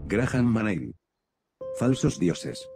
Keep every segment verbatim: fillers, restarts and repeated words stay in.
Graham Manale. Falsos dioses.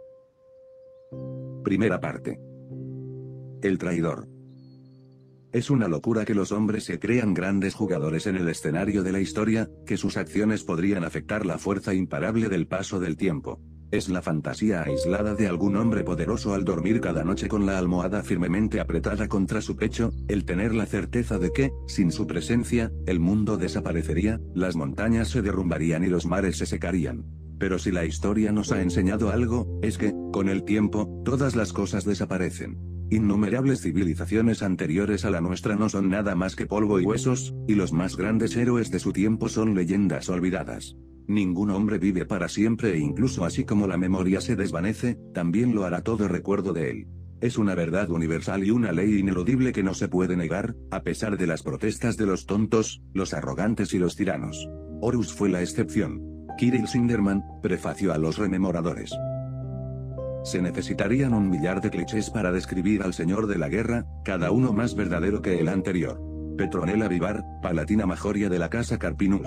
Primera parte. El traidor. Es una locura que los hombres se crean grandes jugadores en el escenario de la historia, que sus acciones podrían afectar la fuerza imparable del paso del tiempo. Es la fantasía aislada de algún hombre poderoso al dormir cada noche con la almohada firmemente apretada contra su pecho, el tener la certeza de que, sin su presencia, el mundo desaparecería, las montañas se derrumbarían y los mares se secarían. Pero si la historia nos ha enseñado algo, es que, con el tiempo, todas las cosas desaparecen. Innumerables civilizaciones anteriores a la nuestra no son nada más que polvo y huesos, y los más grandes héroes de su tiempo son leyendas olvidadas. Ningún hombre vive para siempre e incluso así como la memoria se desvanece, también lo hará todo recuerdo de él. Es una verdad universal y una ley ineludible que no se puede negar, a pesar de las protestas de los tontos, los arrogantes y los tiranos. Horus fue la excepción. Kirill Sinderman, prefacio a los rememoradores. Se necesitarían un millar de clichés para describir al señor de la guerra, cada uno más verdadero que el anterior. Petronella Vivar, Palatina Majoria de la casa Carpinus.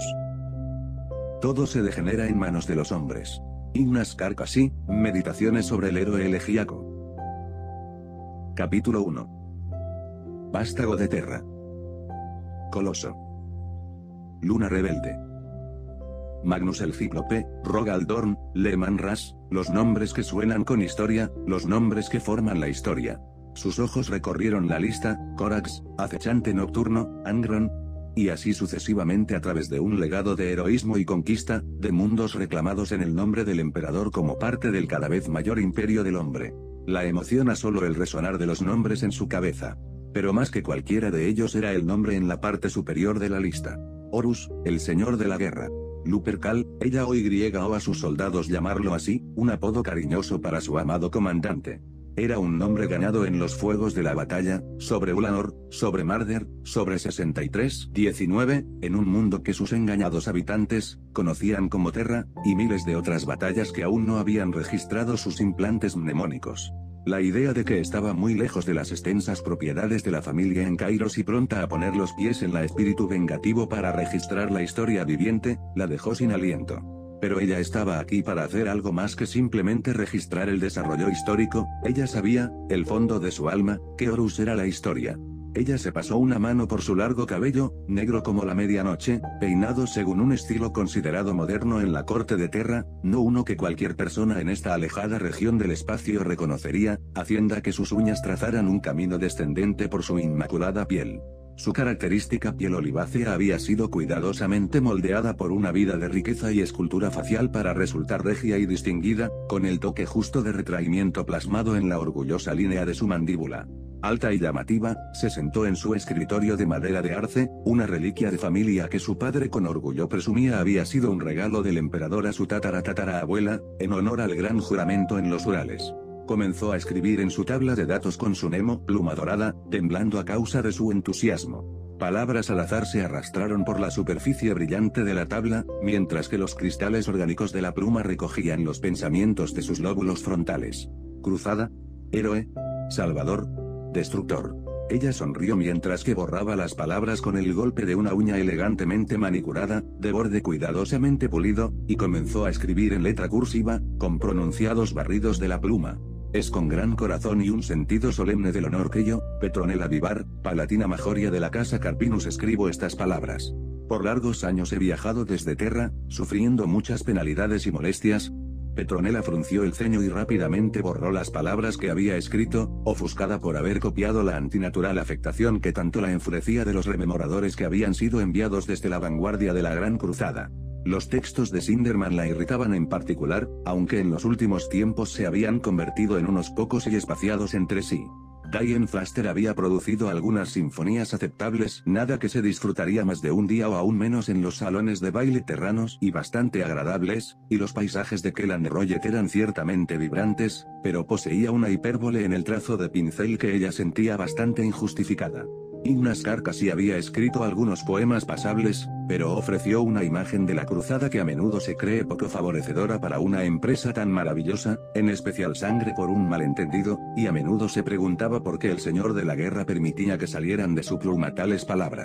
Todo se degenera en manos de los hombres. Ignas Carcasí, Meditaciones sobre el héroe elegíaco. Capítulo uno. Vástago de Terra. Coloso. Luna rebelde. Magnus el Cíclope, Rogal Dorn, Leman Ras, los nombres que suenan con historia, los nombres que forman la historia. Sus ojos recorrieron la lista, Corax, Acechante Nocturno, Angron, y así sucesivamente a través de un legado de heroísmo y conquista, de mundos reclamados en el nombre del emperador como parte del cada vez mayor imperio del hombre. La emociona solo el resonar de los nombres en su cabeza. Pero más que cualquiera de ellos era el nombre en la parte superior de la lista. Horus, el señor de la guerra. Lupercal, ella o Y o a sus soldados llamarlo así, un apodo cariñoso para su amado comandante. Era un nombre ganado en los fuegos de la batalla, sobre Ulanor, sobre Marder, sobre sesenta y tres diecinueve, en un mundo que sus engañados habitantes, conocían como Terra, y miles de otras batallas que aún no habían registrado sus implantes mnemónicos. La idea de que estaba muy lejos de las extensas propiedades de la familia en Kairos y pronta a poner los pies en la espíritu vengativo para registrar la historia viviente, la dejó sin aliento. Pero ella estaba aquí para hacer algo más que simplemente registrar el desarrollo histórico. Ella sabía, el fondo de su alma, que Horus era la historia. Ella se pasó una mano por su largo cabello, negro como la medianoche, peinado según un estilo considerado moderno en la corte de Terra, no uno que cualquier persona en esta alejada región del espacio reconocería, haciendo que sus uñas trazaran un camino descendente por su inmaculada piel. Su característica piel olivácea había sido cuidadosamente moldeada por una vida de riqueza y escultura facial para resultar regia y distinguida, con el toque justo de retraimiento plasmado en la orgullosa línea de su mandíbula. Alta y llamativa, se sentó en su escritorio de madera de arce, una reliquia de familia que su padre con orgullo presumía había sido un regalo del emperador a su tatara tatara abuela, en honor al gran juramento en los Urales. Comenzó a escribir en su tabla de datos con su nemo, pluma dorada, temblando a causa de su entusiasmo. Palabras al azar se arrastraron por la superficie brillante de la tabla, mientras que los cristales orgánicos de la pluma recogían los pensamientos de sus lóbulos frontales. Cruzada, héroe, salvador, destructor. Ella sonrió mientras que borraba las palabras con el golpe de una uña elegantemente manicurada, de borde cuidadosamente pulido, y comenzó a escribir en letra cursiva, con pronunciados barridos de la pluma. Es con gran corazón y un sentido solemne del honor que yo, Petronella Vivar, Palatina Majoria de la casa Carpinus, escribo estas palabras. Por largos años he viajado desde Terra, sufriendo muchas penalidades y molestias. Petronella frunció el ceño y rápidamente borró las palabras que había escrito, ofuscada por haber copiado la antinatural afectación que tanto la enfurecía de los rememoradores que habían sido enviados desde la vanguardia de la Gran Cruzada. Los textos de Sinderman la irritaban en particular, aunque en los últimos tiempos se habían convertido en unos pocos y espaciados entre sí. Diane Foster había producido algunas sinfonías aceptables, nada que se disfrutaría más de un día o aún menos en los salones de baile terranos y bastante agradables, y los paisajes de Kellan Royet eran ciertamente vibrantes, pero poseía una hipérbole en el trazo de pincel que ella sentía bastante injustificada. Ignas Carcasí había escrito algunos poemas pasables, pero ofreció una imagen de la cruzada que a menudo se cree poco favorecedora para una empresa tan maravillosa, en especial sangre por un malentendido, y a menudo se preguntaba por qué el señor de la guerra permitía que salieran de su pluma tales palabras.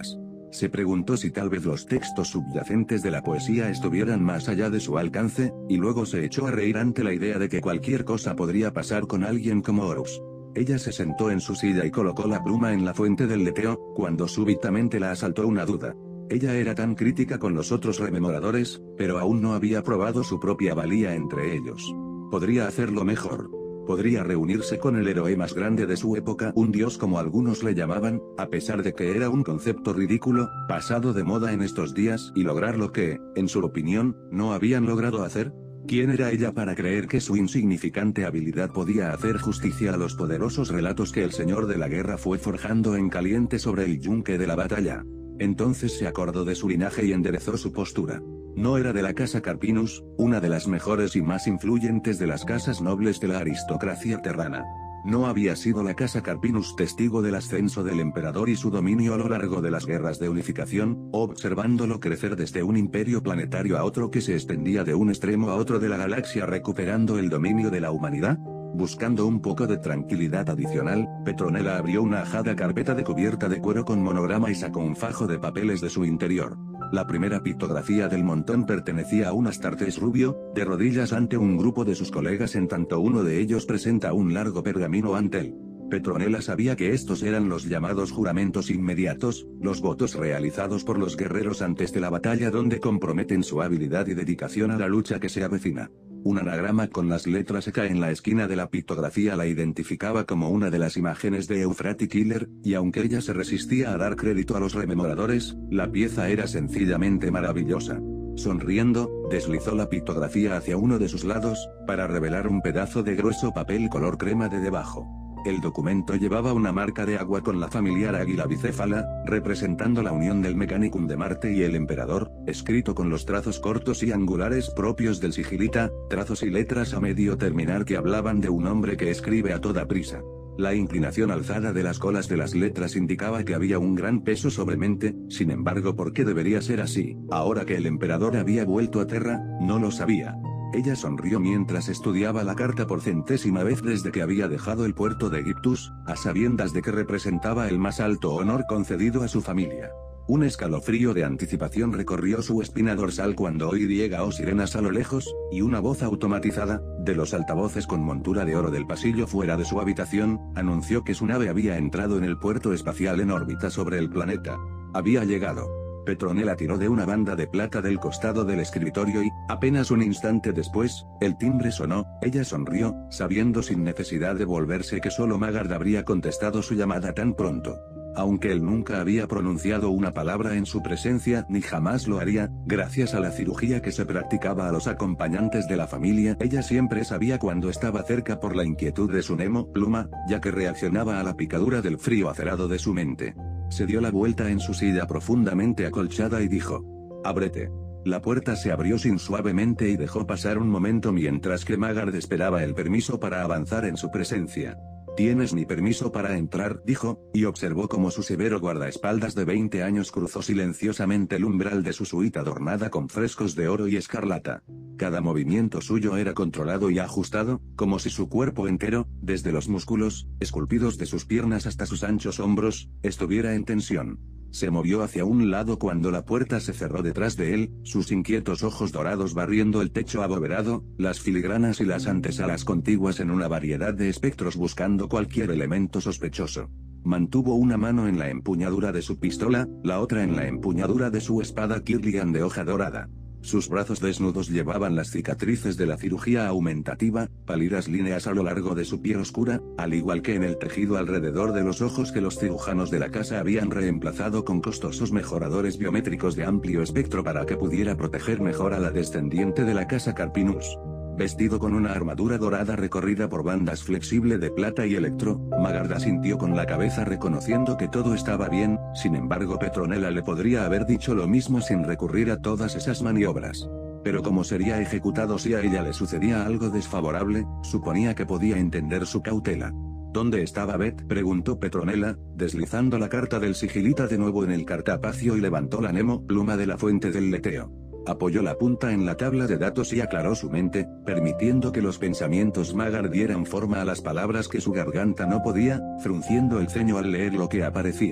Se preguntó si tal vez los textos subyacentes de la poesía estuvieran más allá de su alcance, y luego se echó a reír ante la idea de que cualquier cosa podría pasar con alguien como Horus. Ella se sentó en su silla y colocó la pluma en la fuente del leteo, cuando súbitamente la asaltó una duda. Ella era tan crítica con los otros rememoradores, pero aún no había probado su propia valía entre ellos. Podría hacerlo mejor. Podría reunirse con el héroe más grande de su época, un dios como algunos le llamaban, a pesar de que era un concepto ridículo, pasado de moda en estos días, y lograr lo que, en su opinión, no habían logrado hacer. ¿Quién era ella para creer que su insignificante habilidad podía hacer justicia a los poderosos relatos que el señor de la guerra fue forjando en caliente sobre el yunque de la batalla? Entonces se acordó de su linaje y enderezó su postura. No era de la casa Carpinus, una de las mejores y más influyentes de las casas nobles de la aristocracia terrana. No había sido la casa Carpinus testigo del ascenso del emperador y su dominio a lo largo de las guerras de unificación, observándolo crecer desde un imperio planetario a otro que se extendía de un extremo a otro de la galaxia recuperando el dominio de la humanidad. Buscando un poco de tranquilidad adicional, Petronella abrió una ajada carpeta de cubierta de cuero con monograma y sacó un fajo de papeles de su interior. La primera pictografía del montón pertenecía a un Astartes rubio, de rodillas ante un grupo de sus colegas en tanto uno de ellos presenta un largo pergamino ante él. Petronella sabía que estos eran los llamados juramentos inmediatos, los votos realizados por los guerreros antes de la batalla donde comprometen su habilidad y dedicación a la lucha que se avecina. Un anagrama con las letras E K en la esquina de la pictografía la identificaba como una de las imágenes de Euphrati Killer, y aunque ella se resistía a dar crédito a los rememoradores, la pieza era sencillamente maravillosa. Sonriendo, deslizó la pictografía hacia uno de sus lados, para revelar un pedazo de grueso papel color crema de debajo. El documento llevaba una marca de agua con la familiar águila bicéfala, representando la unión del Mechanicum de Marte y el Emperador, escrito con los trazos cortos y angulares propios del sigilita, trazos y letras a medio terminar que hablaban de un hombre que escribe a toda prisa. La inclinación alzada de las colas de las letras indicaba que había un gran peso sobre mente, sin embargo, ¿por qué debería ser así? Ahora que el Emperador había vuelto a Terra, no lo sabía. Ella sonrió mientras estudiaba la carta por centésima vez desde que había dejado el puerto de Gyptus, a sabiendas de que representaba el más alto honor concedido a su familia. Un escalofrío de anticipación recorrió su espina dorsal cuando oí griega o sirenas a lo lejos, y una voz automatizada, de los altavoces con montura de oro del pasillo fuera de su habitación, anunció que su nave había entrado en el puerto espacial en órbita sobre el planeta. Había llegado. Petronella tiró de una banda de plata del costado del escritorio y, apenas un instante después, el timbre sonó. Ella sonrió, sabiendo sin necesidad de volverse que solo Maggard habría contestado su llamada tan pronto. Aunque él nunca había pronunciado una palabra en su presencia ni jamás lo haría, gracias a la cirugía que se practicaba a los acompañantes de la familia, ella siempre sabía cuando estaba cerca por la inquietud de su Nemo pluma, ya que reaccionaba a la picadura del frío acerado de su mente. Se dio la vuelta en su silla profundamente acolchada y dijo: «Ábrete». La puerta se abrió sin suavemente y dejó pasar un momento mientras que Maggard esperaba el permiso para avanzar en su presencia. «¿Tienes mi permiso para entrar?», dijo, y observó cómo su severo guardaespaldas de veinte años cruzó silenciosamente el umbral de su suite adornada con frescos de oro y escarlata. Cada movimiento suyo era controlado y ajustado, como si su cuerpo entero, desde los músculos, esculpidos de sus piernas hasta sus anchos hombros, estuviera en tensión. Se movió hacia un lado cuando la puerta se cerró detrás de él, sus inquietos ojos dorados barriendo el techo abovedado, las filigranas y las antesalas contiguas en una variedad de espectros buscando cualquier elemento sospechoso. Mantuvo una mano en la empuñadura de su pistola, la otra en la empuñadura de su espada Kirlian de hoja dorada. Sus brazos desnudos llevaban las cicatrices de la cirugía aumentativa, pálidas líneas a lo largo de su piel oscura, al igual que en el tejido alrededor de los ojos que los cirujanos de la casa habían reemplazado con costosos mejoradores biométricos de amplio espectro para que pudiera proteger mejor a la descendiente de la casa Carpinus. Vestido con una armadura dorada recorrida por bandas flexible de plata y electro, Maggard asintió con la cabeza reconociendo que todo estaba bien. Sin embargo, Petronella le podría haber dicho lo mismo sin recurrir a todas esas maniobras. Pero como sería ejecutado si a ella le sucedía algo desfavorable, suponía que podía entender su cautela. ¿Dónde estaba Beth?, preguntó Petronella, deslizando la carta del sigilita de nuevo en el cartapacio y levantó la Nemo pluma de la fuente del leteo. Apoyó la punta en la tabla de datos y aclaró su mente, permitiendo que los pensamientos Maggard dieran forma a las palabras que su garganta no podía, frunciendo el ceño al leer lo que aparecía.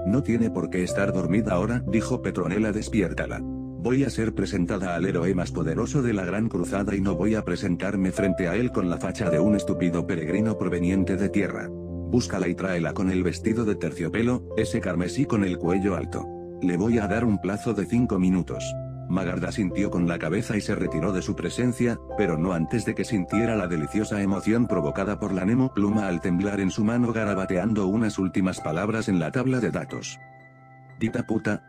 No tiene por qué estar dormida ahora, dijo Petronella, despiértala. Voy a ser presentada al héroe más poderoso de la Gran Cruzada y no voy a presentarme frente a él con la facha de un estúpido peregrino proveniente de tierra. Búscala y tráela con el vestido de terciopelo, ese carmesí con el cuello alto. Le voy a dar un plazo de cinco minutos. Magarda sintió con la cabeza y se retiró de su presencia, pero no antes de que sintiera la deliciosa emoción provocada por la Nemo pluma al temblar en su mano garabateando unas últimas palabras en la tabla de datos. Dita puta.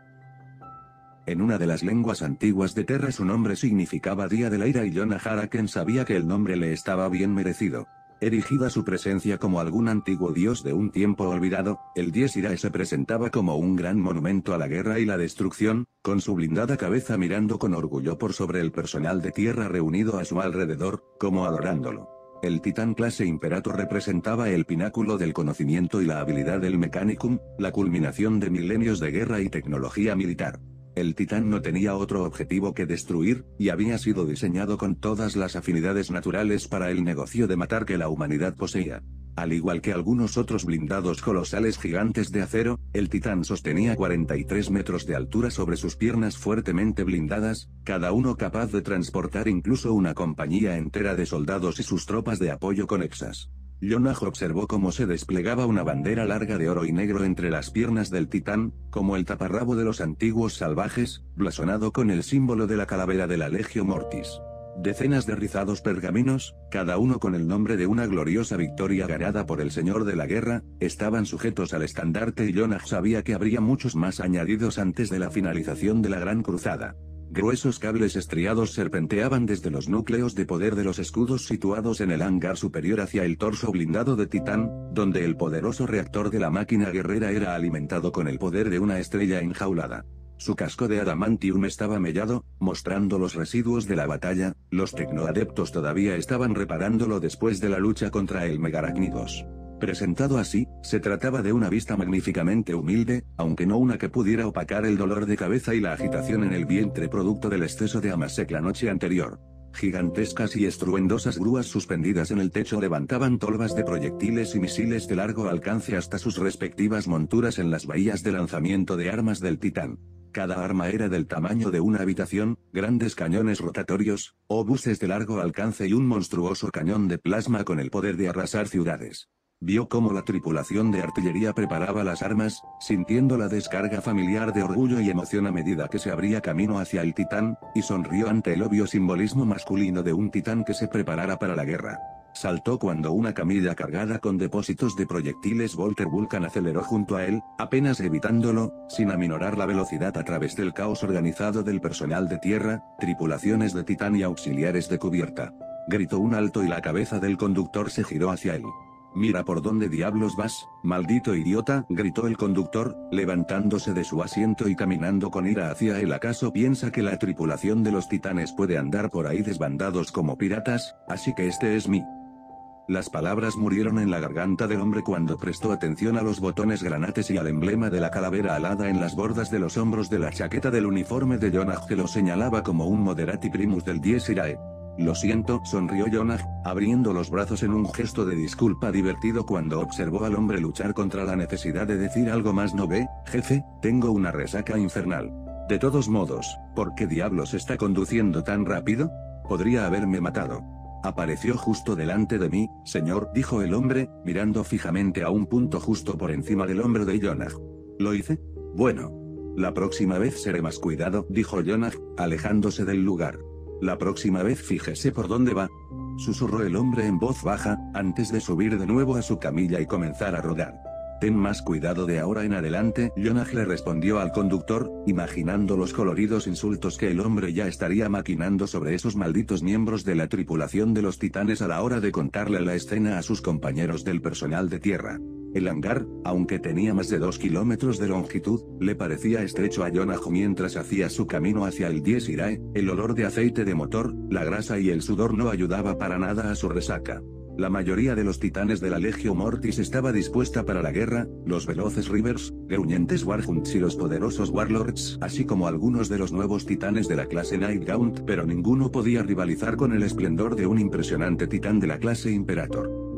En una de las lenguas antiguas de Terra su nombre significaba Día de la Ira y Jonah Harraken sabía que el nombre le estaba bien merecido. Erigida su presencia como algún antiguo dios de un tiempo olvidado, el diez Irae se presentaba como un gran monumento a la guerra y la destrucción, con su blindada cabeza mirando con orgullo por sobre el personal de tierra reunido a su alrededor, como adorándolo. El titán clase Imperator representaba el pináculo del conocimiento y la habilidad del Mechanicum, la culminación de milenios de guerra y tecnología militar. El titán no tenía otro objetivo que destruir, y había sido diseñado con todas las afinidades naturales para el negocio de matar que la humanidad poseía. Al igual que algunos otros blindados colosales gigantes de acero, el titán sostenía cuarenta y tres metros de altura sobre sus piernas fuertemente blindadas, cada uno capaz de transportar incluso una compañía entera de soldados y sus tropas de apoyo conexas. Jonah observó cómo se desplegaba una bandera larga de oro y negro entre las piernas del titán, como el taparrabo de los antiguos salvajes, blasonado con el símbolo de la calavera de la Legio Mortis. Decenas de rizados pergaminos, cada uno con el nombre de una gloriosa victoria ganada por el señor de la guerra, estaban sujetos al estandarte y Jonah sabía que habría muchos más añadidos antes de la finalización de la Gran Cruzada. Gruesos cables estriados serpenteaban desde los núcleos de poder de los escudos situados en el hangar superior hacia el torso blindado de Titán, donde el poderoso reactor de la máquina guerrera era alimentado con el poder de una estrella enjaulada. Su casco de adamantium estaba mellado, mostrando los residuos de la batalla, los tecnoadeptos todavía estaban reparándolo después de la lucha contra el Megarácnidos. Presentado así, se trataba de una vista magníficamente humilde, aunque no una que pudiera opacar el dolor de cabeza y la agitación en el vientre producto del exceso de Amasek la noche anterior. Gigantescas y estruendosas grúas suspendidas en el techo levantaban tolvas de proyectiles y misiles de largo alcance hasta sus respectivas monturas en las bahías de lanzamiento de armas del Titán. Cada arma era del tamaño de una habitación, grandes cañones rotatorios, obuses de largo alcance y un monstruoso cañón de plasma con el poder de arrasar ciudades. Vio cómo la tripulación de artillería preparaba las armas, sintiendo la descarga familiar de orgullo y emoción a medida que se abría camino hacia el Titán, y sonrió ante el obvio simbolismo masculino de un Titán que se preparara para la guerra. Saltó cuando una camilla cargada con depósitos de proyectiles Volter Vulcan aceleró junto a él, apenas evitándolo, sin aminorar la velocidad a través del caos organizado del personal de tierra, tripulaciones de Titán y auxiliares de cubierta. Gritó un alto y la cabeza del conductor se giró hacia él. «Mira por dónde diablos vas, maldito idiota», gritó el conductor, levantándose de su asiento y caminando con ira hacia él. «¿Acaso piensa que la tripulación de los titanes puede andar por ahí desbandados como piratas? Así que este es mi...». Las palabras murieron en la garganta del hombre cuando prestó atención a los botones granates y al emblema de la calavera alada en las bordas de los hombros de la chaqueta del uniforme de Jonah que lo señalaba como un Moderati Primus del diez Irae. «Lo siento», sonrió Jonah, abriendo los brazos en un gesto de disculpa divertido cuando observó al hombre luchar contra la necesidad de decir algo más. «¿No ve, jefe? Tengo una resaca infernal. De todos modos, ¿por qué diablos está conduciendo tan rápido? Podría haberme matado». «Apareció justo delante de mí, señor», dijo el hombre, mirando fijamente a un punto justo por encima del hombro de Jonah. «¿Lo hice? Bueno. La próxima vez seré más cuidado», dijo Jonah, alejándose del lugar. «La próxima vez fíjese por dónde va», susurró el hombre en voz baja, antes de subir de nuevo a su camilla y comenzar a rodar. «Ten más cuidado de ahora en adelante», Jonah le respondió al conductor, imaginando los coloridos insultos que el hombre ya estaría maquinando sobre esos malditos miembros de la tripulación de los titanes a la hora de contarle la escena a sus compañeros del personal de tierra. El hangar, aunque tenía más de dos kilómetros de longitud, le parecía estrecho a Jonah mientras hacía su camino hacia el diez Irae. El olor de aceite de motor, la grasa y el sudor no ayudaba para nada a su resaca. La mayoría de los titanes de la Legio Mortis estaba dispuesta para la guerra, los veloces Rivers, gruñentes Warhunts y los poderosos Warlords, así como algunos de los nuevos titanes de la clase Nightgaunt, pero ninguno podía rivalizar con el esplendor de un impresionante titán de la clase Imperator.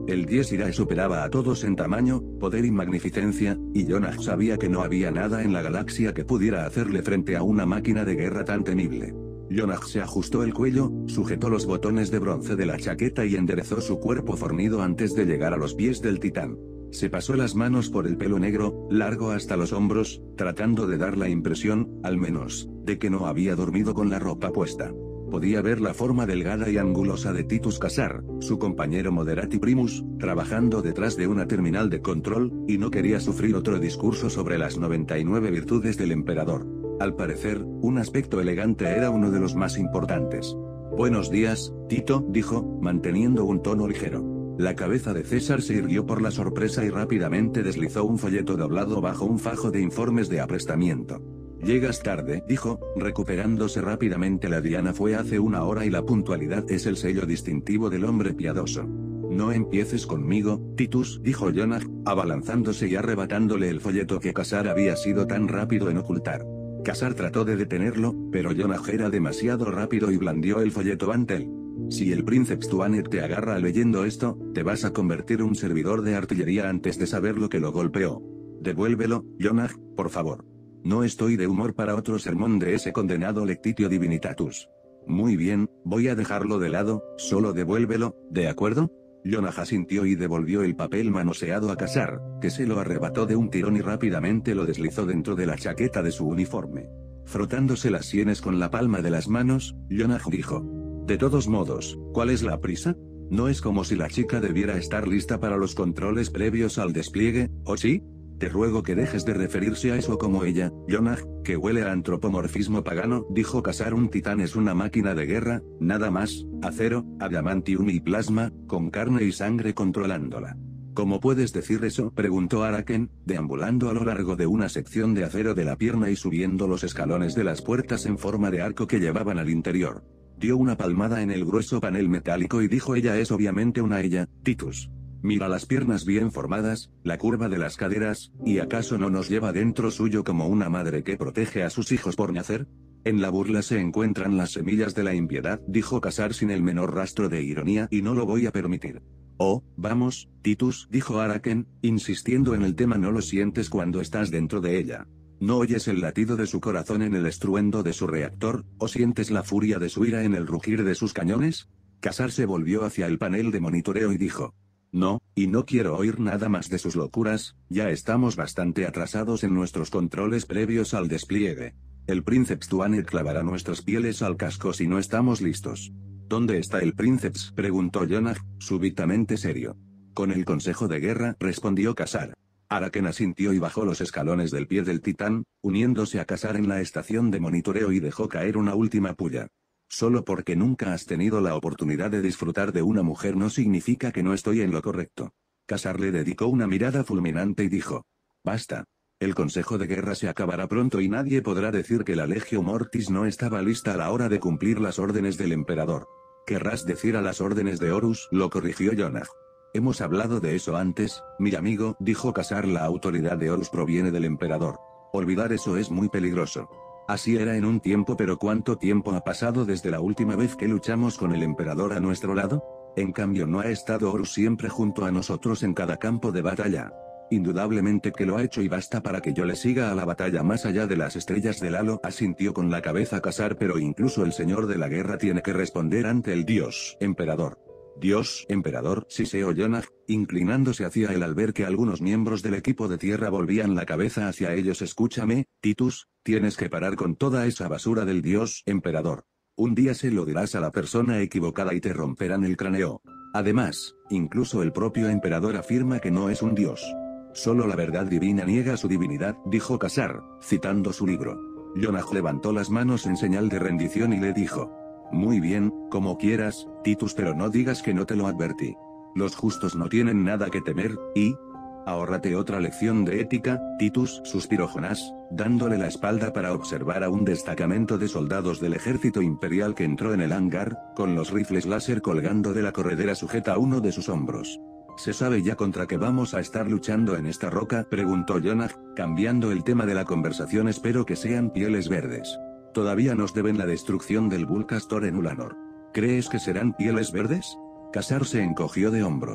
El diez Irae superaba a todos en tamaño, poder y magnificencia, y Jonah sabía que no había nada en la galaxia que pudiera hacerle frente a una máquina de guerra tan temible. Jonah se ajustó el cuello, sujetó los botones de bronce de la chaqueta y enderezó su cuerpo fornido antes de llegar a los pies del titán. Se pasó las manos por el pelo negro, largo hasta los hombros, tratando de dar la impresión, al menos, de que no había dormido con la ropa puesta. Podía ver la forma delgada y angulosa de Titus Cassar, su compañero Moderati Primus, trabajando detrás de una terminal de control, y no quería sufrir otro discurso sobre las noventa y nueve virtudes del emperador. Al parecer, un aspecto elegante era uno de los más importantes. «Buenos días, Tito», dijo, manteniendo un tono ligero. La cabeza de César se irguió por la sorpresa y rápidamente deslizó un folleto doblado bajo un fajo de informes de aprestamiento. «Llegas tarde», dijo, recuperándose rápidamente. La diana fue hace una hora y la puntualidad es el sello distintivo del hombre piadoso. «No empieces conmigo, Titus», dijo Jonah, abalanzándose y arrebatándole el folleto que Cassar había sido tan rápido en ocultar. Cassar trató de detenerlo, pero Jonah era demasiado rápido y blandió el folleto ante él. «Si el Princeps Tuanet te agarra leyendo esto, te vas a convertir en un servidor de artillería antes de saber lo que lo golpeó. Devuélvelo, Jonah, por favor. No estoy de humor para otro sermón de ese condenado Lectitio Divinitatus». «Muy bien, voy a dejarlo de lado, solo devuélvelo, ¿de acuerdo?». Jonah asintió y devolvió el papel manoseado a Cassar, que se lo arrebató de un tirón y rápidamente lo deslizó dentro de la chaqueta de su uniforme. Frotándose las sienes con la palma de las manos, Jonah dijo: «De todos modos, ¿cuál es la prisa? No es como si la chica debiera estar lista para los controles previos al despliegue, ¿o sí? Te ruego que dejes de referirse a eso como ella, Jonah, que huele a antropomorfismo pagano», dijo Cassar. «Un titán es una máquina de guerra, nada más, acero, adamantium y plasma, con carne y sangre controlándola». «¿Cómo puedes decir eso?», preguntó Araken, deambulando a lo largo de una sección de acero de la pierna y subiendo los escalones de las puertas en forma de arco que llevaban al interior. Dio una palmada en el grueso panel metálico y dijo: «Ella es obviamente una ella, Titus. Mira las piernas bien formadas, la curva de las caderas, ¿y acaso no nos lleva dentro suyo como una madre que protege a sus hijos por nacer? En la burla se encuentran las semillas de la impiedad», dijo Cassar sin el menor rastro de ironía, «y no lo voy a permitir». «Oh, vamos, Titus», dijo Araken, insistiendo en el tema. «¿No lo sientes cuando estás dentro de ella? ¿No oyes el latido de su corazón en el estruendo de su reactor, o sientes la furia de su ira en el rugir de sus cañones?». Cassar se volvió hacia el panel de monitoreo y dijo: «No, y no quiero oír nada más de sus locuras, ya estamos bastante atrasados en nuestros controles previos al despliegue. El Princeps Tuanet clavará nuestras pieles al casco si no estamos listos». «¿Dónde está el Princeps?», preguntó Jonah, súbitamente serio. «Con el Consejo de Guerra», respondió Cassar. Araken asintió y bajó los escalones del pie del titán, uniéndose a Cassar en la estación de monitoreo, y dejó caer una última puya. «Solo porque nunca has tenido la oportunidad de disfrutar de una mujer no significa que no estoy en lo correcto». Cassar le dedicó una mirada fulminante y dijo: «Basta. El Consejo de Guerra se acabará pronto y nadie podrá decir que la Legio Mortis no estaba lista a la hora de cumplir las órdenes del emperador». «Querrás decir a las órdenes de Horus», lo corrigió Jonah. «Hemos hablado de eso antes, mi amigo», dijo Cassar. «La autoridad de Horus proviene del emperador. Olvidar eso es muy peligroso. Así era en un tiempo, pero ¿cuánto tiempo ha pasado desde la última vez que luchamos con el emperador a nuestro lado? En cambio, no ha estado Horus siempre junto a nosotros en cada campo de batalla. Indudablemente que lo ha hecho, y basta para que yo le siga a la batalla más allá de las estrellas del halo», asintió con la cabeza Cassar. «Pero incluso el señor de la guerra tiene que responder ante el dios emperador». «¿Dios emperador?», siseó Jonah, inclinándose hacia él al ver que algunos miembros del equipo de tierra volvían la cabeza hacia ellos. «Escúchame, Titus, tienes que parar con toda esa basura del dios emperador. Un día se lo dirás a la persona equivocada y te romperán el cráneo. Además, incluso el propio emperador afirma que no es un dios. Solo la verdad divina niega su divinidad», dijo Cassar, citando su libro. Jonah levantó las manos en señal de rendición y le dijo: «Muy bien, como quieras, Titus, pero no digas que no te lo advertí. Los justos no tienen nada que temer, y... ahórrate otra lección de ética, Titus», suspiró Jonás, dándole la espalda para observar a un destacamento de soldados del ejército imperial que entró en el hangar, con los rifles láser colgando de la corredera sujeta a uno de sus hombros. «¿Se sabe ya contra qué vamos a estar luchando en esta roca?», preguntó Jonah, cambiando el tema de la conversación. «Espero que sean pieles verdes. Todavía nos deben la destrucción del Bullcastor en Ulanor. ¿Crees que serán pieles verdes?». Cassar se encogió de hombros.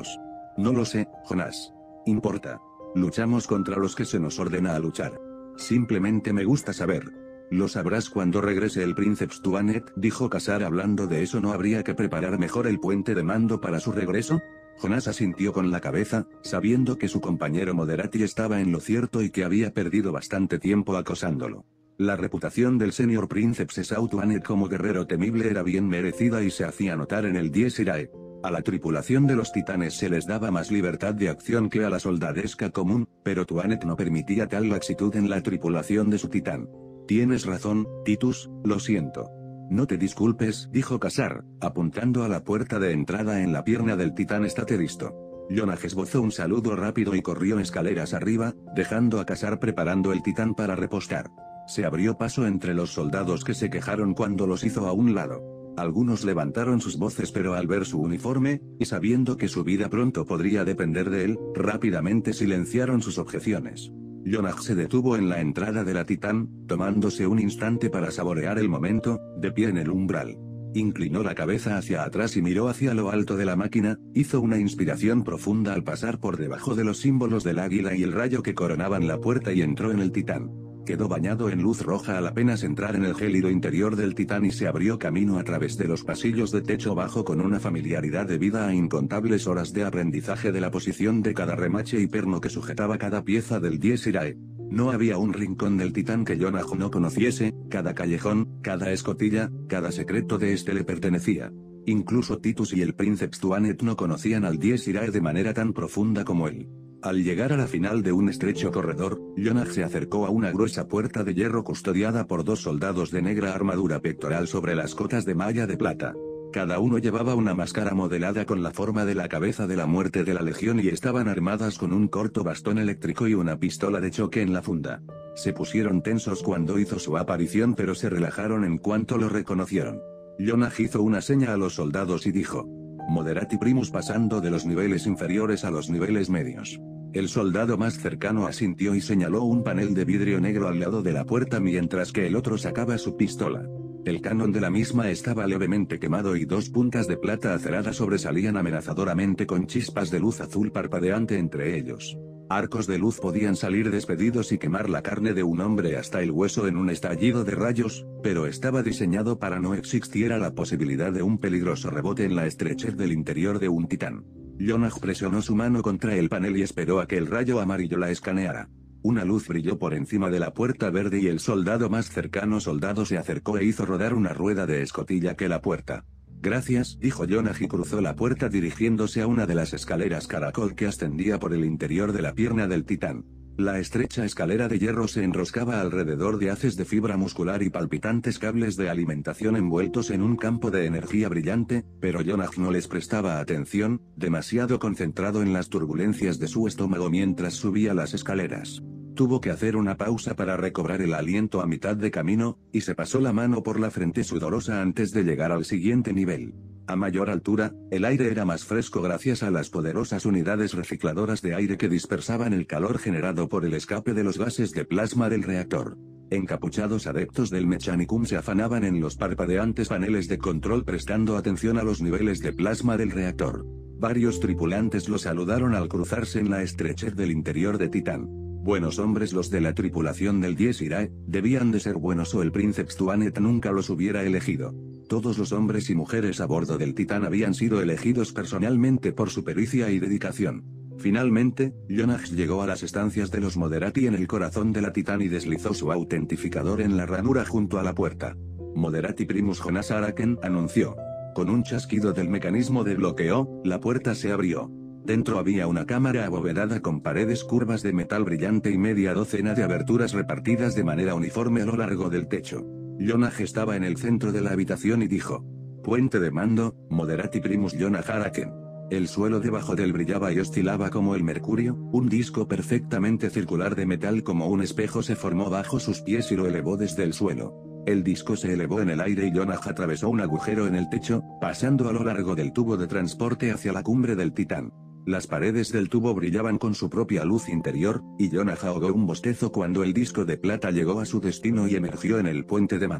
No lo sé, Jonás. Importa. Luchamos contra los que se nos ordena a luchar. Simplemente me gusta saber. Lo sabrás cuando regrese el Princeps Tuanet, dijo Ka-Zar. Hablando de eso, ¿no habría que preparar mejor el puente de mando para su regreso? Jonás asintió con la cabeza, sabiendo que su compañero Moderati estaba en lo cierto y que había perdido bastante tiempo acosándolo. La reputación del señor Princeps Esau Tuanet como guerrero temible era bien merecida y se hacía notar en el Dies Irae. A la tripulación de los titanes se les daba más libertad de acción que a la soldadesca común, pero Tuanet no permitía tal laxitud en la tripulación de su titán. Tienes razón, Titus, lo siento. No te disculpes, dijo Ka-Zar, apuntando a la puerta de entrada en la pierna del titán Estateristo. Jonah esbozó un saludo rápido y corrió escaleras arriba, dejando a Ka-Zar preparando el titán para repostar. Se abrió paso entre los soldados que se quejaron cuando los hizo a un lado. Algunos levantaron sus voces, pero al ver su uniforme, y sabiendo que su vida pronto podría depender de él, rápidamente silenciaron sus objeciones. Jonah se detuvo en la entrada de la Titán, tomándose un instante para saborear el momento, de pie en el umbral. Inclinó la cabeza hacia atrás y miró hacia lo alto de la máquina, hizo una inspiración profunda al pasar por debajo de los símbolos del águila y el rayo que coronaban la puerta y entró en el Titán. Quedó bañado en luz roja al apenas entrar en el gélido interior del Titán y se abrió camino a través de los pasillos de techo bajo con una familiaridad debida a incontables horas de aprendizaje de la posición de cada remache y perno que sujetaba cada pieza del Dies Irae. No había un rincón del Titán que Jonah no conociese, cada callejón, cada escotilla, cada secreto de este le pertenecía. Incluso Titus y el Princeps Tuanet no conocían al Dies Irae de manera tan profunda como él. Al llegar a la final de un estrecho corredor, Jonah se acercó a una gruesa puerta de hierro custodiada por dos soldados de negra armadura pectoral sobre las cotas de malla de plata. Cada uno llevaba una máscara modelada con la forma de la cabeza de la muerte de la legión y estaban armadas con un corto bastón eléctrico y una pistola de choque en la funda. Se pusieron tensos cuando hizo su aparición, pero se relajaron en cuanto lo reconocieron. Jonah hizo una seña a los soldados y dijo: Moderati Primus, pasando de los niveles inferiores a los niveles medios. El soldado más cercano asintió y señaló un panel de vidrio negro al lado de la puerta mientras que el otro sacaba su pistola. El cañón de la misma estaba levemente quemado y dos puntas de plata acerada sobresalían amenazadoramente con chispas de luz azul parpadeante entre ellos. Arcos de luz podían salir despedidos y quemar la carne de un hombre hasta el hueso en un estallido de rayos, pero estaba diseñado para no existiera la posibilidad de un peligroso rebote en la estrechez del interior de un titán. Jonah presionó su mano contra el panel y esperó a que el rayo amarillo la escaneara. Una luz brilló por encima de la puerta verde y el soldado más cercano soldado se acercó e hizo rodar una rueda de escotilla que la puerta. Gracias, dijo Jonah y cruzó la puerta dirigiéndose a una de las escaleras caracol que ascendía por el interior de la pierna del titán. La estrecha escalera de hierro se enroscaba alrededor de haces de fibra muscular y palpitantes cables de alimentación envueltos en un campo de energía brillante, pero Jonah no les prestaba atención, demasiado concentrado en las turbulencias de su estómago mientras subía las escaleras. Tuvo que hacer una pausa para recobrar el aliento a mitad de camino, y se pasó la mano por la frente sudorosa antes de llegar al siguiente nivel. A mayor altura, el aire era más fresco gracias a las poderosas unidades recicladoras de aire que dispersaban el calor generado por el escape de los gases de plasma del reactor. Encapuchados adeptos del Mechanicum se afanaban en los parpadeantes paneles de control prestando atención a los niveles de plasma del reactor. Varios tripulantes lo saludaron al cruzarse en la estrechez del interior de Titán. Buenos hombres los de la tripulación del Dies Irae, debían de ser buenos o el Princeps Tuanet nunca los hubiera elegido. Todos los hombres y mujeres a bordo del Titán habían sido elegidos personalmente por su pericia y dedicación. Finalmente, Jonah llegó a las estancias de los Moderati en el corazón de la Titán y deslizó su autentificador en la ranura junto a la puerta. Moderati Primus Jonás Araken, anunció. Con un chasquido del mecanismo de bloqueo, la puerta se abrió. Dentro había una cámara abovedada con paredes curvas de metal brillante y media docena de aberturas repartidas de manera uniforme a lo largo del techo. Jonah estaba en el centro de la habitación y dijo: Puente de mando, Moderati Primus Jonah Araken. El suelo debajo de él brillaba y oscilaba como el mercurio, un disco perfectamente circular de metal como un espejo se formó bajo sus pies y lo elevó desde el suelo. El disco se elevó en el aire y Jonah atravesó un agujero en el techo, pasando a lo largo del tubo de transporte hacia la cumbre del Titán. Las paredes del tubo brillaban con su propia luz interior, y Jonah ahogó un bostezo cuando el disco de plata llegó a su destino y emergió en el puente de mando.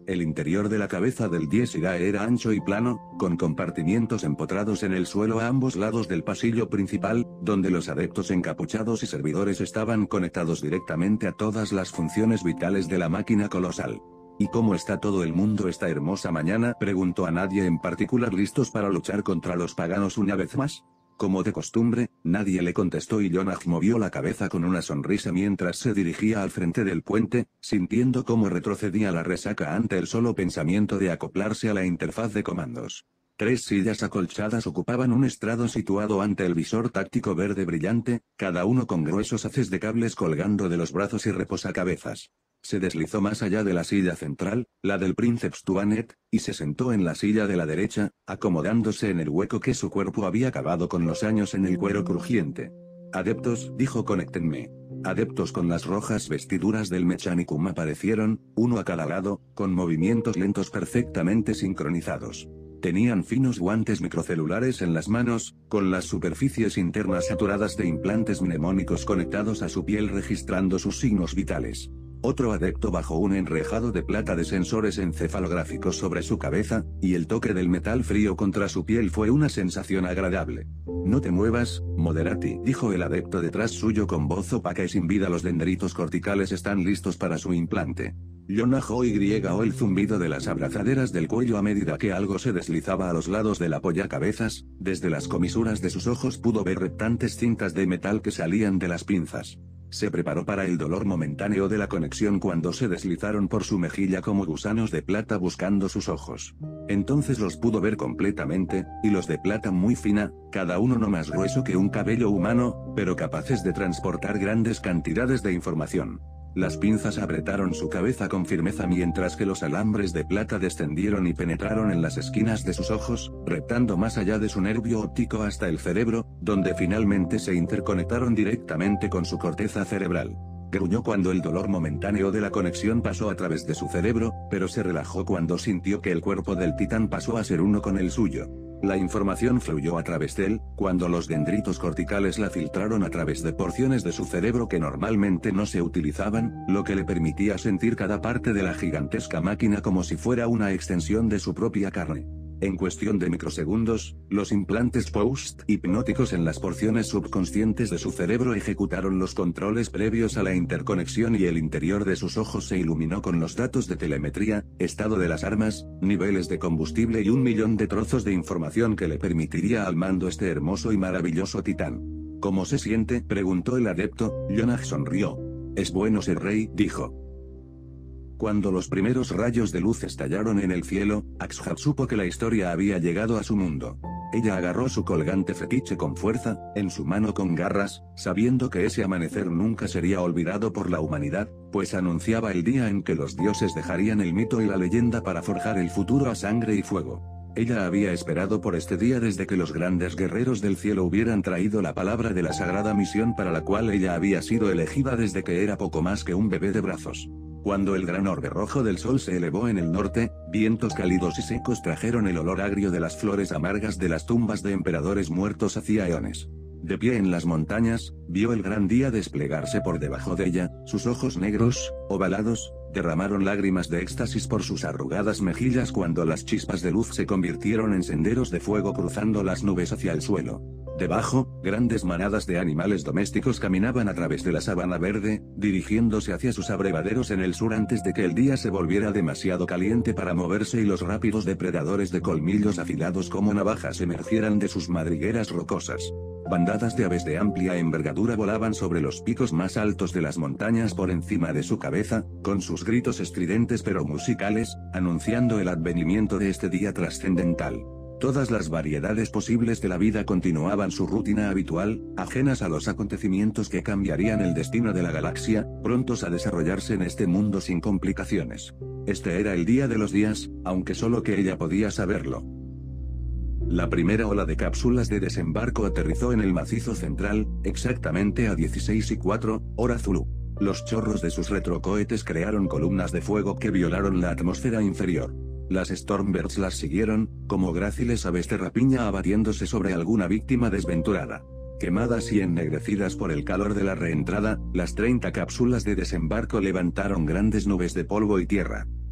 El interior de la cabeza del Diez-Irae era ancho y plano, con compartimientos empotrados en el suelo a ambos lados del pasillo principal, donde los adeptos encapuchados y servidores estaban conectados directamente a todas las funciones vitales de la máquina colosal. ¿Y cómo está todo el mundo esta hermosa mañana?, preguntó a nadie en particular. ¿Listos para luchar contra los paganos una vez más? Como de costumbre, nadie le contestó y Jonah movió la cabeza con una sonrisa mientras se dirigía al frente del puente, sintiendo cómo retrocedía la resaca ante el solo pensamiento de acoplarse a la interfaz de comandos. Tres sillas acolchadas ocupaban un estrado situado ante el visor táctico verde brillante, cada uno con gruesos haces de cables colgando de los brazos y reposacabezas. Se deslizó más allá de la silla central, la del Princeps Tuanet, y se sentó en la silla de la derecha, acomodándose en el hueco que su cuerpo había cavado con los años en el cuero crujiente. Adeptos, dijo, conéctenme. Adeptos con las rojas vestiduras del Mechanicum aparecieron, uno a cada lado, con movimientos lentos perfectamente sincronizados. Tenían finos guantes microcelulares en las manos, con las superficies internas saturadas de implantes mnemónicos conectados a su piel registrando sus signos vitales. Otro adepto bajo un enrejado de plata de sensores encefalográficos sobre su cabeza, y el toque del metal frío contra su piel fue una sensación agradable. No te muevas, Moderati, dijo el adepto detrás suyo con voz opaca y sin vida. Los dendritos corticales están listos para su implante. Jonah oyó el zumbido de las abrazaderas del cuello a medida que algo se deslizaba a los lados del apoyacabezas. Desde las comisuras de sus ojos pudo ver reptantes cintas de metal que salían de las pinzas. Se preparó para el dolor momentáneo de la conexión cuando se deslizaron por su mejilla como gusanos de plata buscando sus ojos. Entonces los pudo ver completamente, hilos de plata muy fina, cada uno no más grueso que un cabello humano, pero capaces de transportar grandes cantidades de información. Las pinzas apretaron su cabeza con firmeza mientras que los alambres de plata descendieron y penetraron en las esquinas de sus ojos, reptando más allá de su nervio óptico hasta el cerebro, donde finalmente se interconectaron directamente con su corteza cerebral. Gruñó cuando el dolor momentáneo de la conexión pasó a través de su cerebro, pero se relajó cuando sintió que el cuerpo del titán pasó a ser uno con el suyo. La información fluyó a través de él, cuando los dendritos corticales la filtraron a través de porciones de su cerebro que normalmente no se utilizaban, lo que le permitía sentir cada parte de la gigantesca máquina como si fuera una extensión de su propia carne. En cuestión de microsegundos, los implantes post-hipnóticos en las porciones subconscientes de su cerebro ejecutaron los controles previos a la interconexión y el interior de sus ojos se iluminó con los datos de telemetría, estado de las armas, niveles de combustible y un millón de trozos de información que le permitiría al mando este hermoso y maravilloso titán. ¿Cómo se siente?, preguntó el adepto. Jonah sonrió. Es bueno ser rey, dijo. Cuando los primeros rayos de luz estallaron en el cielo, Akshat supo que la historia había llegado a su mundo. Ella agarró su colgante fetiche con fuerza, en su mano con garras, sabiendo que ese amanecer nunca sería olvidado por la humanidad, pues anunciaba el día en que los dioses dejarían el mito y la leyenda para forjar el futuro a sangre y fuego. Ella había esperado por este día desde que los grandes guerreros del cielo hubieran traído la palabra de la sagrada misión para la cual ella había sido elegida desde que era poco más que un bebé de brazos. Cuando el gran orbe rojo del sol se elevó en el norte, vientos cálidos y secos trajeron el olor agrio de las flores amargas de las tumbas de emperadores muertos hacía eones. De pie en las montañas, vio el gran día desplegarse por debajo de ella, sus ojos negros, ovalados, derramaron lágrimas de éxtasis por sus arrugadas mejillas cuando las chispas de luz se convirtieron en senderos de fuego cruzando las nubes hacia el suelo. Debajo, grandes manadas de animales domésticos caminaban a través de la sabana verde, dirigiéndose hacia sus abrevaderos en el sur antes de que el día se volviera demasiado caliente para moverse y los rápidos depredadores de colmillos afilados como navajas emergieran de sus madrigueras rocosas. Bandadas de aves de amplia envergadura volaban sobre los picos más altos de las montañas por encima de su cabeza, con sus gritos estridentes pero musicales, anunciando el advenimiento de este día trascendental. Todas las variedades posibles de la vida continuaban su rutina habitual, ajenas a los acontecimientos que cambiarían el destino de la galaxia, prontos a desarrollarse en este mundo sin complicaciones. Este era el día de los días, aunque solo que ella podía saberlo. La primera ola de cápsulas de desembarco aterrizó en el macizo central, exactamente a dieciséis y cuatro, hora Zulu. Los chorros de sus retrocohetes crearon columnas de fuego que violaron la atmósfera inferior. Las Stormbirds las siguieron, como gráciles aves de rapiña abatiéndose sobre alguna víctima desventurada. Quemadas y ennegrecidas por el calor de la reentrada, las treinta cápsulas de desembarco levantaron grandes nubes de polvo y tierra.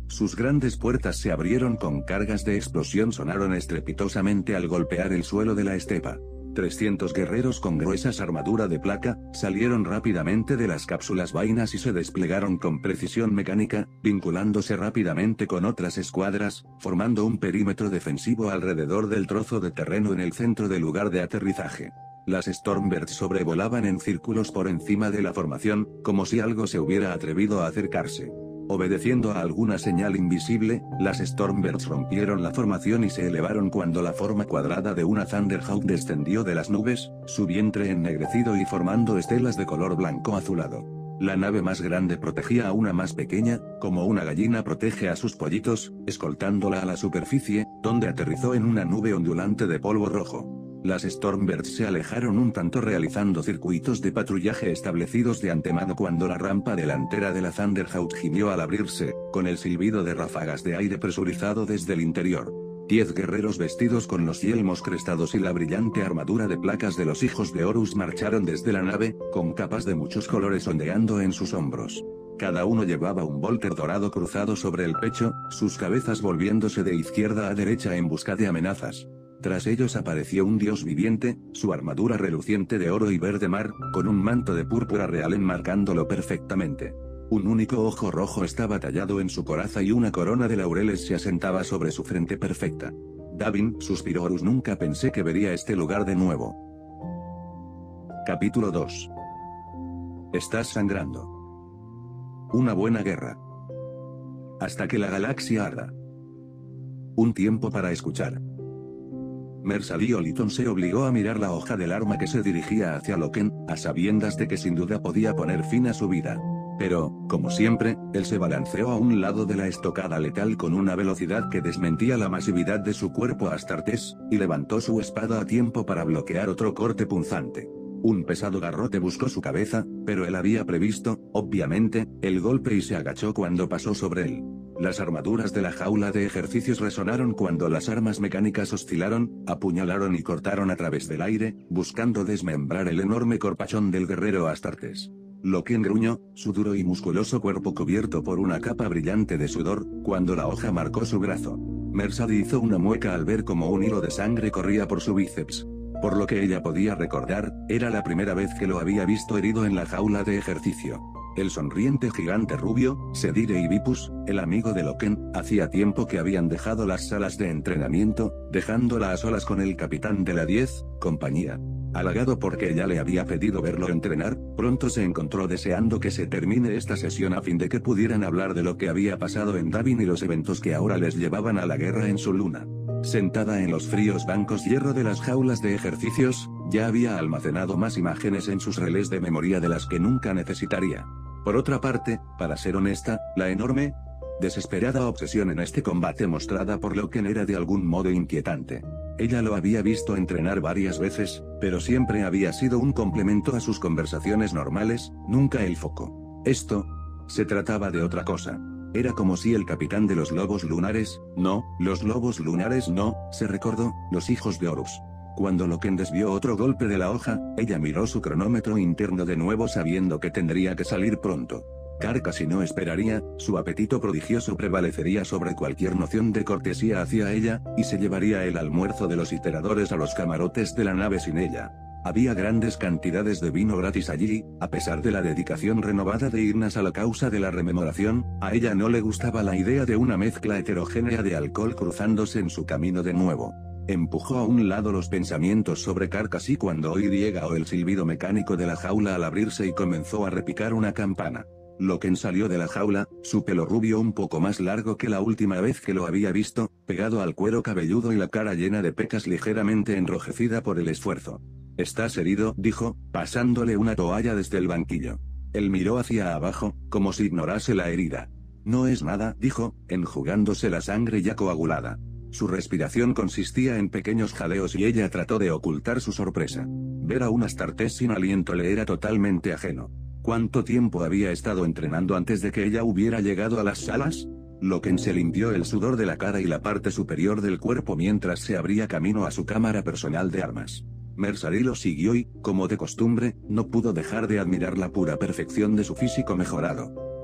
sus grandes puertas se abrieron con cargas de explosión sonaron estrepitosamente al golpear el suelo de la estepa. trescientos guerreros con gruesas armadura de placa, salieron rápidamente de las cápsulas vainas y se desplegaron con precisión mecánica, vinculándose rápidamente con otras escuadras, formando un perímetro defensivo alrededor del trozo de terreno en el centro del lugar de aterrizaje. Las Stormbirds sobrevolaban en círculos por encima de la formación, como si algo se hubiera atrevido a acercarse. Obedeciendo a alguna señal invisible, las Stormbirds rompieron la formación y se elevaron cuando la forma cuadrada de una Thunderhawk descendió de las nubes, su vientre ennegrecido y formando estelas de color blanco azulado. La nave más grande protegía a una más pequeña, como una gallina protege a sus pollitos, escoltándola a la superficie, donde aterrizó en una nube ondulante de polvo rojo. Las Stormbirds se alejaron un tanto realizando circuitos de patrullaje establecidos de antemano cuando la rampa delantera de la Thunderhawk gimió al abrirse, con el silbido de ráfagas de aire presurizado desde el interior. Diez guerreros vestidos con los yelmos crestados y la brillante armadura de placas de los hijos de Horus marcharon desde la nave, con capas de muchos colores ondeando en sus hombros. Cada uno llevaba un bolter dorado cruzado sobre el pecho, sus cabezas volviéndose de izquierda a derecha en busca de amenazas. Tras ellos apareció un dios viviente, su armadura reluciente de oro y verde mar, con un manto de púrpura real enmarcándolo perfectamente. Un único ojo rojo estaba tallado en su coraza y una corona de laureles se asentaba sobre su frente perfecta. Davin, suspiró Horus, nunca pensé que vería este lugar de nuevo. Capítulo dos. Estás sangrando. Una buena guerra. Hasta que la galaxia arda. Un tiempo para escuchar. Mersadí Oliton se obligó a mirar la hoja del arma que se dirigía hacia Loken, a sabiendas de que sin duda podía poner fin a su vida. Pero, como siempre, él se balanceó a un lado de la estocada letal con una velocidad que desmentía la masividad de su cuerpo Astartes, y levantó su espada a tiempo para bloquear otro corte punzante. Un pesado garrote buscó su cabeza, pero él había previsto, obviamente, el golpe y se agachó cuando pasó sobre él. Las armaduras de la jaula de ejercicios resonaron cuando las armas mecánicas oscilaron, apuñalaron y cortaron a través del aire, buscando desmembrar el enorme corpachón del guerrero Astartes. Loken gruñó, su duro y musculoso cuerpo cubierto por una capa brillante de sudor, cuando la hoja marcó su brazo. Mersadí hizo una mueca al ver cómo un hilo de sangre corría por su bíceps. Por lo que ella podía recordar, era la primera vez que lo había visto herido en la jaula de ejercicio. El sonriente gigante rubio, Sedire y Vipus, el amigo de Loken, hacía tiempo que habían dejado las salas de entrenamiento, dejándola a solas con el capitán de la diez, compañía. Halagado porque ella le había pedido verlo entrenar, pronto se encontró deseando que se termine esta sesión a fin de que pudieran hablar de lo que había pasado en Davin y los eventos que ahora les llevaban a la guerra en su luna. Sentada en los fríos bancos hierro de las jaulas de ejercicios, ya había almacenado más imágenes en sus relés de memoria de las que nunca necesitaría. Por otra parte, para ser honesta, la enorme, desesperada obsesión en este combate mostrada por Loken era de algún modo inquietante. Ella lo había visto entrenar varias veces, pero siempre había sido un complemento a sus conversaciones normales, nunca el foco. Esto se trataba de otra cosa. Era como si el capitán de los lobos lunares, no, los lobos lunares no, se recordó, los hijos de Horus. Cuando Loken desvió otro golpe de la hoja, ella miró su cronómetro interno de nuevo sabiendo que tendría que salir pronto. Kar casi no esperaría, su apetito prodigioso prevalecería sobre cualquier noción de cortesía hacia ella, y se llevaría el almuerzo de los iteradores a los camarotes de la nave sin ella. Había grandes cantidades de vino gratis allí, a pesar de la dedicación renovada de Ignas a la causa de la rememoración, a ella no le gustaba la idea de una mezcla heterogénea de alcohol cruzándose en su camino de nuevo. Empujó a un lado los pensamientos sobre Carcassí cuando oí o el silbido mecánico de la jaula al abrirse y comenzó a repicar una campana. Loken salió de la jaula, su pelo rubio un poco más largo que la última vez que lo había visto, pegado al cuero cabelludo y la cara llena de pecas ligeramente enrojecida por el esfuerzo. «¿Estás herido?», dijo, pasándole una toalla desde el banquillo. Él miró hacia abajo, como si ignorase la herida. «No es nada», dijo, enjugándose la sangre ya coagulada. Su respiración consistía en pequeños jadeos y ella trató de ocultar su sorpresa. Ver a un Astartes sin aliento le era totalmente ajeno. ¿Cuánto tiempo había estado entrenando antes de que ella hubiera llegado a las salas? Loken se limpió el sudor de la cara y la parte superior del cuerpo mientras se abría camino a su cámara personal de armas. Mersadí lo siguió y, como de costumbre, no pudo dejar de admirar la pura perfección de su físico mejorado.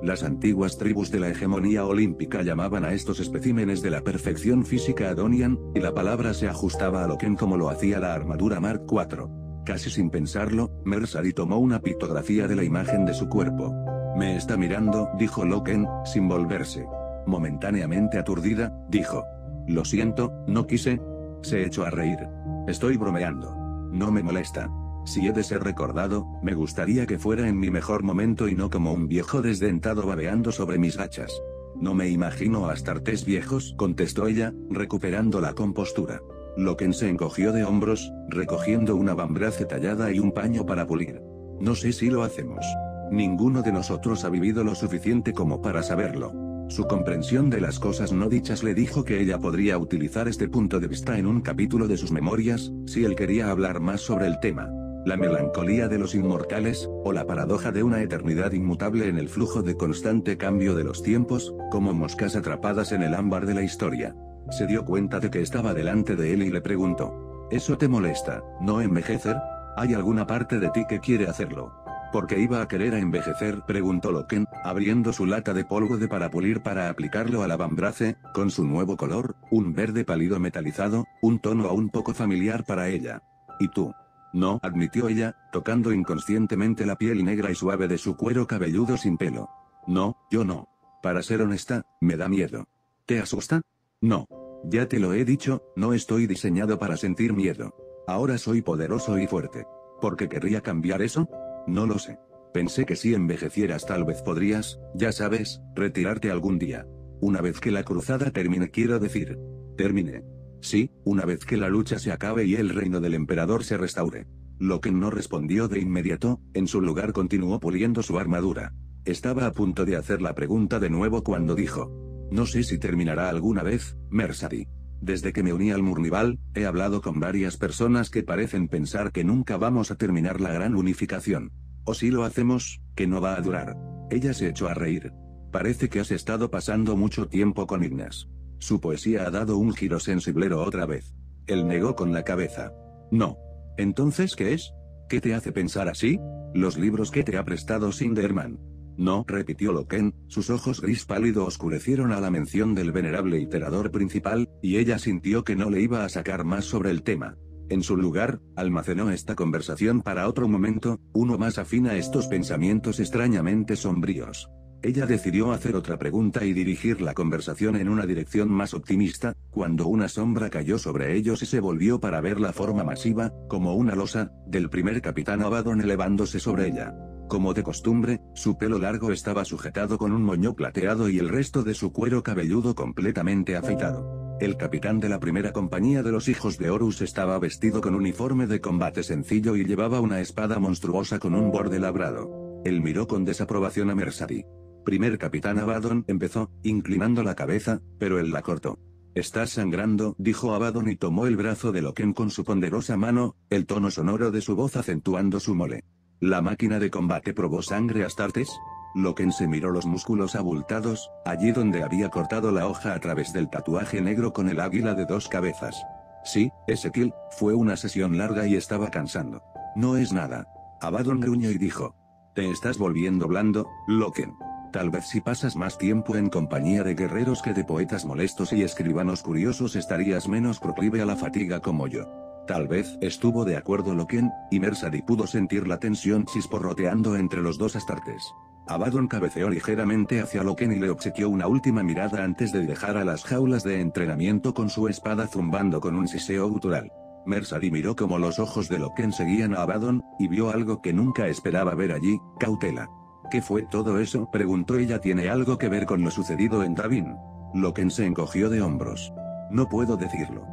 Las antiguas tribus de la hegemonía olímpica llamaban a estos especímenes de la perfección física Adonian, y la palabra se ajustaba a Loken como lo hacía la armadura Mark cuatro. Casi sin pensarlo, Mercedes tomó una pictografía de la imagen de su cuerpo. Me está mirando, dijo Loken, sin volverse. Momentáneamente aturdida, dijo. Lo siento, no quise. Se echó a reír. Estoy bromeando. No me molesta. Si he de ser recordado, me gustaría que fuera en mi mejor momento y no como un viejo desdentado babeando sobre mis gachas. No me imagino a Astartes viejos, contestó ella, recuperando la compostura. Loken se encogió de hombros, recogiendo una bambrace tallada y un paño para pulir. No sé si lo hacemos. Ninguno de nosotros ha vivido lo suficiente como para saberlo. Su comprensión de las cosas no dichas le dijo que ella podría utilizar este punto de vista en un capítulo de sus memorias, si él quería hablar más sobre el tema. La melancolía de los inmortales, o la paradoja de una eternidad inmutable en el flujo de constante cambio de los tiempos, como moscas atrapadas en el ámbar de la historia. Se dio cuenta de que estaba delante de él y le preguntó. ¿Eso te molesta, no envejecer? ¿Hay alguna parte de ti que quiere hacerlo? ¿Por qué iba a querer a envejecer? Preguntó Loken, abriendo su lata de polvo de para pulir para aplicarlo a la bambrace, con su nuevo color, un verde pálido metalizado, un tono aún poco familiar para ella. ¿Y tú? No, admitió ella, tocando inconscientemente la piel negra y suave de su cuero cabelludo sin pelo. No, yo no. Para ser honesta, me da miedo. ¿Te asusta? No. Ya te lo he dicho, no estoy diseñado para sentir miedo. Ahora soy poderoso y fuerte. ¿Por qué querría cambiar eso? No lo sé. Pensé que si envejecieras tal vez podrías, ya sabes, retirarte algún día. Una vez que la cruzada termine, quiero decir. Termine. Sí, una vez que la lucha se acabe y el reino del emperador se restaure. Loken no respondió de inmediato, en su lugar continuó puliendo su armadura. Estaba a punto de hacer la pregunta de nuevo cuando dijo. No sé si terminará alguna vez, Mercedes. Desde que me uní al Murnival, he hablado con varias personas que parecen pensar que nunca vamos a terminar la gran unificación. O si lo hacemos, que no va a durar. Ella se echó a reír. Parece que has estado pasando mucho tiempo con Ignas. Su poesía ha dado un giro sensiblero otra vez. Él negó con la cabeza. No. ¿Entonces qué es? ¿Qué te hace pensar así? Los libros que te ha prestado Sinderman. No, repitió Loken, sus ojos gris pálido oscurecieron a la mención del venerable iterador principal, y ella sintió que no le iba a sacar más sobre el tema. En su lugar, almacenó esta conversación para otro momento, uno más afín a estos pensamientos extrañamente sombríos. Ella decidió hacer otra pregunta y dirigir la conversación en una dirección más optimista, cuando una sombra cayó sobre ellos y se volvió para ver la forma masiva, como una losa, del primer capitán Abaddon elevándose sobre ella. Como de costumbre, su pelo largo estaba sujetado con un moño plateado y el resto de su cuero cabelludo completamente afeitado. El capitán de la primera compañía de los hijos de Horus estaba vestido con uniforme de combate sencillo y llevaba una espada monstruosa con un borde labrado. Él miró con desaprobación a Mercedes. Primer capitán Abaddon, empezó, inclinando la cabeza, pero él la cortó. Estás sangrando, dijo Abaddon y tomó el brazo de Loken con su ponderosa mano, el tono sonoro de su voz acentuando su mole. ¿La máquina de combate probó sangre a Astartes? Loken se miró los músculos abultados, allí donde había cortado la hoja a través del tatuaje negro con el águila de dos cabezas. Sí, Ezequiel, fue una sesión larga y estaba cansando. No es nada. Abaddon gruñó y dijo. Te estás volviendo blando, Loken. Tal vez si pasas más tiempo en compañía de guerreros que de poetas molestos y escribanos curiosos estarías menos proclive a la fatiga como yo. Tal vez, estuvo de acuerdo Loken, y Mercedes pudo sentir la tensión chisporroteando entre los dos Astartes. Abaddon cabeceó ligeramente hacia Loken y le obsequió una última mirada antes de dejar a las jaulas de entrenamiento con su espada zumbando con un siseo gutural. Mercedes miró como los ojos de Loken seguían a Abaddon, y vio algo que nunca esperaba ver allí, cautela. ¿Qué fue todo eso? Preguntó ella. ¿Tiene algo que ver con lo sucedido en Davin? Loken se encogió de hombros. No puedo decirlo.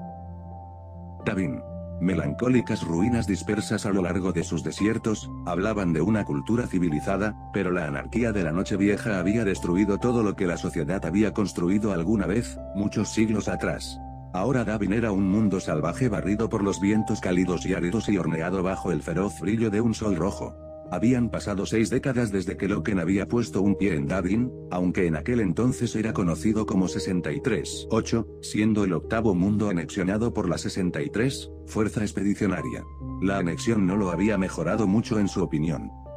Davin. Melancólicas ruinas dispersas a lo largo de sus desiertos, hablaban de una cultura civilizada, pero la anarquía de la Nochevieja había destruido todo lo que la sociedad había construido alguna vez, muchos siglos atrás. Ahora Davin era un mundo salvaje barrido por los vientos cálidos y áridos y horneado bajo el feroz brillo de un sol rojo. Habían pasado seis décadas desde que Loken había puesto un pie en Davin, aunque en aquel entonces era conocido como sesenta y tres ocho, siendo el octavo mundo anexionado por la sesenta y tres, Fuerza Expedicionaria. La anexión no lo había mejorado mucho en su opinión.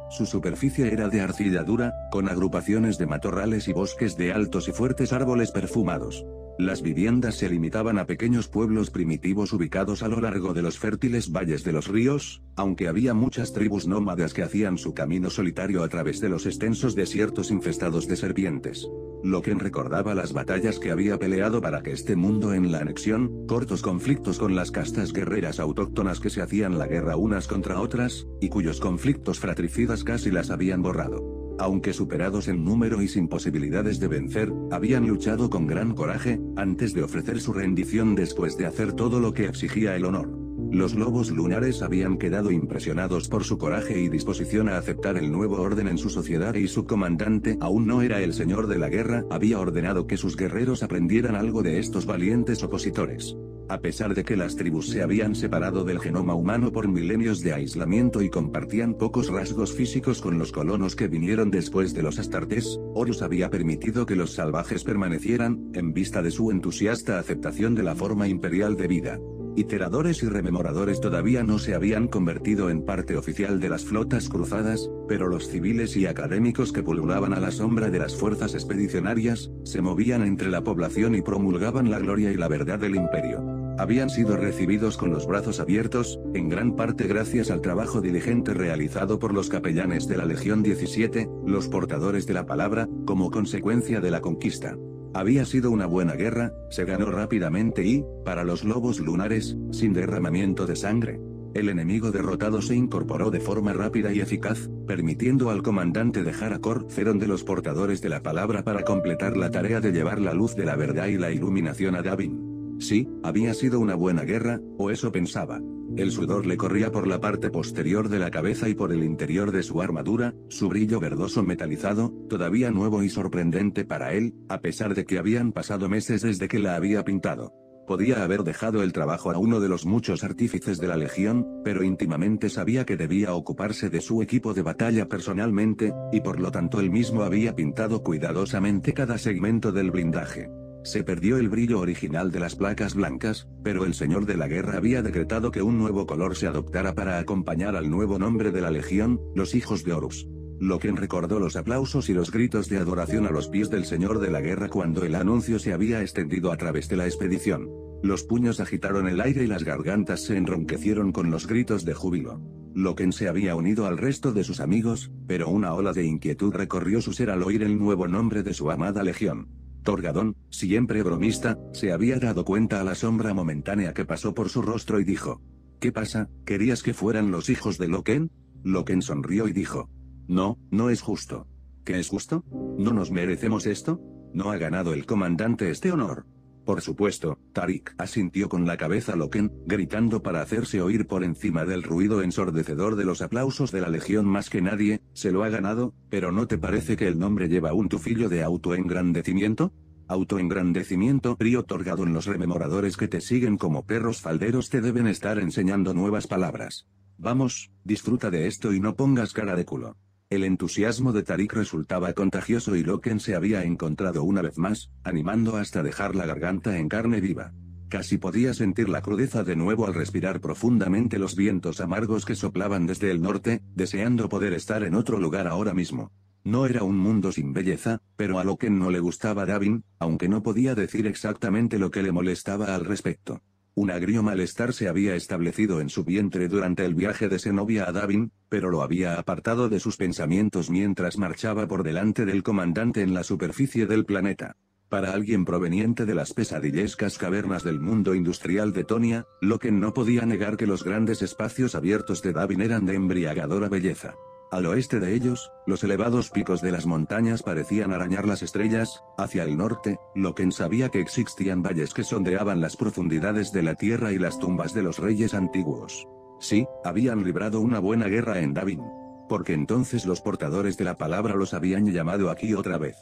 Su superficie era de arcilla dura, con agrupaciones de matorrales y bosques de altos y fuertes árboles perfumados. Las viviendas se limitaban a pequeños pueblos primitivos ubicados a lo largo de los fértiles valles de los ríos, aunque había muchas tribus nómadas que hacían su camino solitario a través de los extensos desiertos infestados de serpientes. Loken recordaba las batallas que había peleado para que este mundo en la anexión, cortos conflictos con las castas guerreras autóctonas que se hacían la guerra unas contra otras, y cuyos conflictos fratricidas casi las habían borrado. Aunque superados en número y sin posibilidades de vencer, habían luchado con gran coraje, antes de ofrecer su rendición después de hacer todo lo que exigía el honor. Los lobos lunares habían quedado impresionados por su coraje y disposición a aceptar el nuevo orden en su sociedad, y su comandante aún no era el señor de la guerra, había ordenado que sus guerreros aprendieran algo de estos valientes opositores. A pesar de que las tribus se habían separado del genoma humano por milenios de aislamiento y compartían pocos rasgos físicos con los colonos que vinieron después de los Astartes, Horus había permitido que los salvajes permanecieran, en vista de su entusiasta aceptación de la forma imperial de vida. Iteradores y rememoradores todavía no se habían convertido en parte oficial de las flotas cruzadas, pero los civiles y académicos que pululaban a la sombra de las fuerzas expedicionarias, se movían entre la población y promulgaban la gloria y la verdad del imperio. Habían sido recibidos con los brazos abiertos, en gran parte gracias al trabajo diligente realizado por los capellanes de la Legión diecisiete, los portadores de la palabra, como consecuencia de la conquista. Había sido una buena guerra, se ganó rápidamente y, para los lobos lunares, sin derramamiento de sangre. El enemigo derrotado se incorporó de forma rápida y eficaz, permitiendo al comandante dejar a Cor-Ceron de los portadores de la palabra para completar la tarea de llevar la luz de la verdad y la iluminación a Davin. Sí, había sido una buena guerra, o eso pensaba. El sudor le corría por la parte posterior de la cabeza y por el interior de su armadura, su brillo verdoso metalizado, todavía nuevo y sorprendente para él, a pesar de que habían pasado meses desde que la había pintado. Podía haber dejado el trabajo a uno de los muchos artífices de la Legión, pero íntimamente sabía que debía ocuparse de su equipo de batalla personalmente, y por lo tanto él mismo había pintado cuidadosamente cada segmento del blindaje. Se perdió el brillo original de las placas blancas, pero el señor de la guerra había decretado que un nuevo color se adoptara para acompañar al nuevo nombre de la Legión, los hijos de Horus. Loken recordó los aplausos y los gritos de adoración a los pies del señor de la guerra cuando el anuncio se había extendido a través de la expedición. Los puños agitaron el aire y las gargantas se enronquecieron con los gritos de júbilo. Loken se había unido al resto de sus amigos, pero una ola de inquietud recorrió su ser al oír el nuevo nombre de su amada Legión. Torgadón, siempre bromista, se había dado cuenta a la sombra momentánea que pasó por su rostro y dijo: ¿Qué pasa? ¿Querías que fueran los hijos de Loken? Loken sonrió y dijo: No, no es justo. ¿Qué es justo? ¿No nos merecemos esto? ¿No ha ganado el comandante este honor? Por supuesto, Tarik asintió con la cabeza Loken, gritando para hacerse oír por encima del ruido ensordecedor de los aplausos de la Legión más que nadie: se lo ha ganado, pero ¿no te parece que el nombre lleva un tufillo de autoengrandecimiento? Autoengrandecimiento, río Torgadón. Los rememoradores que te siguen como perros falderos te deben estar enseñando nuevas palabras. Vamos, disfruta de esto y no pongas cara de culo. El entusiasmo de Tarik resultaba contagioso y Loken se había encontrado una vez más, animando hasta dejar la garganta en carne viva. Casi podía sentir la crudeza de nuevo al respirar profundamente los vientos amargos que soplaban desde el norte, deseando poder estar en otro lugar ahora mismo. No era un mundo sin belleza, pero a Loken no le gustaba Davin, aunque no podía decir exactamente lo que le molestaba al respecto. Un agrio malestar se había establecido en su vientre durante el viaje de Zenobia a Davin, pero lo había apartado de sus pensamientos mientras marchaba por delante del comandante en la superficie del planeta. Para alguien proveniente de las pesadillescas cavernas del mundo industrial de Tonia, Loken no podía negar que los grandes espacios abiertos de Davin eran de embriagadora belleza. Al oeste de ellos, los elevados picos de las montañas parecían arañar las estrellas. Hacia el norte, Loken sabía que existían valles que sondeaban las profundidades de la tierra y las tumbas de los reyes antiguos. Sí, habían librado una buena guerra en Davin. Porque entonces los portadores de la palabra los habían llamado aquí otra vez.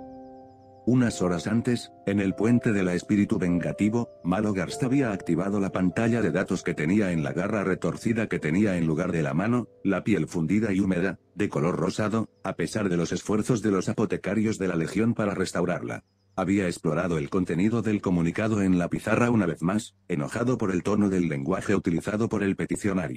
Unas horas antes, en el puente del espíritu vengativo, Malogarst había activado la pantalla de datos que tenía en la garra retorcida que tenía en lugar de la mano, la piel fundida y húmeda, de color rosado, a pesar de los esfuerzos de los apotecarios de la Legión para restaurarla. Había explorado el contenido del comunicado en la pizarra una vez más, enojado por el tono del lenguaje utilizado por el peticionario.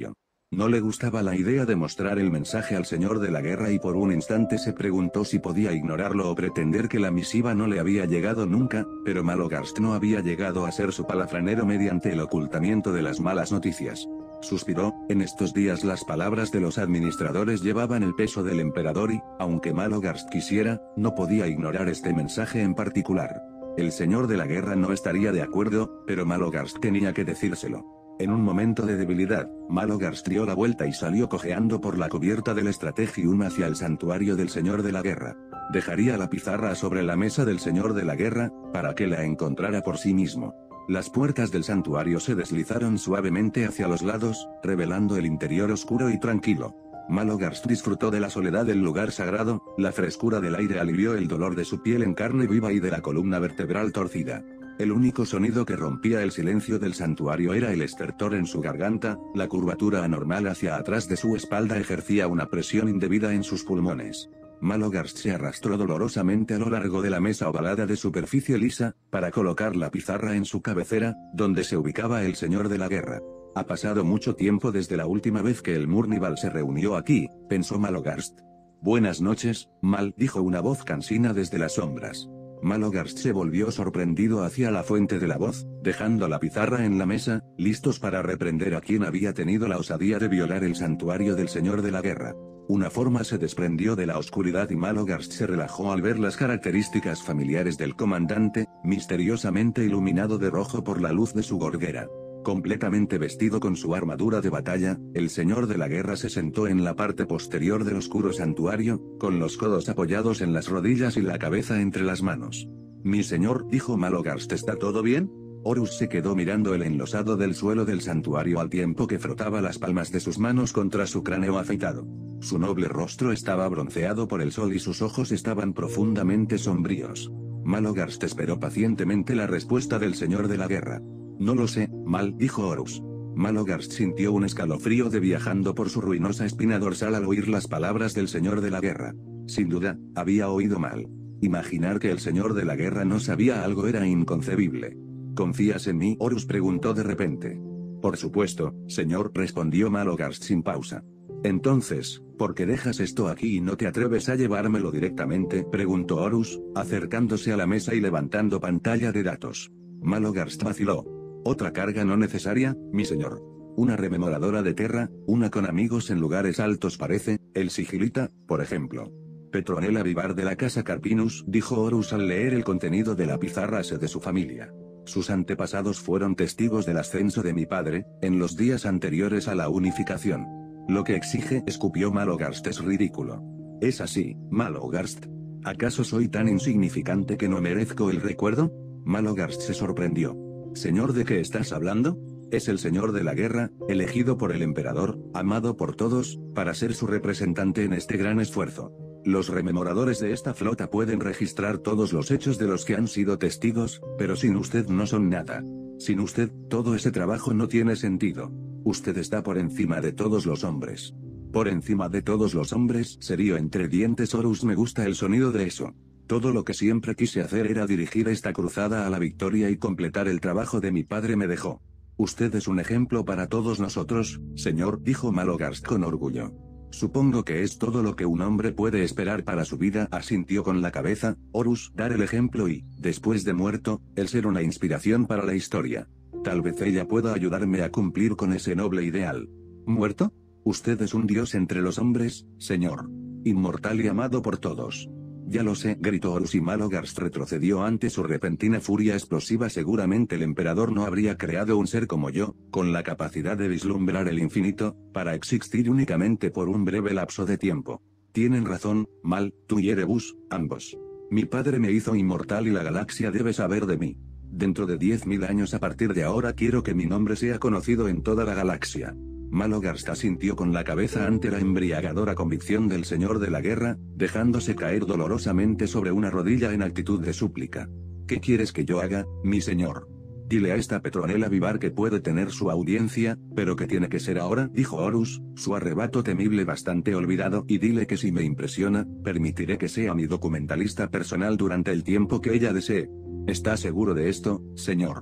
No le gustaba la idea de mostrar el mensaje al señor de la guerra y por un instante se preguntó si podía ignorarlo o pretender que la misiva no le había llegado nunca, pero Malogarst no había llegado a ser su palafranero mediante el ocultamiento de las malas noticias. Suspiró, en estos días las palabras de los administradores llevaban el peso del emperador y, aunque Malogarst quisiera, no podía ignorar este mensaje en particular. El señor de la guerra no estaría de acuerdo, pero Malogarst tenía que decírselo. En un momento de debilidad, Malogarst dio la vuelta y salió cojeando por la cubierta del Strategium hacia el santuario del señor de la guerra. Dejaría la pizarra sobre la mesa del señor de la guerra, para que la encontrara por sí mismo. Las puertas del santuario se deslizaron suavemente hacia los lados, revelando el interior oscuro y tranquilo. Malogarst disfrutó de la soledad del lugar sagrado, la frescura del aire alivió el dolor de su piel en carne viva y de la columna vertebral torcida. El único sonido que rompía el silencio del santuario era el estertor en su garganta, la curvatura anormal hacia atrás de su espalda ejercía una presión indebida en sus pulmones. Malogarst se arrastró dolorosamente a lo largo de la mesa ovalada de superficie lisa, para colocar la pizarra en su cabecera, donde se ubicaba el señor de la guerra. Ha pasado mucho tiempo desde la última vez que el Murnival se reunió aquí, pensó Malogarst. Buenas noches, Mal, dijo una voz cansina desde las sombras. Malogarst se volvió sorprendido hacia la fuente de la voz, dejando la pizarra en la mesa, listos para reprender a quien había tenido la osadía de violar el santuario del señor de la guerra. Una forma se desprendió de la oscuridad y Malogarst se relajó al ver las características familiares del comandante, misteriosamente iluminado de rojo por la luz de su gorguera. Completamente vestido con su armadura de batalla, el señor de la guerra se sentó en la parte posterior del oscuro santuario, con los codos apoyados en las rodillas y la cabeza entre las manos. Mi señor, dijo Malogarst, ¿está todo bien? Horus se quedó mirando el enlosado del suelo del santuario al tiempo que frotaba las palmas de sus manos contra su cráneo afeitado. Su noble rostro estaba bronceado por el sol y sus ojos estaban profundamente sombríos. Malogarst esperó pacientemente la respuesta del señor de la guerra. No lo sé, Mal, dijo Horus. Malogarst sintió un escalofrío de viajando por su ruinosa espina dorsal al oír las palabras del señor de la guerra. Sin duda, había oído mal. Imaginar que el señor de la guerra no sabía algo era inconcebible. ¿Confías en mí? Horus preguntó de repente. Por supuesto, señor, respondió Malogarst sin pausa. Entonces, ¿por qué dejas esto aquí y no te atreves a llevármelo directamente? Preguntó Horus, acercándose a la mesa y levantando pantalla de datos. Malogarst vaciló. ¿Otra carga no necesaria, mi señor? Una rememoradora de Terra, una con amigos en lugares altos parece, el Sigilita, por ejemplo. Petronella Vivar de la casa Carpinus, dijo Horus al leer el contenido de la pizarra S de su familia. Sus antepasados fueron testigos del ascenso de mi padre, en los días anteriores a la unificación. Lo que exige, escupió Malogarst, es ridículo. ¿Es así, Malogarst? ¿Acaso soy tan insignificante que no merezco el recuerdo? Malogarst se sorprendió. ¿Señor de qué estás hablando? Es el señor de la guerra, elegido por el emperador, amado por todos, para ser su representante en este gran esfuerzo. Los rememoradores de esta flota pueden registrar todos los hechos de los que han sido testigos, pero sin usted no son nada. Sin usted, todo ese trabajo no tiene sentido. Usted está por encima de todos los hombres. Por encima de todos los hombres, serio entre dientes Horus, me gusta el sonido de eso. Todo lo que siempre quise hacer era dirigir esta cruzada a la victoria y completar el trabajo de mi padre me dejó. Usted es un ejemplo para todos nosotros, señor, dijo Malogarst con orgullo. Supongo que es todo lo que un hombre puede esperar para su vida, asintió con la cabeza, Horus, dar el ejemplo y, después de muerto, el ser una inspiración para la historia. Tal vez ella pueda ayudarme a cumplir con ese noble ideal. ¿Muerto? Usted es un dios entre los hombres, señor. Inmortal y amado por todos. Ya lo sé, gritó Horus y Malogarst retrocedió ante su repentina furia explosiva. Seguramente el emperador no habría creado un ser como yo, con la capacidad de vislumbrar el infinito, para existir únicamente por un breve lapso de tiempo. Tienen razón, Mal, tú y Erebus, ambos. Mi padre me hizo inmortal y la galaxia debe saber de mí. Dentro de diez mil años a partir de ahora quiero que mi nombre sea conocido en toda la galaxia. Malogarst asintió con la cabeza ante la embriagadora convicción del señor de la guerra, dejándose caer dolorosamente sobre una rodilla en actitud de súplica. ¿Qué quieres que yo haga, mi señor? Dile a esta Petronella Vivar que puede tener su audiencia, pero que tiene que ser ahora, dijo Horus, su arrebato temible bastante olvidado, y dile que si me impresiona, permitiré que sea mi documentalista personal durante el tiempo que ella desee. ¿Está seguro de esto, señor?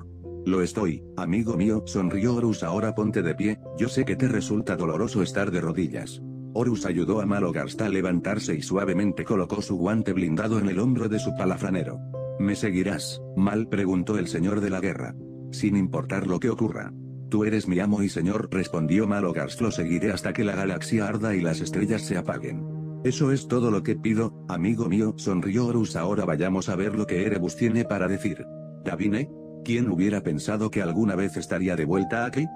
Lo estoy, amigo mío, sonrió Horus. Ahora ponte de pie, yo sé que te resulta doloroso estar de rodillas. Horus ayudó a Maloghast a levantarse y suavemente colocó su guante blindado en el hombro de su palafranero. ¿Me seguirás, Mal?, preguntó el señor de la guerra. Sin importar lo que ocurra. Tú eres mi amo y señor, respondió Maloghast. Lo seguiré hasta que la galaxia arda y las estrellas se apaguen. Eso es todo lo que pido, amigo mío, sonrió Horus. Ahora vayamos a ver lo que Erebus tiene para decir. ¿Davine? ¿Quién hubiera pensado que alguna vez estaría de vuelta aquí?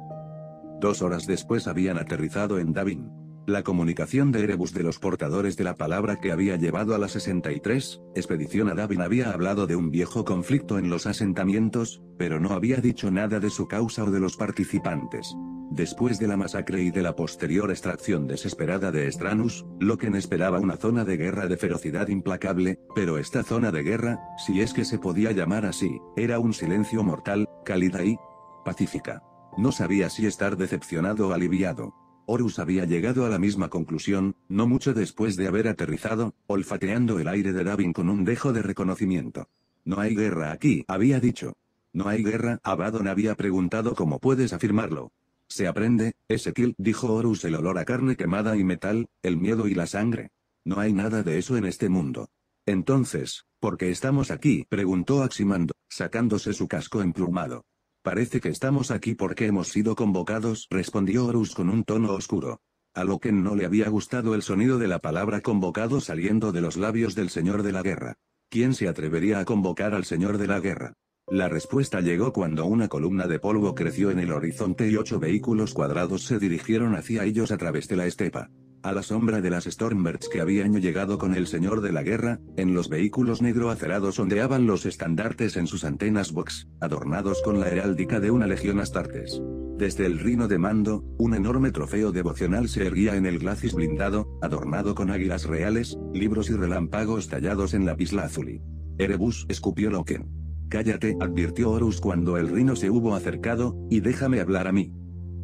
Dos horas después habían aterrizado en Davin. La comunicación de Erebus de los portadores de la palabra que había llevado a la sesenta y tres expedición a Davin había hablado de un viejo conflicto en los asentamientos, pero no había dicho nada de su causa o de los participantes. Después de la masacre y de la posterior extracción desesperada de Stranus, Loken esperaba una zona de guerra de ferocidad implacable, pero esta zona de guerra, si es que se podía llamar así, era un silencio mortal, cálida y pacífica. No sabía si estar decepcionado o aliviado. Horus había llegado a la misma conclusión, no mucho después de haber aterrizado, olfateando el aire de Davin con un dejo de reconocimiento. No hay guerra aquí, había dicho. ¿No hay guerra? Abaddon había preguntado. ¿Cómo puedes afirmarlo? Se aprende, Ezequiel, dijo Horus. El olor a carne quemada y metal, el miedo y la sangre. No hay nada de eso en este mundo. Entonces, ¿por qué estamos aquí?, preguntó Aximando, sacándose su casco emplumado. Parece que estamos aquí porque hemos sido convocados, respondió Horus con un tono oscuro. A Loken no le había gustado el sonido de la palabra convocado saliendo de los labios del señor de la guerra. ¿Quién se atrevería a convocar al señor de la guerra? La respuesta llegó cuando una columna de polvo creció en el horizonte y ocho vehículos cuadrados se dirigieron hacia ellos a través de la estepa. A la sombra de las Stormbirds que habían llegado con el señor de la guerra, en los vehículos negro acerados ondeaban los estandartes en sus antenas Vox, adornados con la heráldica de una legión Astartes. Desde el rino de mando, un enorme trofeo devocional se erguía en el glacis blindado, adornado con águilas reales, libros y relámpagos tallados en lapislázuli. Erebus, escupió Loken. Cállate, advirtió Horus cuando el rino se hubo acercado, y déjame hablar a mí.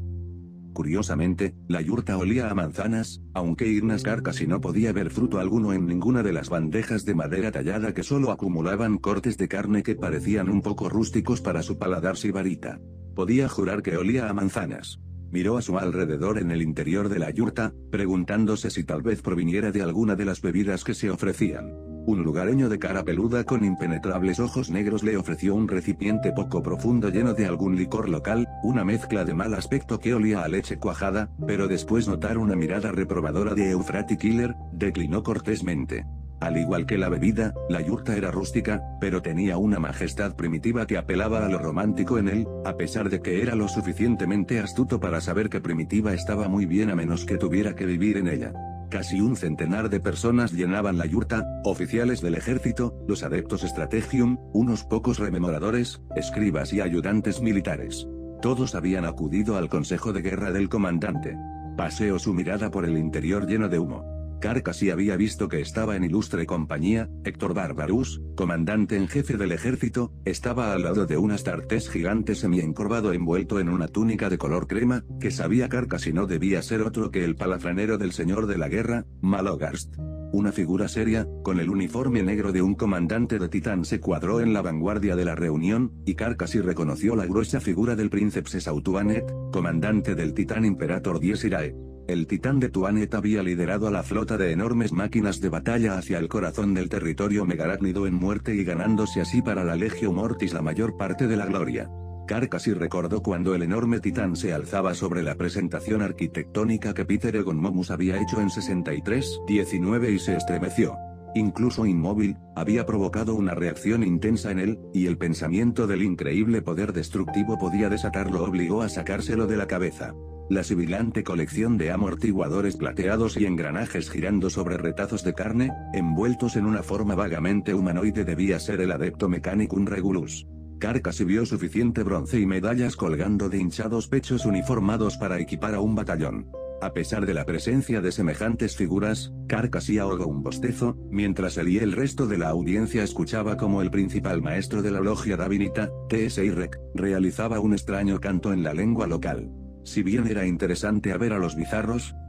Curiosamente, la yurta olía a manzanas, aunque Ignas Carcassi no podía ver fruto alguno en ninguna de las bandejas de madera tallada que solo acumulaban cortes de carne que parecían un poco rústicos para su paladar sibarita. Podía jurar que olía a manzanas. Miró a su alrededor en el interior de la yurta, preguntándose si tal vez proviniera de alguna de las bebidas que se ofrecían. Un lugareño de cara peluda con impenetrables ojos negros le ofreció un recipiente poco profundo lleno de algún licor local, una mezcla de mal aspecto que olía a leche cuajada, pero después notar una mirada reprobadora de Euphrati Killer, declinó cortésmente. Al igual que la bebida, la yurta era rústica, pero tenía una majestad primitiva que apelaba a lo romántico en él, a pesar de que era lo suficientemente astuto para saber que primitiva estaba muy bien a menos que tuviera que vivir en ella. Casi un centenar de personas llenaban la yurta, oficiales del ejército, los adeptos Strategium, unos pocos rememoradores, escribas y ayudantes militares. Todos habían acudido al consejo de guerra del comandante. Paseó su mirada por el interior lleno de humo. Carcassi había visto que estaba en ilustre compañía. Héctor Barbarus, comandante en jefe del ejército, estaba al lado de un Astartes gigante semi-encorvado envuelto en una túnica de color crema, que sabía Carcassi no debía ser otro que el palafranero del señor de la guerra, Maloghast. Una figura seria, con el uniforme negro de un comandante de Titán se cuadró en la vanguardia de la reunión, y Carcassi reconoció la gruesa figura del príncipe Sautuanet, comandante del Titán Imperator Dies Irae. El titán de Tuanet había liderado a la flota de enormes máquinas de batalla hacia el corazón del territorio megarácnido en muerte y ganándose así para la Legio Mortis la mayor parte de la gloria. Carcassi recordó cuando el enorme titán se alzaba sobre la presentación arquitectónica que Peter Egon Momus había hecho en sesenta y tres diecinueve y se estremeció. Incluso inmóvil, había provocado una reacción intensa en él, y el pensamiento del increíble poder destructivo podía desatarlo obligó a sacárselo de la cabeza. La sibilante colección de amortiguadores plateados y engranajes girando sobre retazos de carne, envueltos en una forma vagamente humanoide debía ser el Adepto Mechanicum Regulus. Carcassi vio suficiente bronce y medallas colgando de hinchados pechos uniformados para equipar a un batallón. A pesar de la presencia de semejantes figuras, Carcassi ahogó un bostezo, mientras él y el resto de la audiencia escuchaba como el principal maestro de la logia Davinita, T S Irrek, realizaba un extraño canto en la lengua local. Si bien era interesante a ver a los bizarros,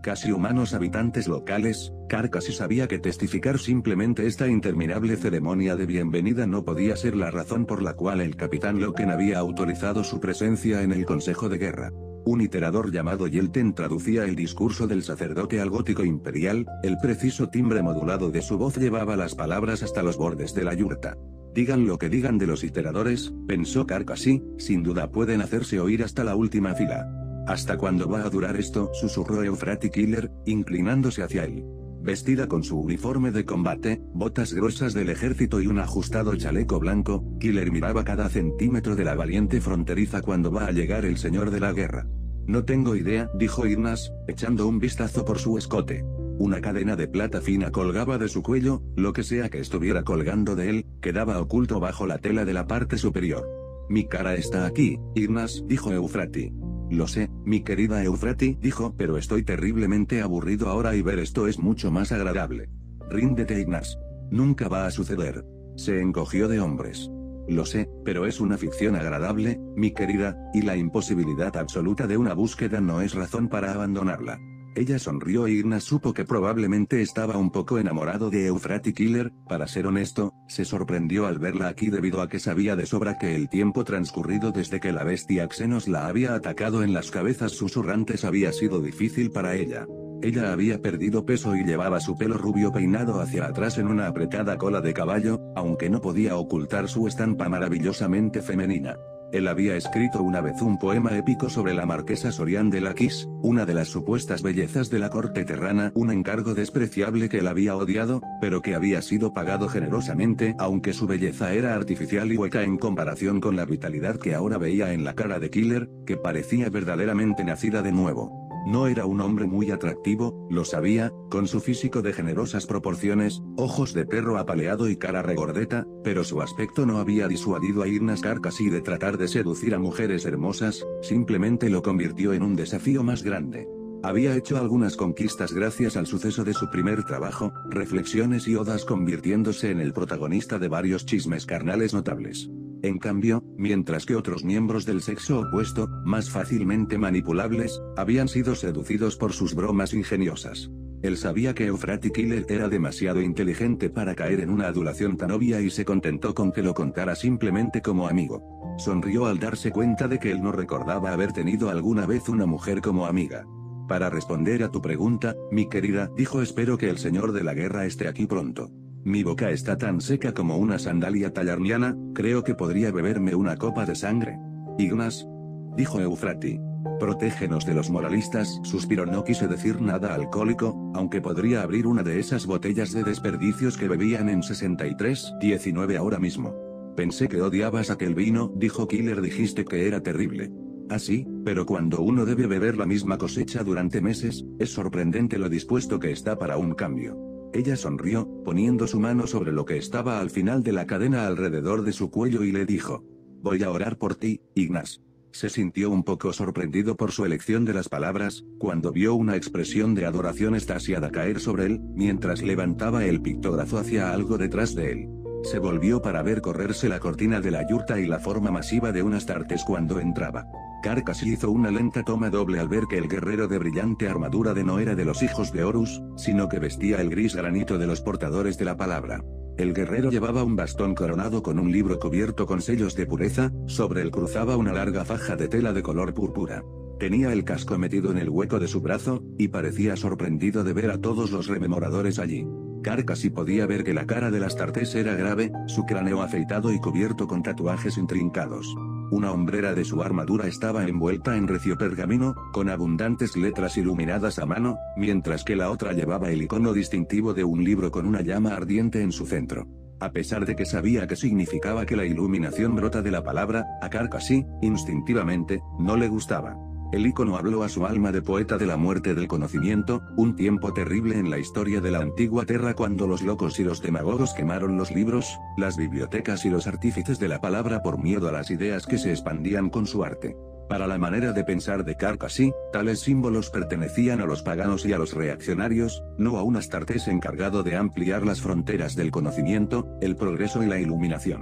casi humanos habitantes locales, Carcassi sabía que testificar simplemente esta interminable ceremonia de bienvenida no podía ser la razón por la cual el capitán Loken había autorizado su presencia en el Consejo de Guerra. Un iterador llamado Yelten traducía el discurso del sacerdote al gótico imperial, el preciso timbre modulado de su voz llevaba las palabras hasta los bordes de la yurta. Digan lo que digan de los iteradores, pensó Carcassi, sin duda pueden hacerse oír hasta la última fila. ¿Hasta cuándo va a durar esto?, susurró Euphrates Killer, inclinándose hacia él. Vestida con su uniforme de combate, botas gruesas del ejército y un ajustado chaleco blanco, Killer miraba cada centímetro de la valiente fronteriza. ¿Cuándo va a llegar el señor de la guerra? No tengo idea, dijo Ignas, echando un vistazo por su escote. Una cadena de plata fina colgaba de su cuello, lo que sea que estuviera colgando de él, quedaba oculto bajo la tela de la parte superior. Mi cara está aquí, Ignas, dijo Euphrates. Lo sé, mi querida Euphrates, dijo, pero estoy terriblemente aburrido ahora y ver esto es mucho más agradable. Ríndete, Ignas. Nunca va a suceder. Se encogió de hombres. Lo sé, pero es una ficción agradable, mi querida, y la imposibilidad absoluta de una búsqueda no es razón para abandonarla. Ella sonrió y Ignas supo que probablemente estaba un poco enamorado de Euphrates Killer. Para ser honesto, se sorprendió al verla aquí debido a que sabía de sobra que el tiempo transcurrido desde que la bestia Xenos la había atacado en las cabezas susurrantes había sido difícil para ella. Ella había perdido peso y llevaba su pelo rubio peinado hacia atrás en una apretada cola de caballo, aunque no podía ocultar su estampa maravillosamente femenina. Él había escrito una vez un poema épico sobre la marquesa Sorian de Laquis, una de las supuestas bellezas de la corte terrana, un encargo despreciable que él había odiado, pero que había sido pagado generosamente, aunque su belleza era artificial y hueca en comparación con la vitalidad que ahora veía en la cara de Killer, que parecía verdaderamente nacida de nuevo. No era un hombre muy atractivo, lo sabía, con su físico de generosas proporciones, ojos de perro apaleado y cara regordeta, pero su aspecto no había disuadido a Ignas Carcassi de tratar de seducir a mujeres hermosas, simplemente lo convirtió en un desafío más grande. Había hecho algunas conquistas gracias al suceso de su primer trabajo, reflexiones y odas convirtiéndose en el protagonista de varios chismes carnales notables. En cambio, mientras que otros miembros del sexo opuesto, más fácilmente manipulables, habían sido seducidos por sus bromas ingeniosas. Él sabía que Euphrates Killer era demasiado inteligente para caer en una adulación tan obvia y se contentó con que lo contara simplemente como amigo. Sonrió al darse cuenta de que él no recordaba haber tenido alguna vez una mujer como amiga. Para responder a tu pregunta, mi querida, dijo, espero que el señor de la guerra esté aquí pronto. Mi boca está tan seca como una sandalia talarniana, creo que podría beberme una copa de sangre. Ignas, dijo Euphrates. Protégenos de los moralistas, suspiró. No quise decir nada alcohólico, aunque podría abrir una de esas botellas de desperdicios que bebían en sesenta y tres diecinueve ahora mismo. Pensé que odiabas aquel vino, dijo Killer, dijiste que era terrible. Ah sí, pero cuando uno debe beber la misma cosecha durante meses, es sorprendente lo dispuesto que está para un cambio. Ella sonrió, poniendo su mano sobre lo que estaba al final de la cadena alrededor de su cuello y le dijo: voy a orar por ti, Ignas. Se sintió un poco sorprendido por su elección de las palabras, cuando vio una expresión de adoración extasiada caer sobre él, mientras levantaba el pictógrafo hacia algo detrás de él. Se volvió para ver correrse la cortina de la yurta y la forma masiva de unas tartes cuando entraba. Carcassi hizo una lenta toma doble al ver que el guerrero de brillante armadura de no era de los hijos de Horus, sino que vestía el gris granito de los portadores de la palabra. El guerrero llevaba un bastón coronado con un libro cubierto con sellos de pureza, sobre él cruzaba una larga faja de tela de color púrpura. Tenía el casco metido en el hueco de su brazo, y parecía sorprendido de ver a todos los rememoradores allí. Carcassi podía ver que la cara del Astartés era grave, su cráneo afeitado y cubierto con tatuajes intrincados. Una hombrera de su armadura estaba envuelta en recio pergamino, con abundantes letras iluminadas a mano, mientras que la otra llevaba el icono distintivo de un libro con una llama ardiente en su centro. A pesar de que sabía que significaba que la iluminación brota de la palabra, a Carcassi, instintivamente, no le gustaba. El icono habló a su alma de poeta de la muerte del conocimiento, un tiempo terrible en la historia de la antigua Tierra cuando los locos y los demagogos quemaron los libros, las bibliotecas y los artífices de la palabra por miedo a las ideas que se expandían con su arte. Para la manera de pensar de Carcassi, tales símbolos pertenecían a los paganos y a los reaccionarios, no a un Astartés encargado de ampliar las fronteras del conocimiento, el progreso y la iluminación.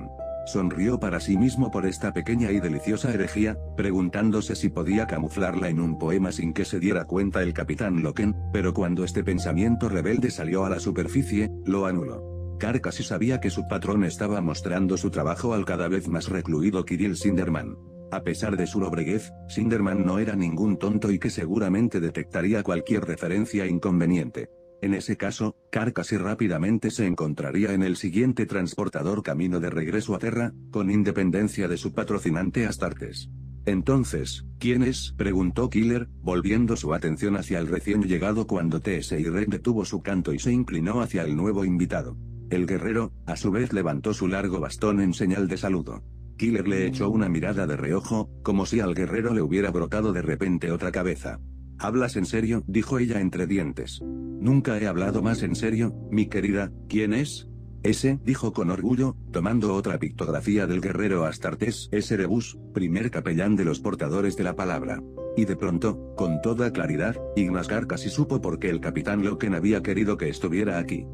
sonrió para sí mismo por esta pequeña y deliciosa herejía, preguntándose si podía camuflarla en un poema sin que se diera cuenta el capitán Loken, pero cuando este pensamiento rebelde salió a la superficie, lo anuló. Karr casi sabía que su patrón estaba mostrando su trabajo al cada vez más recluido Kirill Sinderman. A pesar de su lobreguez, Sinderman no era ningún tonto y que seguramente detectaría cualquier referencia inconveniente. En ese caso, Karr casi rápidamente se encontraría en el siguiente transportador camino de regreso a Terra, con independencia de su patrocinante Astartes. Entonces, ¿quién es?, preguntó Killer, volviendo su atención hacia el recién llegado cuando T S y Red detuvo su canto y se inclinó hacia el nuevo invitado. El guerrero, a su vez, levantó su largo bastón en señal de saludo. Killer le echó una mirada de reojo, como si al guerrero le hubiera brotado de repente otra cabeza. ¿Hablas en serio?, dijo ella entre dientes. Nunca he hablado más en serio, mi querida. ¿Quién es? Ese, dijo con orgullo, tomando otra pictografía del guerrero Astartes S. Rebus, primer capellán de los portadores de la palabra. Y de pronto, con toda claridad, Ignascar casi supo por qué el capitán Loken había querido que estuviera aquí.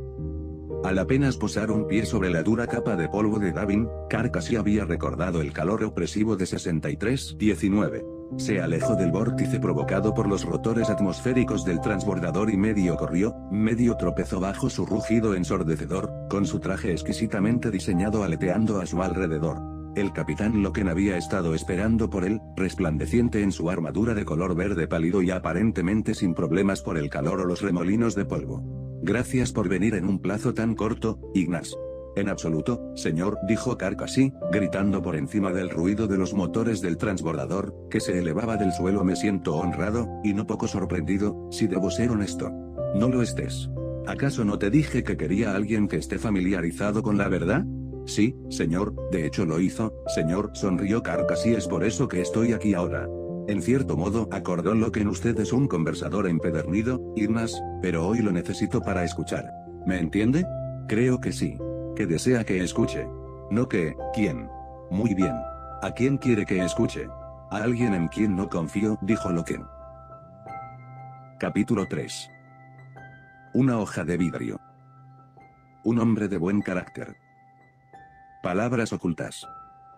Al apenas posar un pie sobre la dura capa de polvo de Davin, Karr casi había recordado el calor opresivo de sesenta y tres diecinueve. Se alejó del vórtice provocado por los rotores atmosféricos del transbordador y medio corrió, medio tropezó bajo su rugido ensordecedor, con su traje exquisitamente diseñado aleteando a su alrededor. El capitán Loken había estado esperando por él, resplandeciente en su armadura de color verde pálido y aparentemente sin problemas por el calor o los remolinos de polvo. Gracias por venir en un plazo tan corto, Ignas. En absoluto, señor, dijo Karr casi, gritando por encima del ruido de los motores del transbordador, que se elevaba del suelo. Me siento honrado, y no poco sorprendido, si debo ser honesto. No lo estés. ¿Acaso no te dije que quería a alguien que esté familiarizado con la verdad? Sí, señor, de hecho lo hizo, señor, sonrió Karr casi. Es por eso que estoy aquí ahora. En cierto modo, acordó Loken, usted es un conversador empedernido, Ignas, pero hoy lo necesito para escuchar. ¿Me entiende? Creo que sí. Que desea que escuche. No que, ¿quién? Muy bien. ¿A quién quiere que escuche? A alguien en quien no confío, dijo Loken. Capítulo tres. Una hoja de vidrio. Un hombre de buen carácter. Palabras ocultas.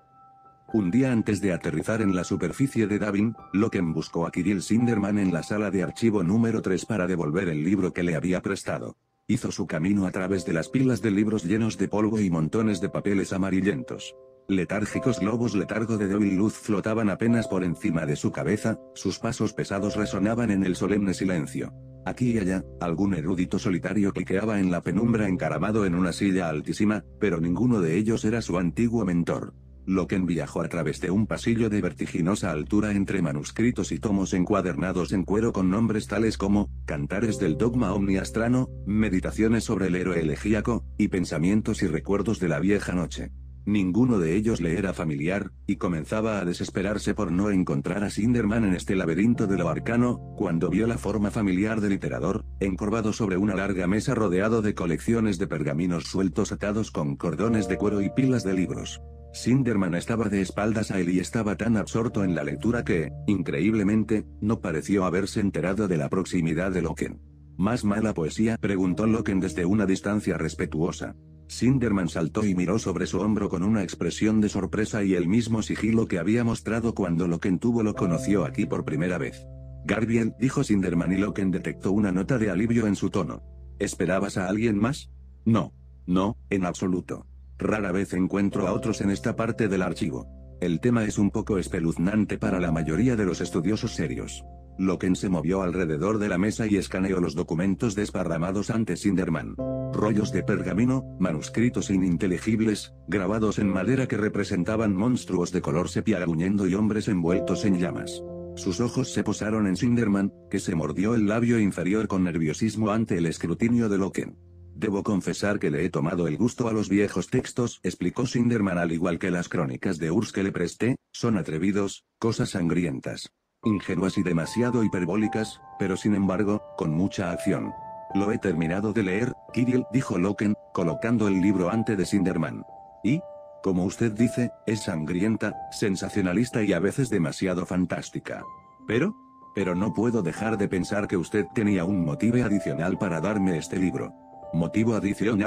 Un día antes de aterrizar en la superficie de Davin, Loken buscó a Kirill Sinderman en la sala de archivo número tres para devolver el libro que le había prestado. Hizo su camino a través de las pilas de libros llenos de polvo y montones de papeles amarillentos. Letárgicos globos letargo de débil luz flotaban apenas por encima de su cabeza, sus pasos pesados resonaban en el solemne silencio. Aquí y allá, algún erudito solitario cliqueaba en la penumbra encaramado en una silla altísima, pero ninguno de ellos era su antiguo mentor. Loken viajó a través de un pasillo de vertiginosa altura entre manuscritos y tomos encuadernados en cuero con nombres tales como Cantares del Dogma Omniastrano, Meditaciones sobre el héroe elegíaco, y Pensamientos y recuerdos de la vieja noche. Ninguno de ellos le era familiar, y comenzaba a desesperarse por no encontrar a Sinderman en este laberinto de lo arcano, cuando vio la forma familiar del iterador, encorvado sobre una larga mesa rodeado de colecciones de pergaminos sueltos atados con cordones de cuero y pilas de libros. Sinderman estaba de espaldas a él y estaba tan absorto en la lectura que, increíblemente, no pareció haberse enterado de la proximidad de Loken. ¿Más mala poesía?, preguntó Loken desde una distancia respetuosa. Sinderman saltó y miró sobre su hombro con una expresión de sorpresa y el mismo sigilo que había mostrado cuando Loken tuvo lo conoció aquí por primera vez. Garbiel, dijo Sinderman, y Loken detectó una nota de alivio en su tono. ¿Esperabas a alguien más? No. No, en absoluto. Rara vez encuentro a otros en esta parte del archivo. El tema es un poco espeluznante para la mayoría de los estudiosos serios. Loken se movió alrededor de la mesa y escaneó los documentos desparramados ante Sinderman. Rollos de pergamino, manuscritos ininteligibles, grabados en madera que representaban monstruos de color sepia gruñendo y hombres envueltos en llamas. Sus ojos se posaron en Sinderman, que se mordió el labio inferior con nerviosismo ante el escrutinio de Loken. Debo confesar que le he tomado el gusto a los viejos textos, explicó Sinderman, al igual que las crónicas de Urs que le presté, son atrevidos, cosas sangrientas, ingenuas y demasiado hiperbólicas, pero sin embargo, con mucha acción. Lo he terminado de leer, Kirill, dijo Loken, colocando el libro ante de Sinderman. Y, como usted dice, es sangrienta, sensacionalista y a veces demasiado fantástica. Pero, pero no puedo dejar de pensar que usted tenía un motivo adicional para darme este libro. ¿Motivo adicional?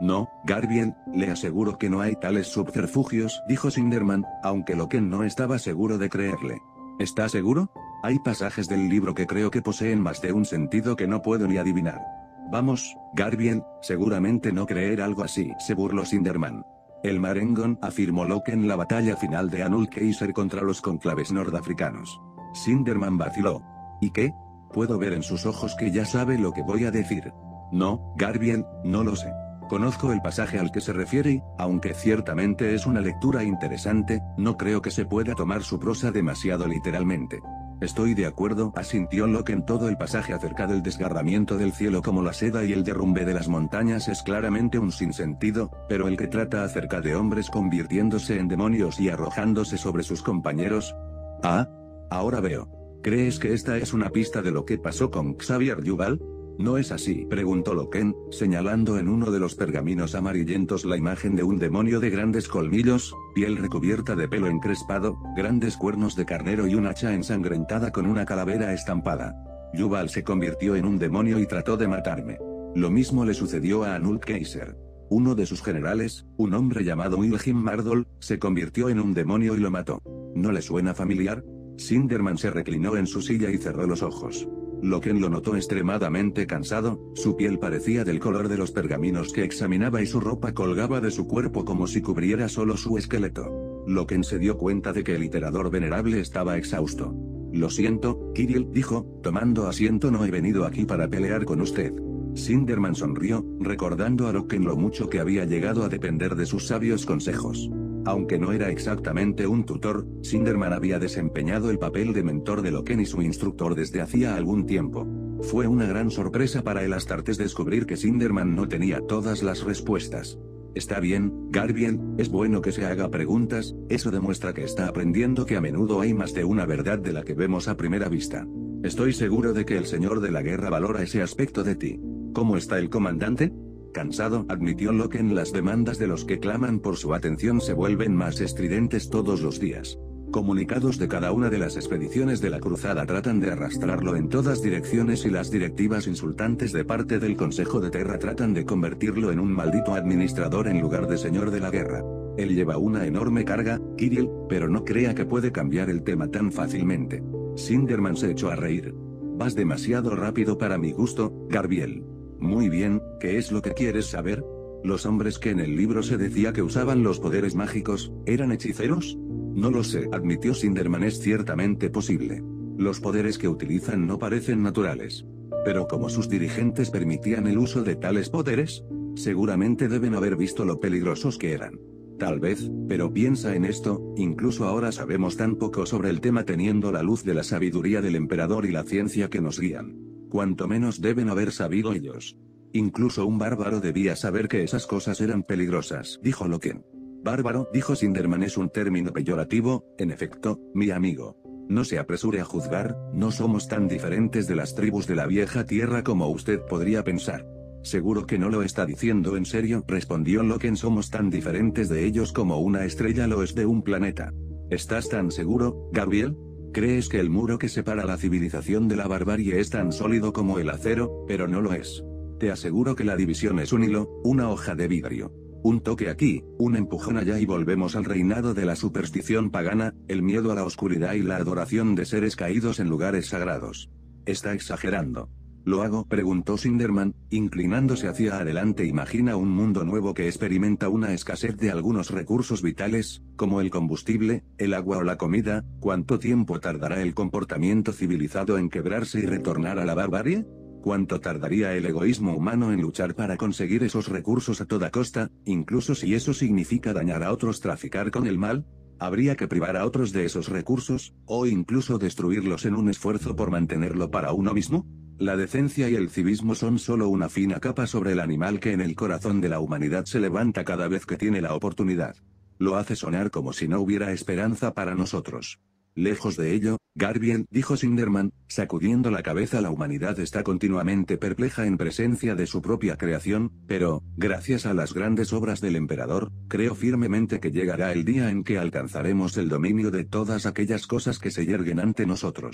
No, Garbiel, le aseguro que no hay tales subterfugios, dijo Sinderman, aunque Loken no estaba seguro de creerle. ¿Está seguro? Hay pasajes del libro que creo que poseen más de un sentido que no puedo ni adivinar. Vamos, Garbiel, seguramente no creer algo así, se burló Sinderman. El Marengon, afirmó Loken en la batalla final de Anul Kaiser contra los conclaves nordafricanos. Sinderman vaciló. ¿Y qué? Puedo ver en sus ojos que ya sabe lo que voy a decir. No, Garbiel, no lo sé. Conozco el pasaje al que se refiere y, aunque ciertamente es una lectura interesante, no creo que se pueda tomar su prosa demasiado literalmente. Estoy de acuerdo, asintió Loken. Todo el pasaje acerca del desgarramiento del cielo como la seda y el derrumbe de las montañas es claramente un sinsentido, pero el que trata acerca de hombres convirtiéndose en demonios y arrojándose sobre sus compañeros... Ah, ahora veo. ¿Crees que esta es una pista de lo que pasó con Xavier Yuval? ¿No es así?, preguntó Loken, señalando en uno de los pergaminos amarillentos la imagen de un demonio de grandes colmillos, piel recubierta de pelo encrespado, grandes cuernos de carnero y un hacha ensangrentada con una calavera estampada. Yuval se convirtió en un demonio y trató de matarme. Lo mismo le sucedió a Anul Kaiser. Uno de sus generales, un hombre llamado Wilhelm Mardol, se convirtió en un demonio y lo mató. ¿No le suena familiar? Sinderman se reclinó en su silla y cerró los ojos. Loken lo notó extremadamente cansado, su piel parecía del color de los pergaminos que examinaba y su ropa colgaba de su cuerpo como si cubriera solo su esqueleto. Loken se dio cuenta de que el iterador venerable estaba exhausto. Lo siento, Kirill, dijo, tomando asiento, no he venido aquí para pelear con usted. Sinderman sonrió, recordando a Loken lo mucho que había llegado a depender de sus sabios consejos. Aunque no era exactamente un tutor, Sinderman había desempeñado el papel de mentor de Loken y su instructor desde hacía algún tiempo. Fue una gran sorpresa para el Astartes descubrir que Sinderman no tenía todas las respuestas. Está bien, Garbiel, es bueno que se haga preguntas, eso demuestra que está aprendiendo que a menudo hay más de una verdad de la que vemos a primera vista. Estoy seguro de que el señor de la guerra valora ese aspecto de ti. ¿Cómo está el comandante? Cansado, admitió Loken. Las demandas de los que claman por su atención se vuelven más estridentes todos los días. Comunicados de cada una de las expediciones de la cruzada tratan de arrastrarlo en todas direcciones y las directivas insultantes de parte del Consejo de Terra tratan de convertirlo en un maldito administrador en lugar de señor de la guerra. Él lleva una enorme carga, Kirill, pero no crea que puede cambiar el tema tan fácilmente. Sinderman se echó a reír. Vas demasiado rápido para mi gusto, Garbiel. Muy bien, ¿qué es lo que quieres saber? ¿Los hombres que en el libro se decía que usaban los poderes mágicos, eran hechiceros? No lo sé, admitió Sinderman, es ciertamente posible. Los poderes que utilizan no parecen naturales. Pero como sus dirigentes permitían el uso de tales poderes, seguramente deben haber visto lo peligrosos que eran. Tal vez, pero piensa en esto, incluso ahora sabemos tan poco sobre el tema teniendo la luz de la sabiduría del emperador y la ciencia que nos guían. Cuanto menos deben haber sabido ellos. Incluso un bárbaro debía saber que esas cosas eran peligrosas, dijo Loken. Bárbaro, dijo Sinderman, es un término peyorativo, en efecto, mi amigo. No se apresure a juzgar, no somos tan diferentes de las tribus de la vieja tierra como usted podría pensar. Seguro que no lo está diciendo en serio, respondió Loken, somos tan diferentes de ellos como una estrella lo es de un planeta. ¿Estás tan seguro, Gabriel? ¿Crees que el muro que separa la civilización de la barbarie es tan sólido como el acero? Pero no lo es. Te aseguro que la división es un hilo, una hoja de vidrio. Un toque aquí, un empujón allá y volvemos al reinado de la superstición pagana, el miedo a la oscuridad y la adoración de seres caídos en lugares sagrados. Está exagerando. ¿Lo hago?, preguntó Sinderman, inclinándose hacia adelante. Imagina un mundo nuevo que experimenta una escasez de algunos recursos vitales, como el combustible, el agua o la comida. ¿Cuánto tiempo tardará el comportamiento civilizado en quebrarse y retornar a la barbarie? ¿Cuánto tardaría el egoísmo humano en luchar para conseguir esos recursos a toda costa, incluso si eso significa dañar a otros, traficar con el mal? ¿Habría que privar a otros de esos recursos, o incluso destruirlos en un esfuerzo por mantenerlo para uno mismo? La decencia y el civismo son solo una fina capa sobre el animal que en el corazón de la humanidad se levanta cada vez que tiene la oportunidad. Lo hace sonar como si no hubiera esperanza para nosotros. Lejos de ello, Garbiel, dijo Sinderman, sacudiendo la cabeza, la humanidad está continuamente perpleja en presencia de su propia creación, pero, gracias a las grandes obras del emperador, creo firmemente que llegará el día en que alcanzaremos el dominio de todas aquellas cosas que se yerguen ante nosotros.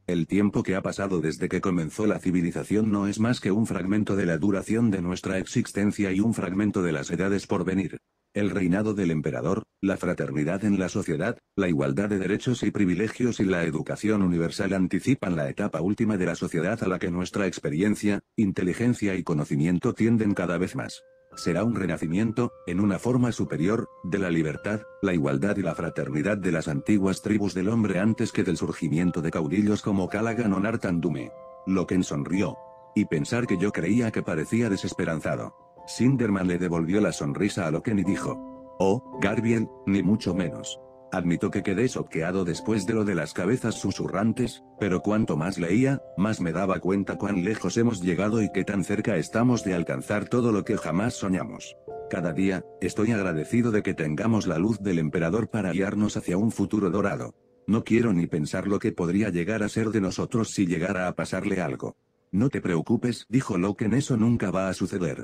El tiempo que ha pasado desde que comenzó la civilización no es más que un fragmento de la duración de nuestra existencia y un fragmento de las edades por venir. El reinado del emperador, la fraternidad en la sociedad, la igualdad de derechos y privilegios y la educación universal anticipan la etapa última de la sociedad a la que nuestra experiencia, inteligencia y conocimiento tienden cada vez más. Será un renacimiento, en una forma superior, de la libertad, la igualdad y la fraternidad de las antiguas tribus del hombre antes que del surgimiento de caudillos como Callaghan o Nartan-Dume. Loken sonrió. Y pensar que yo creía que parecía desesperanzado. Sinderman le devolvió la sonrisa a Loken y dijo: Oh, Garbiel, ni mucho menos. Admito que quedé choqueado después de lo de las cabezas susurrantes, pero cuanto más leía, más me daba cuenta cuán lejos hemos llegado y qué tan cerca estamos de alcanzar todo lo que jamás soñamos. Cada día, estoy agradecido de que tengamos la luz del emperador para guiarnos hacia un futuro dorado. No quiero ni pensar lo que podría llegar a ser de nosotros si llegara a pasarle algo. No te preocupes, dijo Loken, eso nunca va a suceder.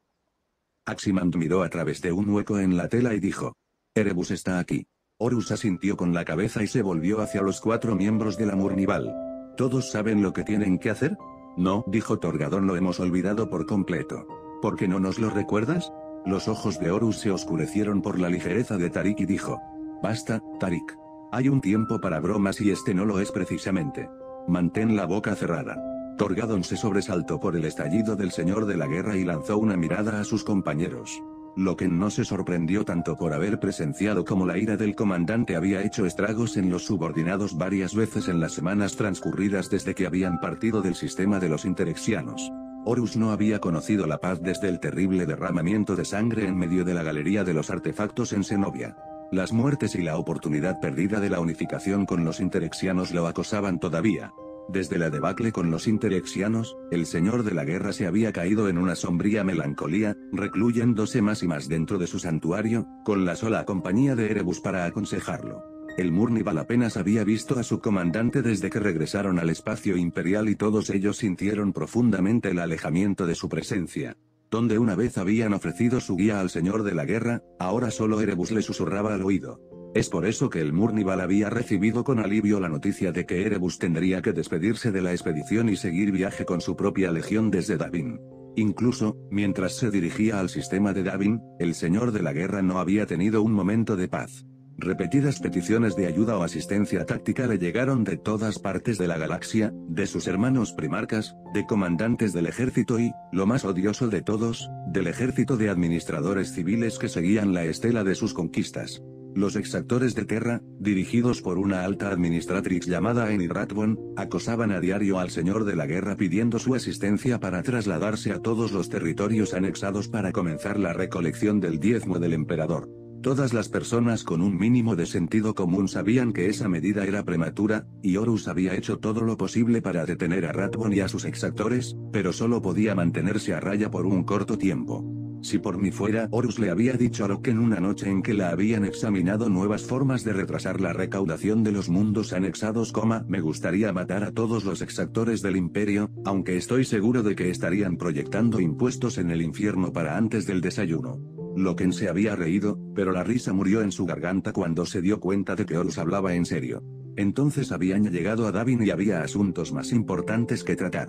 Aximand miró a través de un hueco en la tela y dijo: Erebus está aquí. Horus asintió con la cabeza y se volvió hacia los cuatro miembros de la Murnival. ¿Todos saben lo que tienen que hacer? No, dijo Torgadón, lo hemos olvidado por completo. ¿Por qué no nos lo recuerdas? Los ojos de Horus se oscurecieron por la ligereza de Tarik y dijo: Basta, Tarik. Hay un tiempo para bromas y este no lo es precisamente. Mantén la boca cerrada. Torgadón se sobresaltó por el estallido del señor de la guerra y lanzó una mirada a sus compañeros. Loken no se sorprendió tanto por haber presenciado cómo la ira del comandante había hecho estragos en los subordinados varias veces en las semanas transcurridas desde que habían partido del sistema de los interexianos. Horus no había conocido la paz desde el terrible derramamiento de sangre en medio de la galería de los artefactos en Zenobia. Las muertes y la oportunidad perdida de la unificación con los interexianos lo acosaban todavía. Desde la debacle con los interexianos, el señor de la guerra se había caído en una sombría melancolía, recluyéndose más y más dentro de su santuario, con la sola compañía de Erebus para aconsejarlo. El Murnival apenas había visto a su comandante desde que regresaron al espacio imperial y todos ellos sintieron profundamente el alejamiento de su presencia. Donde una vez habían ofrecido su guía al señor de la guerra, ahora solo Erebus le susurraba al oído. Es por eso que el Murnival había recibido con alivio la noticia de que Erebus tendría que despedirse de la expedición y seguir viaje con su propia legión desde Davin. Incluso, mientras se dirigía al sistema de Davin, el señor de la guerra no había tenido un momento de paz. Repetidas peticiones de ayuda o asistencia táctica le llegaron de todas partes de la galaxia, de sus hermanos primarcas, de comandantes del ejército y, lo más odioso de todos, del ejército de administradores civiles que seguían la estela de sus conquistas. Los exactores de Terra, dirigidos por una alta administratrix llamada Eni Ratbon, acosaban a diario al señor de la guerra pidiendo su asistencia para trasladarse a todos los territorios anexados para comenzar la recolección del diezmo del emperador. Todas las personas con un mínimo de sentido común sabían que esa medida era prematura, y Horus había hecho todo lo posible para detener a Ratbon y a sus exactores, pero solo podía mantenerse a raya por un corto tiempo. Si por mí fuera, Horus le había dicho a Loken una noche en que la habían examinado nuevas formas de retrasar la recaudación de los mundos anexados, coma, me gustaría matar a todos los exactores del imperio, aunque estoy seguro de que estarían proyectando impuestos en el infierno para antes del desayuno. Loken se había reído, pero la risa murió en su garganta cuando se dio cuenta de que Horus hablaba en serio. Entonces habían llegado a Davin y había asuntos más importantes que tratar.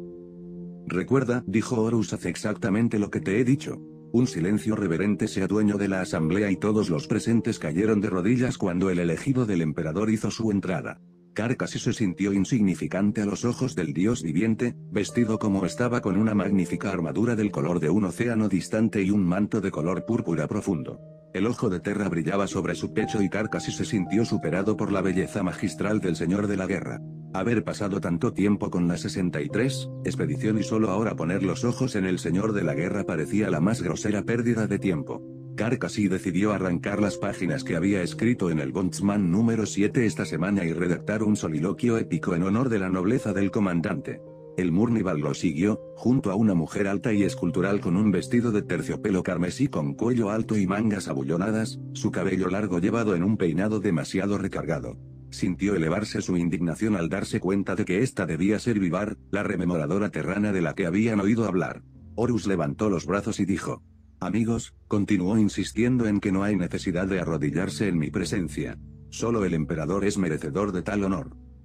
Recuerda, dijo Horus, hace exactamente lo que te he dicho. Un silencio reverente se adueñó de la asamblea y todos los presentes cayeron de rodillas cuando el elegido del emperador hizo su entrada. Carcassi se sintió insignificante a los ojos del dios viviente, vestido como estaba con una magnífica armadura del color de un océano distante y un manto de color púrpura profundo. El ojo de Terra brillaba sobre su pecho y Carcassi se sintió superado por la belleza magistral del señor de la guerra. Haber pasado tanto tiempo con la sesenta y tres, expedición y solo ahora poner los ojos en el señor de la guerra parecía la más grosera pérdida de tiempo. Carcassi decidió arrancar las páginas que había escrito en el Bondsman número siete esta semana y redactar un soliloquio épico en honor de la nobleza del comandante. El Murnival lo siguió, junto a una mujer alta y escultural con un vestido de terciopelo carmesí con cuello alto y mangas abullonadas, su cabello largo llevado en un peinado demasiado recargado. Sintió elevarse su indignación al darse cuenta de que esta debía ser Vivar, la rememoradora terrana de la que habían oído hablar. Horus levantó los brazos y dijo: Amigos, continuó insistiendo en que no hay necesidad de arrodillarse en mi presencia. Solo el emperador es merecedor de tal honor.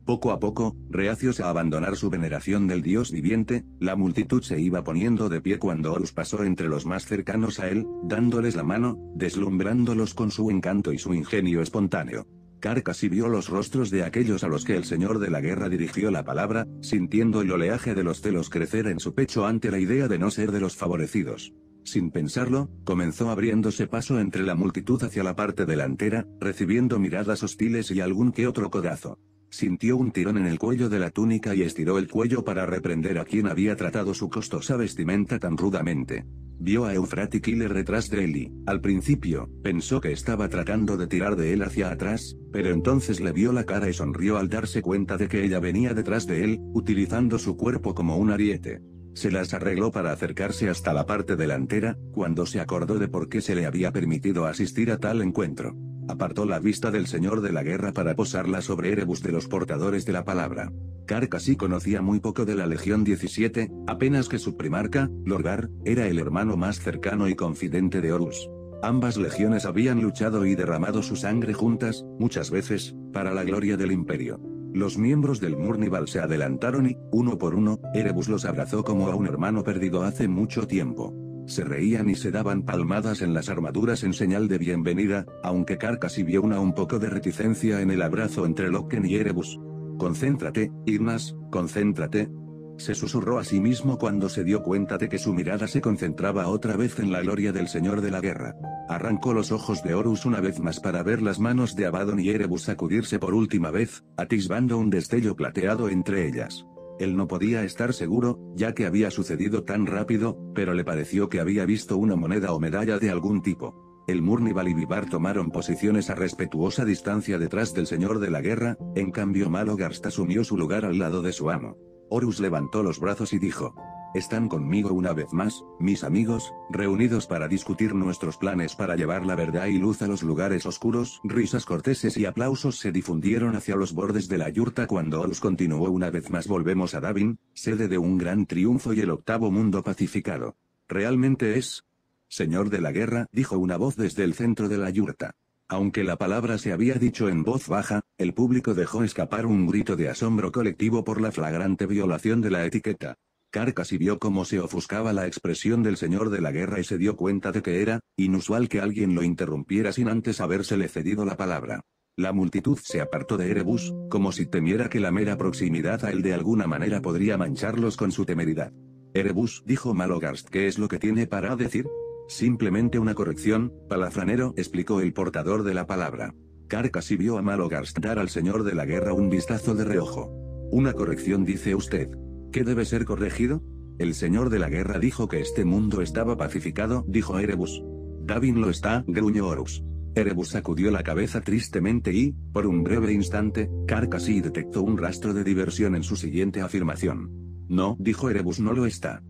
Poco a poco, reacios a abandonar su veneración del dios viviente, la multitud se iba poniendo de pie cuando Horus pasó entre los más cercanos a él, dándoles la mano, deslumbrándolos con su encanto y su ingenio espontáneo. Carcasi vio los rostros de aquellos a los que el señor de la guerra dirigió la palabra, sintiendo el oleaje de los celos crecer en su pecho ante la idea de no ser de los favorecidos. Sin pensarlo, comenzó abriéndose paso entre la multitud hacia la parte delantera, recibiendo miradas hostiles y algún que otro codazo. Sintió un tirón en el cuello de la túnica y estiró el cuello para reprender a quien había tratado su costosa vestimenta tan rudamente. Vio a Euphrati Killer detrás de él y, al principio, pensó que estaba tratando de tirar de él hacia atrás, pero entonces le vio la cara y sonrió al darse cuenta de que ella venía detrás de él, utilizando su cuerpo como un ariete. Se las arregló para acercarse hasta la parte delantera, cuando se acordó de por qué se le había permitido asistir a tal encuentro. Apartó la vista del señor de la guerra para posarla sobre Erebus de los portadores de la palabra. Carcasi conocía muy poco de la Legión diecisiete, apenas que su primarca, Lorgar, era el hermano más cercano y confidente de Horus. Ambas legiones habían luchado y derramado su sangre juntas, muchas veces, para la gloria del imperio. Los miembros del Murnival se adelantaron y, uno por uno, Erebus los abrazó como a un hermano perdido hace mucho tiempo. Se reían y se daban palmadas en las armaduras en señal de bienvenida, aunque Carcasi vio una un poco de reticencia en el abrazo entre Loken y Erebus. «Concéntrate, Ignas, concéntrate», se susurró a sí mismo cuando se dio cuenta de que su mirada se concentraba otra vez en la gloria del señor de la guerra. Arrancó los ojos de Horus una vez más para ver las manos de Abaddon y Erebus sacudirse por última vez, atisbando un destello plateado entre ellas. Él no podía estar seguro, ya que había sucedido tan rápido, pero le pareció que había visto una moneda o medalla de algún tipo. El Murnival y Vivar tomaron posiciones a respetuosa distancia detrás del señor de la guerra, en cambio Malogarst asumió su lugar al lado de su amo. Horus levantó los brazos y dijo: «Están conmigo una vez más, mis amigos, reunidos para discutir nuestros planes para llevar la verdad y luz a los lugares oscuros». Risas corteses y aplausos se difundieron hacia los bordes de la yurta cuando Horus continuó una vez más: «Volvemos a Davin, sede de un gran triunfo y el octavo mundo pacificado. Realmente es... Señor de la guerra», dijo una voz desde el centro de la yurta. Aunque la palabra se había dicho en voz baja, el público dejó escapar un grito de asombro colectivo por la flagrante violación de la etiqueta. Carcasi vio cómo se ofuscaba la expresión del señor de la guerra y se dio cuenta de que era inusual que alguien lo interrumpiera sin antes habérsele cedido la palabra. La multitud se apartó de Erebus, como si temiera que la mera proximidad a él de alguna manera podría mancharlos con su temeridad. «Erebus», dijo Malogarst, «¿qué es lo que tiene para decir?» «Simplemente una corrección, palafranero», explicó el portador de la palabra. Carcasi vio a Malogarst dar al señor de la guerra un vistazo de reojo. «Una corrección, dice usted. ¿Qué debe ser corregido?» «El señor de la guerra dijo que este mundo estaba pacificado», dijo Erebus. «Davin lo está», gruñó Horus. Erebus sacudió la cabeza tristemente y, por un breve instante, Carcasi detectó un rastro de diversión en su siguiente afirmación. «No», dijo Erebus, «no lo está».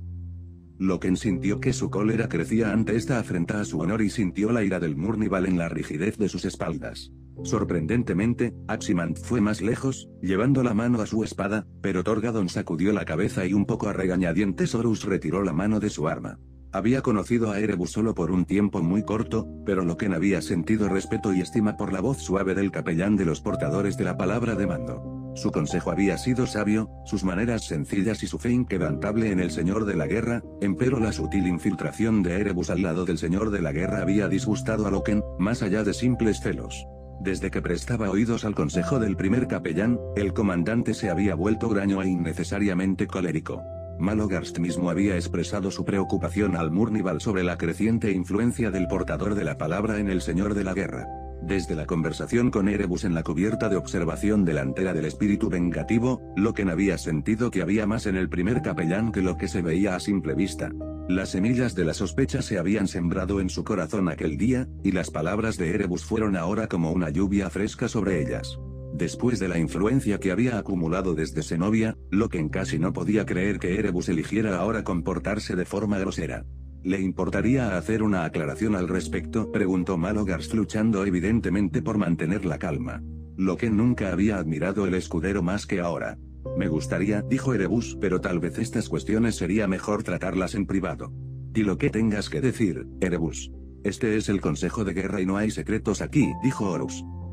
Loken sintió que su cólera crecía ante esta afrenta a su honor y sintió la ira del Murnival en la rigidez de sus espaldas. Sorprendentemente, Aximand fue más lejos, llevando la mano a su espada, pero Torgadon sacudió la cabeza y un poco a regañadientes Horus retiró la mano de su arma. Había conocido a Erebus solo por un tiempo muy corto, pero Loken había sentido respeto y estima por la voz suave del capellán de los portadores de la palabra de mando. Su consejo había sido sabio, sus maneras sencillas y su fe inquebrantable en el señor de la guerra, empero la sutil infiltración de Erebus al lado del señor de la guerra había disgustado a Loken, más allá de simples celos. Desde que prestaba oídos al consejo del primer capellán, el comandante se había vuelto huraño e innecesariamente colérico. Malogarst mismo había expresado su preocupación al Murnival sobre la creciente influencia del portador de la palabra en el señor de la guerra. Desde la conversación con Erebus en la cubierta de observación delantera del espíritu vengativo, Loken había sentido que había más en el primer capellán que lo que se veía a simple vista. Las semillas de la sospecha se habían sembrado en su corazón aquel día, y las palabras de Erebus fueron ahora como una lluvia fresca sobre ellas. Después de la influencia que había acumulado desde Zenobia, Loken casi no podía creer que Erebus eligiera ahora comportarse de forma grosera. ¿Le importaría hacer una aclaración al respecto?, preguntó Malogarst, luchando evidentemente por mantener la calma. Loken nunca había admirado el escudero más que ahora. «Me gustaría», dijo Erebus, «pero tal vez estas cuestiones sería mejor tratarlas en privado». «Di lo que tengas que decir, Erebus. Este es el consejo de guerra y no hay secretos aquí», dijo Horus.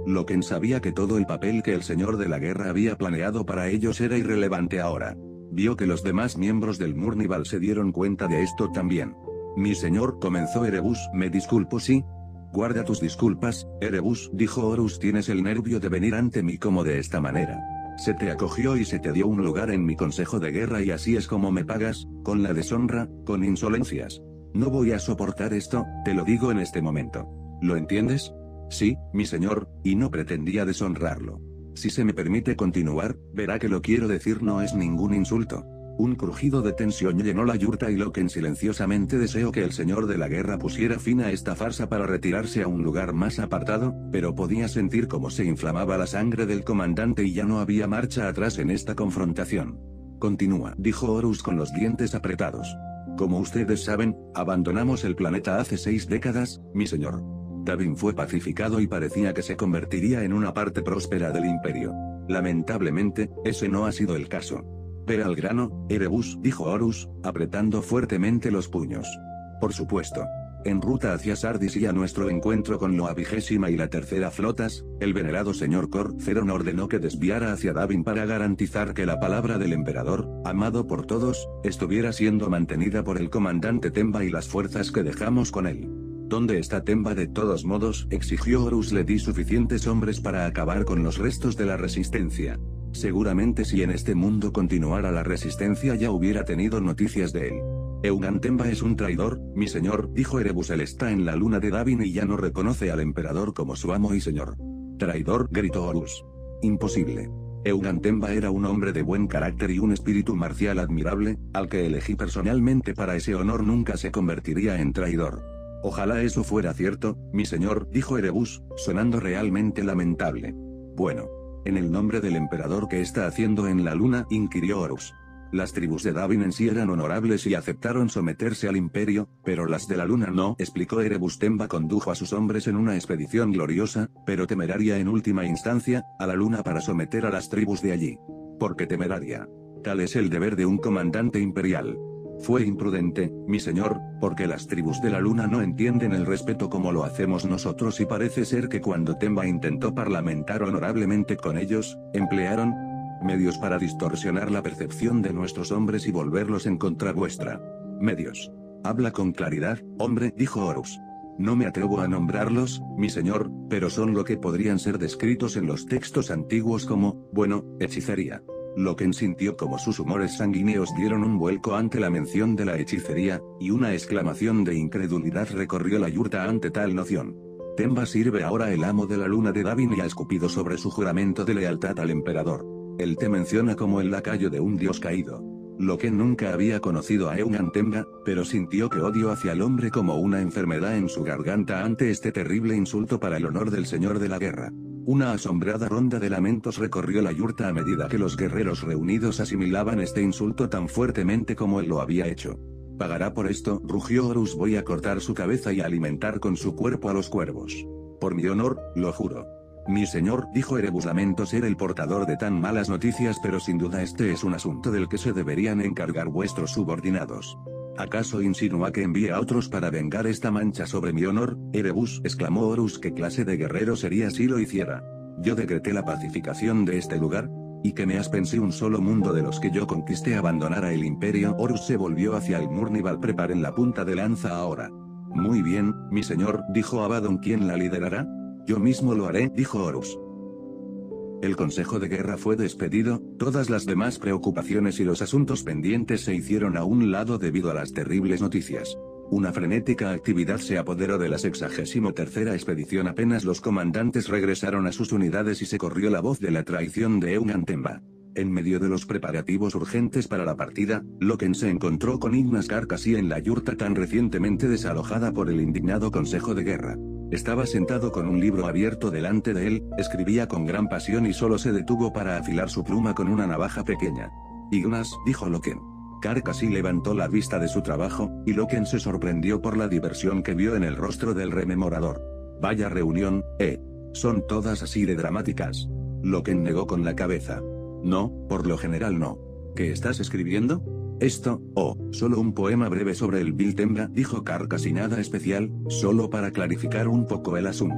Loken sabía que todo el papel que el señor de la guerra había planeado para ellos era irrelevante ahora. Vio que los demás miembros del Murnival se dieron cuenta de esto también. Mi señor, comenzó Erebus, me disculpo sí. Guarda tus disculpas, Erebus, dijo Horus, tienes el nervio de venir ante mí como de esta manera. Se te acogió y se te dio un lugar en mi consejo de guerra y así es como me pagas, con la deshonra, con insolencias. No voy a soportar esto, te lo digo en este momento. ¿Lo entiendes? Sí, mi señor, y no pretendía deshonrarlo. Si se me permite continuar, verá que lo quiero decir no es ningún insulto. Un crujido de tensión llenó la yurta y Loken silenciosamente deseó que el señor de la guerra pusiera fin a esta farsa para retirarse a un lugar más apartado, pero podía sentir cómo se inflamaba la sangre del comandante y ya no había marcha atrás en esta confrontación. Continúa, dijo Horus con los dientes apretados. Como ustedes saben, abandonamos el planeta hace seis décadas, mi señor. Davin fue pacificado y parecía que se convertiría en una parte próspera del imperio. Lamentablemente, ese no ha sido el caso. Ve al grano, Erebus, dijo Horus, apretando fuertemente los puños. Por supuesto. En ruta hacia Sardis y a nuestro encuentro con la vigésima y la tercera flotas, el venerado señor Cor-Ceron ordenó que desviara hacia Davin para garantizar que la palabra del emperador, amado por todos, estuviera siendo mantenida por el comandante Temba y las fuerzas que dejamos con él. ¿Dónde está Temba de todos modos? Exigió Horus. Le di suficientes hombres para acabar con los restos de la resistencia. Seguramente si en este mundo continuara la resistencia ya hubiera tenido noticias de él. Eugan Temba es un traidor, mi señor, dijo Erebus. Él está en la luna de Davin y ya no reconoce al emperador como su amo y señor. Traidor, gritó Horus. Imposible. Eugan Temba era un hombre de buen carácter y un espíritu marcial admirable, al que elegí personalmente para ese honor. Nunca se convertiría en traidor. Ojalá eso fuera cierto, mi señor, dijo Erebus, sonando realmente lamentable. Bueno. En el nombre del emperador, ¿qué está haciendo en la luna?, inquirió Horus. Las tribus de Davin en sí eran honorables y aceptaron someterse al imperio, pero las de la luna no, explicó Erebus. Temba condujo a sus hombres en una expedición gloriosa, pero temeraria en última instancia, a la luna para someter a las tribus de allí. ¿Por qué temeraria? Tal es el deber de un comandante imperial. Fue imprudente, mi señor, porque las tribus de la luna no entienden el respeto como lo hacemos nosotros y parece ser que cuando Temba intentó parlamentar honorablemente con ellos, emplearon medios para distorsionar la percepción de nuestros hombres y volverlos en contra vuestra. Medios. Habla con claridad, hombre, dijo Horus. No me atrevo a nombrarlos, mi señor, pero son lo que podrían ser descritos en los textos antiguos como, bueno, hechicería. Loken sintió como sus humores sanguíneos dieron un vuelco ante la mención de la hechicería, y una exclamación de incredulidad recorrió la yurta ante tal noción. Temba sirve ahora el amo de la luna de Davin y ha escupido sobre su juramento de lealtad al emperador. Él te menciona como el lacayo de un dios caído. Loken nunca había conocido a Eugan Temba, pero sintió que odio hacia el hombre como una enfermedad en su garganta ante este terrible insulto para el honor del señor de la guerra. Una asombrada ronda de lamentos recorrió la yurta a medida que los guerreros reunidos asimilaban este insulto tan fuertemente como él lo había hecho. Pagará por esto, rugió Horus. Voy a cortar su cabeza y alimentar con su cuerpo a los cuervos. Por mi honor, lo juro. Mi señor, dijo Erebus. Lamento ser el portador de tan malas noticias, pero sin duda este es un asunto del que se deberían encargar vuestros subordinados. ¿Acaso insinúa que envíe a otros para vengar esta mancha sobre mi honor, Erebus? Exclamó Horus. ¿Qué clase de guerrero sería si lo hiciera? Yo decreté la pacificación de este lugar, y que me aspensé un solo mundo de los que yo conquisté abandonara el imperio. Horus se volvió hacia el Murnival. Preparen la punta de lanza ahora. Muy bien, mi señor, dijo Abaddon. ¿Quién la liderará? Yo mismo lo haré, dijo Horus. El consejo de guerra fue despedido, todas las demás preocupaciones y los asuntos pendientes se hicieron a un lado debido a las terribles noticias. Una frenética actividad se apoderó de la sexagésimo tercera expedición apenas los comandantes regresaron a sus unidades y se corrió la voz de la traición de Eugan Temba. En medio de los preparativos urgentes para la partida, Loken se encontró con Ignas Carcasí en la yurta tan recientemente desalojada por el indignado consejo de guerra. Estaba sentado con un libro abierto delante de él, escribía con gran pasión y solo se detuvo para afilar su pluma con una navaja pequeña. Ignas, dijo Loken. Carcasí levantó la vista de su trabajo, y Loken se sorprendió por la diversión que vio en el rostro del rememorador. Vaya reunión, ¿eh? ¿Son todas así de dramáticas? Loken negó con la cabeza. No, por lo general no. ¿Qué estás escribiendo? Esto, oh, solo un poema breve sobre el Vil Temba, dijo Carcasí. Nada especial, solo para clarificar un poco el asunto.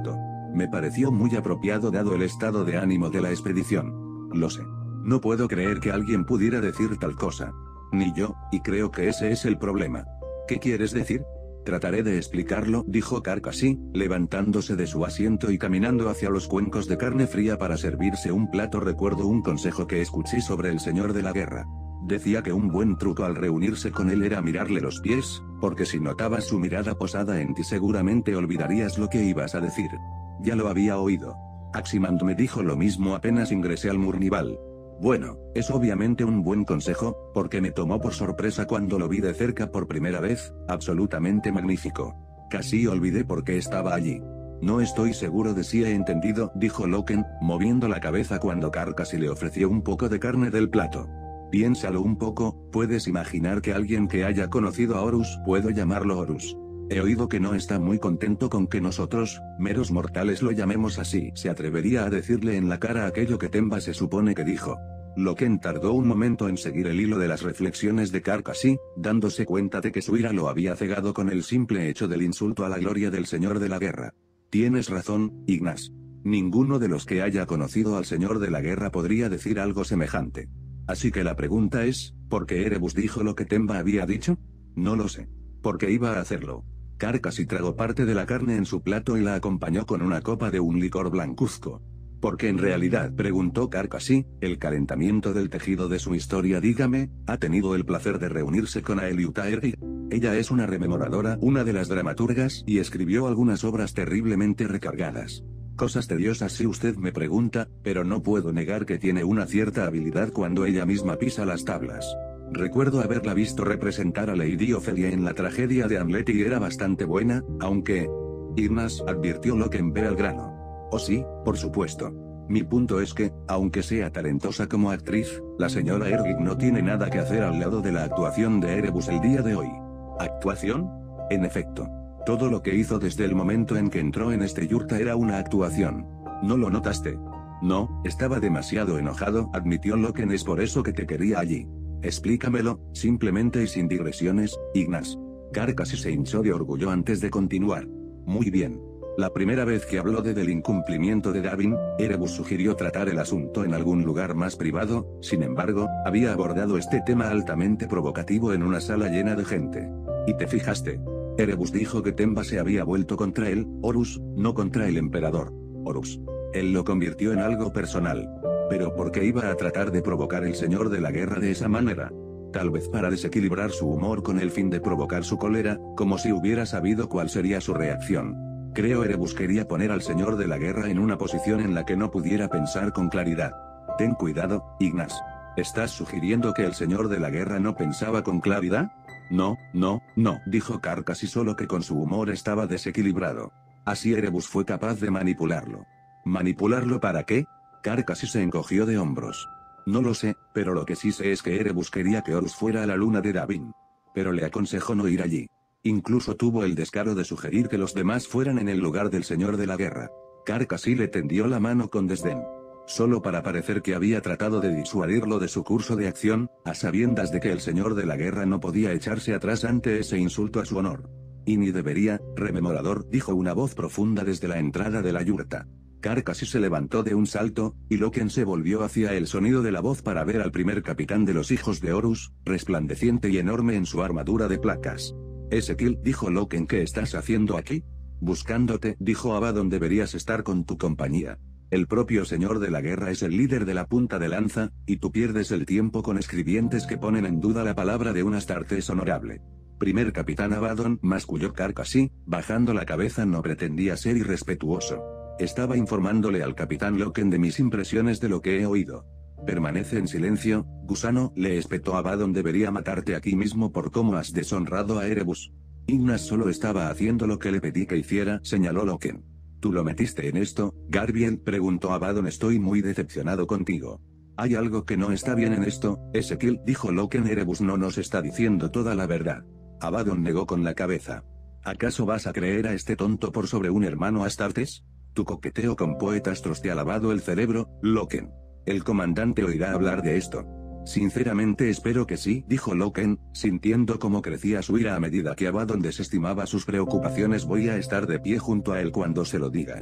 Me pareció muy apropiado dado el estado de ánimo de la expedición. Lo sé. No puedo creer que alguien pudiera decir tal cosa. Ni yo, y creo que ese es el problema. ¿Qué quieres decir? Trataré de explicarlo, dijo Carcasí, levantándose de su asiento y caminando hacia los cuencos de carne fría para servirse un plato. Recuerdo un consejo que escuché sobre el señor de la guerra. Decía que un buen truco al reunirse con él era mirarle los pies, porque si notabas su mirada posada en ti seguramente olvidarías lo que ibas a decir. Ya lo había oído. Aximand me dijo lo mismo apenas ingresé al Murnival. Bueno, es obviamente un buen consejo, porque me tomó por sorpresa cuando lo vi de cerca por primera vez, absolutamente magnífico. Casi olvidé por qué estaba allí. No estoy seguro de si he entendido, dijo Loken, moviendo la cabeza cuando Carcasí le ofreció un poco de carne del plato. Piénsalo un poco, puedes imaginar que alguien que haya conocido a Horus, puedo llamarlo Horus. He oído que no está muy contento con que nosotros, meros mortales lo llamemos así. ¿Se atrevería a decirle en la cara aquello que Temba se supone que dijo? Loken tardó un momento en seguir el hilo de las reflexiones de Carcasí, dándose cuenta de que su ira lo había cegado con el simple hecho del insulto a la gloria del señor de la guerra. Tienes razón, Ignas. Ninguno de los que haya conocido al señor de la guerra podría decir algo semejante. Así que la pregunta es, ¿por qué Erebus dijo lo que Temba había dicho? No lo sé. Porque iba a hacerlo. Carcasí tragó parte de la carne en su plato y la acompañó con una copa de un licor blancuzco. Porque en realidad, preguntó Carcasí, el calentamiento del tejido de su historia. Dígame, ¿ha tenido el placer de reunirse con Aeliutaergi? Ella es una rememoradora, una de las dramaturgas, y escribió algunas obras terriblemente recargadas. Cosas tediosas si usted me pregunta, pero no puedo negar que tiene una cierta habilidad cuando ella misma pisa las tablas. Recuerdo haberla visto representar a Lady Ophelia en la tragedia de Hamlet y era bastante buena, aunque... Ignas, advirtió Loken, ve al grano. Oh sí, por supuesto. Mi punto es que, aunque sea talentosa como actriz, la señora Ergig no tiene nada que hacer al lado de la actuación de Erebus el día de hoy. ¿Actuación? En efecto. Todo lo que hizo desde el momento en que entró en este yurta era una actuación. ¿No lo notaste? No, estaba demasiado enojado, admitió Loken, es por eso que te quería allí. Explícamelo, simplemente y sin digresiones, Ignas. Carcasí se hinchó de orgullo antes de continuar. Muy bien. La primera vez que habló de del incumplimiento de Davin, Erebus sugirió tratar el asunto en algún lugar más privado, sin embargo, había abordado este tema altamente provocativo en una sala llena de gente. ¿Y te fijaste? Erebus dijo que Temba se había vuelto contra él, Horus, no contra el emperador. Horus. Él lo convirtió en algo personal. Pero ¿por qué iba a tratar de provocar el señor de la guerra de esa manera? Tal vez para desequilibrar su humor con el fin de provocar su cólera, como si hubiera sabido cuál sería su reacción. Creo Erebus quería poner al señor de la guerra en una posición en la que no pudiera pensar con claridad. Ten cuidado, Ignas. ¿Estás sugiriendo que el señor de la guerra no pensaba con claridad? No, no, no, dijo Carcasí, solo que con su humor estaba desequilibrado. Así Erebus fue capaz de manipularlo. ¿Manipularlo para qué? Carcasí se encogió de hombros. No lo sé, pero lo que sí sé es que Erebus quería que Horus fuera a la luna de Davin. Pero le aconsejó no ir allí. Incluso tuvo el descaro de sugerir que los demás fueran en el lugar del señor de la guerra. Carcasí le tendió la mano con desdén. Solo para parecer que había tratado de disuadirlo de su curso de acción, a sabiendas de que el señor de la guerra no podía echarse atrás ante ese insulto a su honor. Y ni debería, rememorador, dijo una voz profunda desde la entrada de la yurta. Carcasí se levantó de un salto, y Loken se volvió hacia el sonido de la voz para ver al primer capitán de los hijos de Horus, resplandeciente y enorme en su armadura de placas. Ezequiel, dijo Loken, ¿qué estás haciendo aquí? Buscándote, dijo Abaddon, deberías estar con tu compañía. El propio señor de la guerra es el líder de la punta de lanza, y tú pierdes el tiempo con escribientes que ponen en duda la palabra de un Astartes honorable. Primer capitán Abaddon, masculló Carcasí, bajando la cabeza. No pretendía ser irrespetuoso. Estaba informándole al capitán Loken de mis impresiones de lo que he oído. Permanece en silencio, gusano, le espetó Abaddon, debería matarte aquí mismo por cómo has deshonrado a Erebus. Ignas solo estaba haciendo lo que le pedí que hiciera, señaló Loken. ¿Tú lo metiste en esto, Garbiel?, preguntó Abaddon, estoy muy decepcionado contigo. Hay algo que no está bien en esto, Ezequiel, dijo Loken, Erebus no nos está diciendo toda la verdad. Abaddon negó con la cabeza. ¿Acaso vas a creer a este tonto por sobre un hermano Astartes? Tu coqueteo con poetas te ha lavado el cerebro, Loken. El comandante oirá hablar de esto. Sinceramente espero que sí, dijo Loken, sintiendo cómo crecía su ira a medida que Abaddon desestimaba sus preocupaciones. Voy a estar de pie junto a él cuando se lo digas.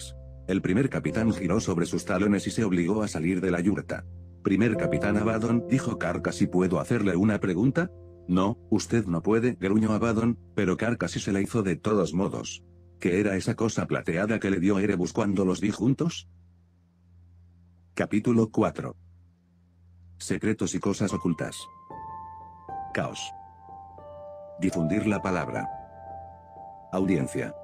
El primer capitán giró sobre sus talones y se obligó a salir de la yurta. Primer capitán Abaddon, dijo Carcassi, ¿puedo hacerle una pregunta? No, usted no puede, gruñó Abaddon, pero Carcassi se la hizo de todos modos. ¿Qué era esa cosa plateada que le dio Erebus cuando los vi juntos? Capítulo cuatro. Secretos y cosas ocultas. Caos. Difundir la palabra. Audiencia.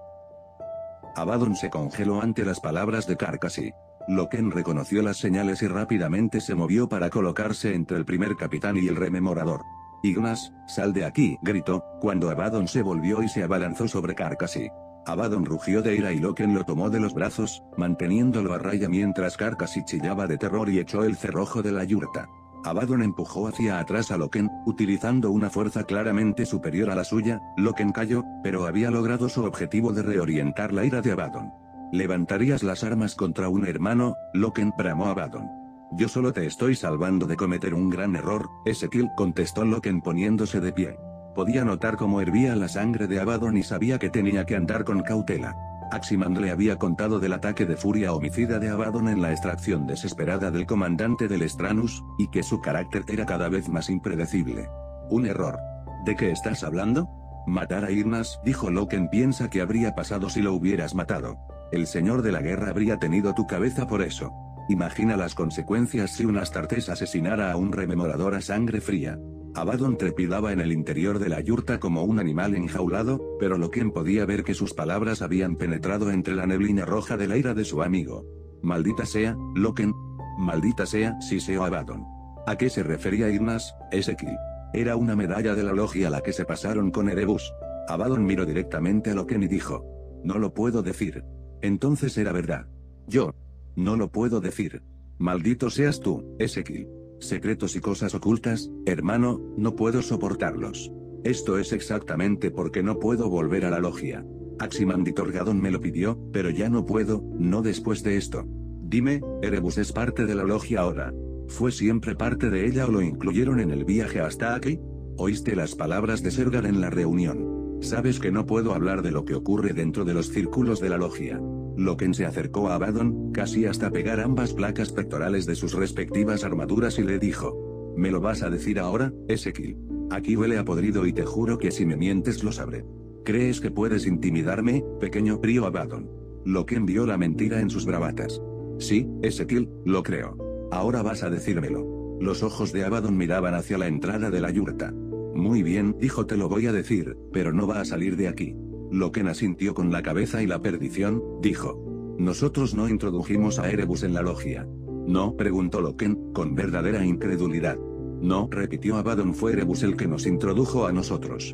Abaddon se congeló ante las palabras de Carcassi. Loken reconoció las señales y rápidamente se movió para colocarse entre el primer capitán y el rememorador. Ignas, sal de aquí, gritó, cuando Abaddon se volvió y se abalanzó sobre Carcassi. Abaddon rugió de ira y Loken lo tomó de los brazos, manteniéndolo a raya mientras Carcassi chillaba de terror y echó el cerrojo de la yurta. Abaddon empujó hacia atrás a Loken, utilizando una fuerza claramente superior a la suya. Loken cayó, pero había logrado su objetivo de reorientar la ira de Abaddon. ¿Levantarías las armas contra un hermano, Loken?, bramó Abaddon. Yo solo te estoy salvando de cometer un gran error, Ezekiel, contestó Loken poniéndose de pie. Podía notar cómo hervía la sangre de Abaddon y sabía que tenía que andar con cautela. Aximand le había contado del ataque de furia homicida de Abaddon en la extracción desesperada del comandante del Stranus, y que su carácter era cada vez más impredecible. Un error. ¿De qué estás hablando? Matar a Ignas, dijo Loken. Piensa que habría pasado si lo hubieras matado. El señor de la guerra habría tenido tu cabeza por eso. Imagina las consecuencias si un Astartes asesinara a un rememorador a sangre fría. Abaddon trepidaba en el interior de la yurta como un animal enjaulado, pero Loken podía ver que sus palabras habían penetrado entre la neblina roja de la ira de su amigo. Maldita sea, Loken. Maldita sea, siseó Abaddon. ¿A qué se refería Ignas, Ezekiel? Era una medalla de la logia la que se pasaron con Erebus. Abaddon miró directamente a Loken y dijo: no lo puedo decir. Entonces era verdad. Yo. No lo puedo decir. Maldito seas tú, Ezekiel. Secretos y cosas ocultas, hermano, no puedo soportarlos. Esto es exactamente porque no puedo volver a la logia. Aximand y Torgadon me lo pidió, pero ya no puedo, no después de esto. Dime, ¿Erebus es parte de la logia ahora? ¿Fue siempre parte de ella o lo incluyeron en el viaje hasta aquí? ¿Oíste las palabras de Sergar en la reunión? Sabes que no puedo hablar de lo que ocurre dentro de los círculos de la logia. Loken se acercó a Abaddon, casi hasta pegar ambas placas pectorales de sus respectivas armaduras y le dijo: ¿me lo vas a decir ahora, Ezekiel? Aquí huele a podrido y te juro que si me mientes lo sabré. ¿Crees que puedes intimidarme, pequeño frío Abaddon? Loken vio la mentira en sus bravatas. Sí, Ezekiel, lo creo. Ahora vas a decírmelo. Los ojos de Abaddon miraban hacia la entrada de la yurta. Muy bien, dijo, te lo voy a decir, pero no va a salir de aquí. Loken asintió con la cabeza. Y la perdición, dijo. Nosotros no introdujimos a Erebus en la logia. ¿No?, preguntó Loken, con verdadera incredulidad. No, repitió Abaddon, fue Erebus el que nos introdujo a nosotros.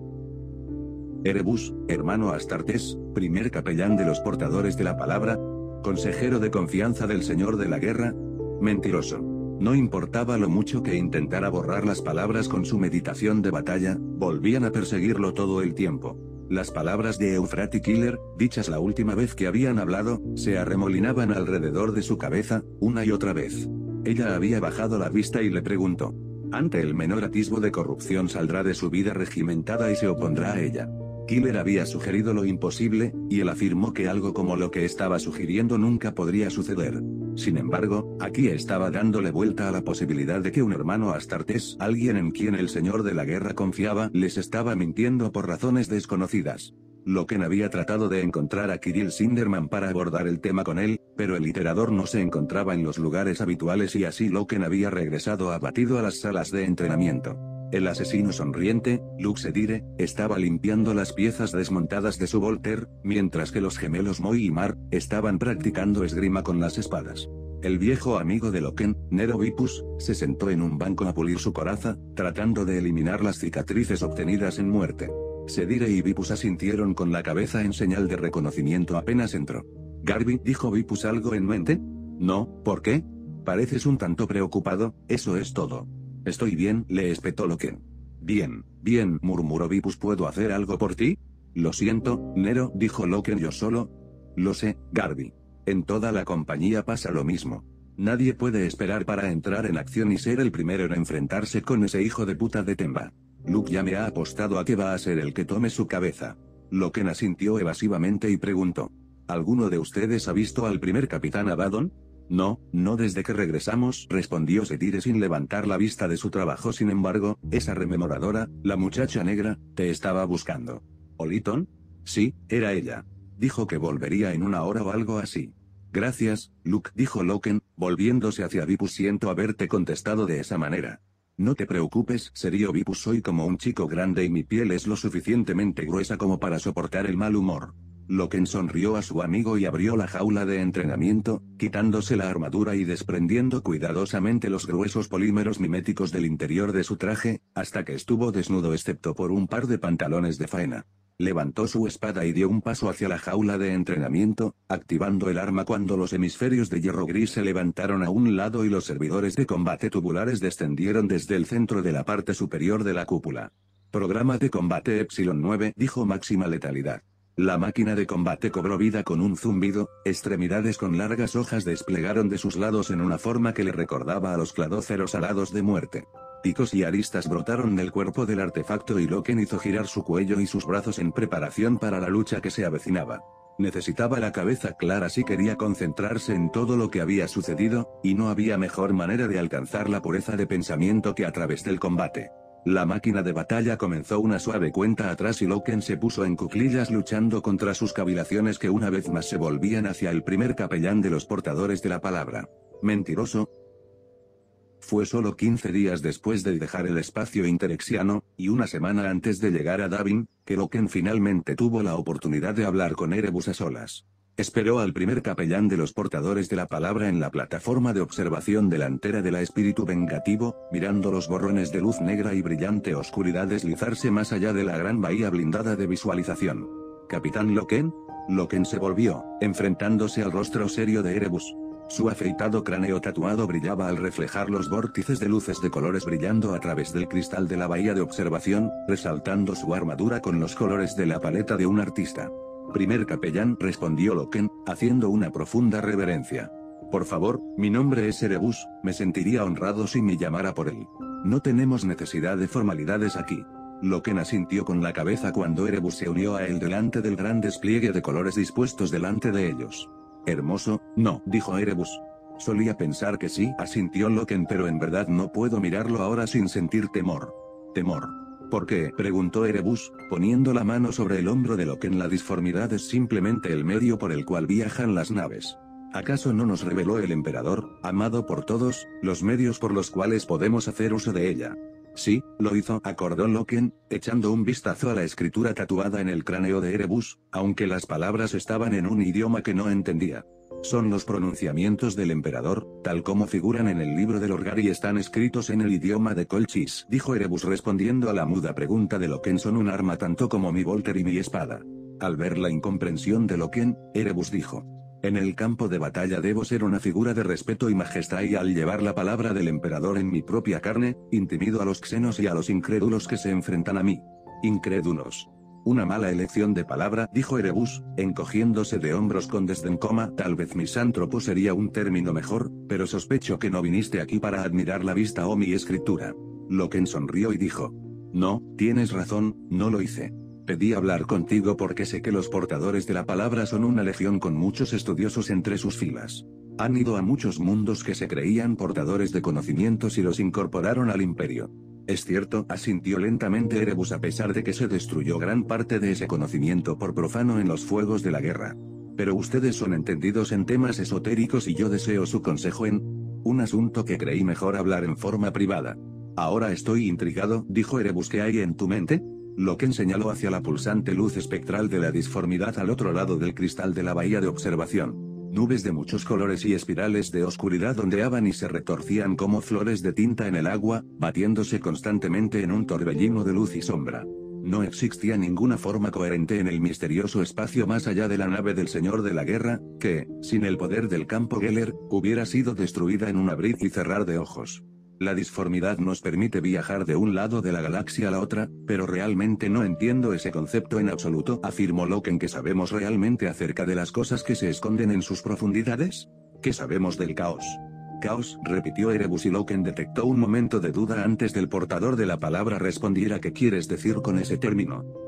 Erebus, hermano Astartes, primer capellán de los portadores de la palabra, consejero de confianza del señor de la guerra. Mentiroso. No importaba lo mucho que intentara borrar las palabras con su meditación de batalla, volvían a perseguirlo todo el tiempo. Las palabras de Euphrati Killer, dichas la última vez que habían hablado, se arremolinaban alrededor de su cabeza, una y otra vez. Ella había bajado la vista y le preguntó: ante el menor atisbo de corrupción saldrá de su vida regimentada y se opondrá a ella. Killer había sugerido lo imposible, y él afirmó que algo como lo que estaba sugiriendo nunca podría suceder. Sin embargo, aquí estaba dándole vuelta a la posibilidad de que un hermano Astartes, alguien en quien el señor de la guerra confiaba, les estaba mintiendo por razones desconocidas. Loken había tratado de encontrar a Kirill Sinderman para abordar el tema con él, pero el iterador no se encontraba en los lugares habituales y así Loken había regresado abatido a las salas de entrenamiento. El asesino sonriente, Luxedire, estaba limpiando las piezas desmontadas de su Volter, mientras que los gemelos Moi y Mar estaban practicando esgrima con las espadas. El viejo amigo de Loken, Nero Vipus, se sentó en un banco a pulir su coraza, tratando de eliminar las cicatrices obtenidas en muerte. Sedire y Vipus asintieron con la cabeza en señal de reconocimiento apenas entró. Garby, dijo Vipus, ¿algo en mente? No, ¿por qué? Pareces un tanto preocupado, eso es todo. Estoy bien, le espetó Loken. Bien, bien, murmuró Vipus, ¿puedo hacer algo por ti? Lo siento, Nero, dijo Loken, yo solo. Lo sé, Garby. En toda la compañía pasa lo mismo. Nadie puede esperar para entrar en acción y ser el primero en enfrentarse con ese hijo de puta de Temba. Luke ya me ha apostado a que va a ser el que tome su cabeza. Loken asintió evasivamente y preguntó: ¿Alguno de ustedes ha visto al primer capitán Abaddon? No, no desde que regresamos, respondió Setire sin levantar la vista de su trabajo. Sin embargo, esa rememoradora, la muchacha negra, te estaba buscando. ¿Oliton? Sí, era ella. Dijo que volvería en una hora o algo así. Gracias, Luke, dijo Loken, volviéndose hacia Vipus. Siento haberte contestado de esa manera. No te preocupes, serio Vipus, soy como un chico grande y mi piel es lo suficientemente gruesa como para soportar el mal humor. Loken sonrió a su amigo y abrió la jaula de entrenamiento, quitándose la armadura y desprendiendo cuidadosamente los gruesos polímeros miméticos del interior de su traje, hasta que estuvo desnudo excepto por un par de pantalones de faena. Levantó su espada y dio un paso hacia la jaula de entrenamiento, activando el arma cuando los hemisferios de hierro gris se levantaron a un lado y los servidores de combate tubulares descendieron desde el centro de la parte superior de la cúpula. Programa de combate Epsilon nueve, dijo máxima letalidad. La máquina de combate cobró vida con un zumbido, extremidades con largas hojas desplegaron de sus lados en una forma que le recordaba a los cladóceros alados de muerte. Picos y aristas brotaron del cuerpo del artefacto y Loken hizo girar su cuello y sus brazos en preparación para la lucha que se avecinaba. Necesitaba la cabeza clara si quería concentrarse en todo lo que había sucedido, y no había mejor manera de alcanzar la pureza de pensamiento que a través del combate. La máquina de batalla comenzó una suave cuenta atrás y Loken se puso en cuclillas luchando contra sus cavilaciones que una vez más se volvían hacia el primer capellán de los portadores de la palabra. Mentiroso. Fue solo quince días después de dejar el espacio interexiano, y una semana antes de llegar a Davin, que Loken finalmente tuvo la oportunidad de hablar con Erebus a solas. Esperó al primer capellán de los portadores de la palabra en la plataforma de observación delantera del espíritu vengativo, mirando los borrones de luz negra y brillante oscuridad deslizarse más allá de la gran bahía blindada de visualización. ¿Capitán Loken? Loken se volvió, enfrentándose al rostro serio de Erebus. Su afeitado cráneo tatuado brillaba al reflejar los vórtices de luces de colores brillando a través del cristal de la bahía de observación, resaltando su armadura con los colores de la paleta de un artista. Primer capellán, respondió Loken, haciendo una profunda reverencia. Por favor, mi nombre es Erebus, me sentiría honrado si me llamara por él. No tenemos necesidad de formalidades aquí. Loken asintió con la cabeza cuando Erebus se unió a él delante del gran despliegue de colores dispuestos delante de ellos. Hermoso, no, dijo Erebus. Solía pensar que sí, asintió Loken, pero en verdad no puedo mirarlo ahora sin sentir temor. Temor. ¿Por qué?, preguntó Erebus, poniendo la mano sobre el hombro de Loken. La disformidad es simplemente el medio por el cual viajan las naves. ¿Acaso no nos reveló el emperador, amado por todos, los medios por los cuales podemos hacer uso de ella? Sí, lo hizo, acordó Loken, echando un vistazo a la escritura tatuada en el cráneo de Erebus, aunque las palabras estaban en un idioma que no entendía. Son los pronunciamientos del emperador, tal como figuran en el libro del Orgar y están escritos en el idioma de Colchis, dijo Erebus respondiendo a la muda pregunta de Loken. Son un arma tanto como mi Volter y mi espada. Al ver la incomprensión de Loken, Erebus dijo: en el campo de batalla debo ser una figura de respeto y majestad, y al llevar la palabra del emperador en mi propia carne, intimido a los xenos y a los incrédulos que se enfrentan a mí. Incrédulos. Una mala elección de palabra, dijo Erebus, encogiéndose de hombros con desdén, coma, tal vez misántropo sería un término mejor, pero sospecho que no viniste aquí para admirar la vista o mi escritura. Loken sonrió y dijo: no, tienes razón, no lo hice. Pedí hablar contigo porque sé que los portadores de la palabra son una legión con muchos estudiosos entre sus filas. Han ido a muchos mundos que se creían portadores de conocimientos y los incorporaron al imperio. Es cierto, asintió lentamente Erebus, a pesar de que se destruyó gran parte de ese conocimiento por profano en los fuegos de la guerra. Pero ustedes son entendidos en temas esotéricos y yo deseo su consejo en un asunto que creí mejor hablar en forma privada. Ahora estoy intrigado, dijo Erebus. ¿Qué hay en tu mente? Loken señaló hacia la pulsante luz espectral de la disformidad al otro lado del cristal de la bahía de observación. Nubes de muchos colores y espirales de oscuridad ondeaban y se retorcían como flores de tinta en el agua, batiéndose constantemente en un torbellino de luz y sombra. No existía ninguna forma coherente en el misterioso espacio más allá de la nave del Señor de la Guerra, que, sin el poder del campo Geller, hubiera sido destruida en un abrir y cerrar de ojos. La disformidad nos permite viajar de un lado de la galaxia a la otra, pero realmente no entiendo ese concepto en absoluto, afirmó Loken. ¿Qué sabemos realmente acerca de las cosas que se esconden en sus profundidades? ¿Qué sabemos del caos? Caos, repitió Erebus, y Loken detectó un momento de duda antes del portador de la palabra respondiera. ¿Qué quieres decir con ese término?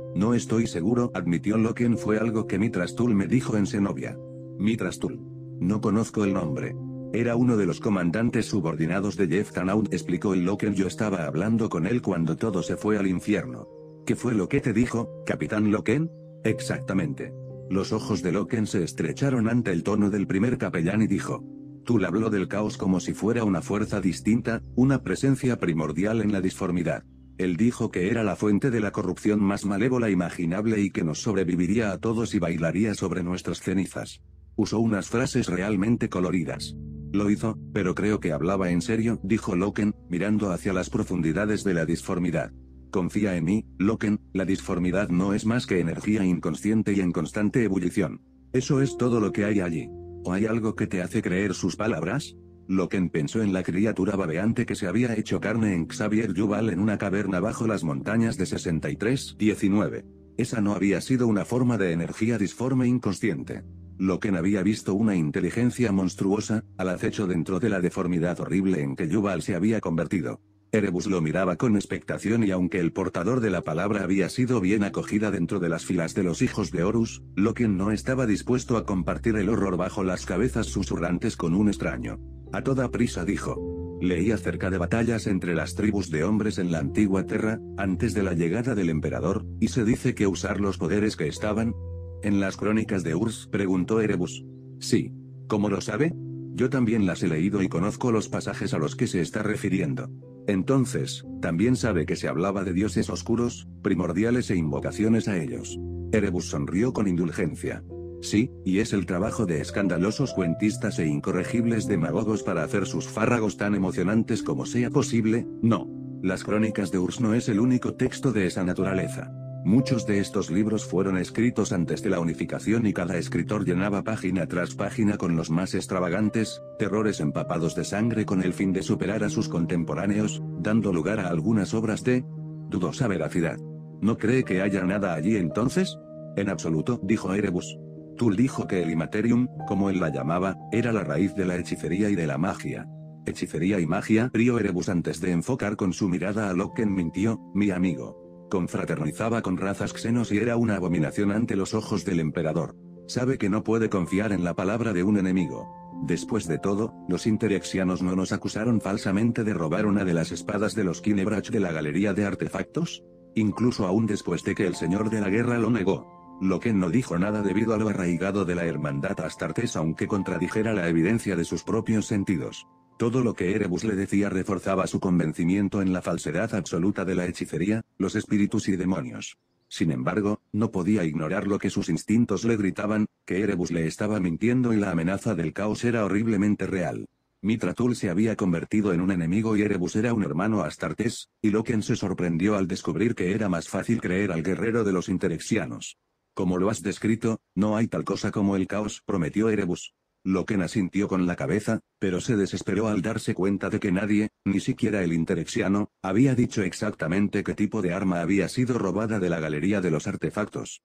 No estoy seguro, admitió Loken. Fue algo que Mitrastul me dijo en Zenobia. Mitrastul. No conozco el nombre. Era uno de los comandantes subordinados de Jeff Tanaud, explicó el Loken. Yo estaba hablando con él cuando todo se fue al infierno. ¿Qué fue lo que te dijo, Capitán Loken? Exactamente. Los ojos de Loken se estrecharon ante el tono del primer capellán y dijo. Tul habló del caos como si fuera una fuerza distinta, una presencia primordial en la disformidad. Él dijo que era la fuente de la corrupción más malévola imaginable y que nos sobreviviría a todos y bailaría sobre nuestras cenizas. Usó unas frases realmente coloridas. Lo hizo, pero creo que hablaba en serio, dijo Loken, mirando hacia las profundidades de la disformidad. Confía en mí, Loken, la disformidad no es más que energía inconsciente y en constante ebullición. Eso es todo lo que hay allí. ¿O hay algo que te hace creer sus palabras? Loken pensó en la criatura babeante que se había hecho carne en Xavier Yuval en una caverna bajo las montañas de sesenta y tres diecinueve. Esa no había sido una forma de energía disforme inconsciente. Loken había visto una inteligencia monstruosa, al acecho dentro de la deformidad horrible en que Yuval se había convertido. Erebus lo miraba con expectación y aunque el portador de la palabra había sido bien acogida dentro de las filas de los hijos de Horus, Loken no estaba dispuesto a compartir el horror bajo las cabezas susurrantes con un extraño. A toda prisa dijo. Leí acerca de batallas entre las tribus de hombres en la antigua Terra, antes de la llegada del emperador, y se dice que usar los poderes que estaban en las crónicas de Urs, preguntó Erebus. Sí. ¿Cómo lo sabe? Yo también las he leído y conozco los pasajes a los que se está refiriendo. Entonces, también sabe que se hablaba de dioses oscuros, primordiales e invocaciones a ellos. Erebus sonrió con indulgencia. Sí, y es el trabajo de escandalosos cuentistas e incorregibles demagogos para hacer sus fárragos tan emocionantes como sea posible. No. Las crónicas de Urs no es el único texto de esa naturaleza. Muchos de estos libros fueron escritos antes de la unificación y cada escritor llenaba página tras página con los más extravagantes terrores empapados de sangre con el fin de superar a sus contemporáneos, dando lugar a algunas obras de dudosa veracidad. ¿No cree que haya nada allí entonces? En absoluto, dijo Erebus. Tul dijo que el Imaterium, como él la llamaba, era la raíz de la hechicería y de la magia. Hechicería y magia, rió Erebus antes de enfocar con su mirada a Loken. Mintió, mi amigo. Confraternizaba con razas xenos y era una abominación ante los ojos del emperador. Sabe que no puede confiar en la palabra de un enemigo. Después de todo, los interexianos no nos acusaron falsamente de robar una de las espadas de los Kinebrach de la galería de artefactos. Incluso aún después de que el señor de la guerra lo negó. Loken no dijo nada debido a lo arraigado de la hermandad Astartes, aunque contradijera la evidencia de sus propios sentidos. Todo lo que Erebus le decía reforzaba su convencimiento en la falsedad absoluta de la hechicería, los espíritus y demonios. Sin embargo, no podía ignorar lo que sus instintos le gritaban, que Erebus le estaba mintiendo y la amenaza del caos era horriblemente real. Mitratul se había convertido en un enemigo y Erebus era un hermano Astartes, y Loken se sorprendió al descubrir que era más fácil creer al guerrero de los interexianos. Como lo has descrito, no hay tal cosa como el caos, prometió Erebus. Loken asintió con la cabeza, pero se desesperó al darse cuenta de que nadie, ni siquiera el interexiano, había dicho exactamente qué tipo de arma había sido robada de la galería de los artefactos.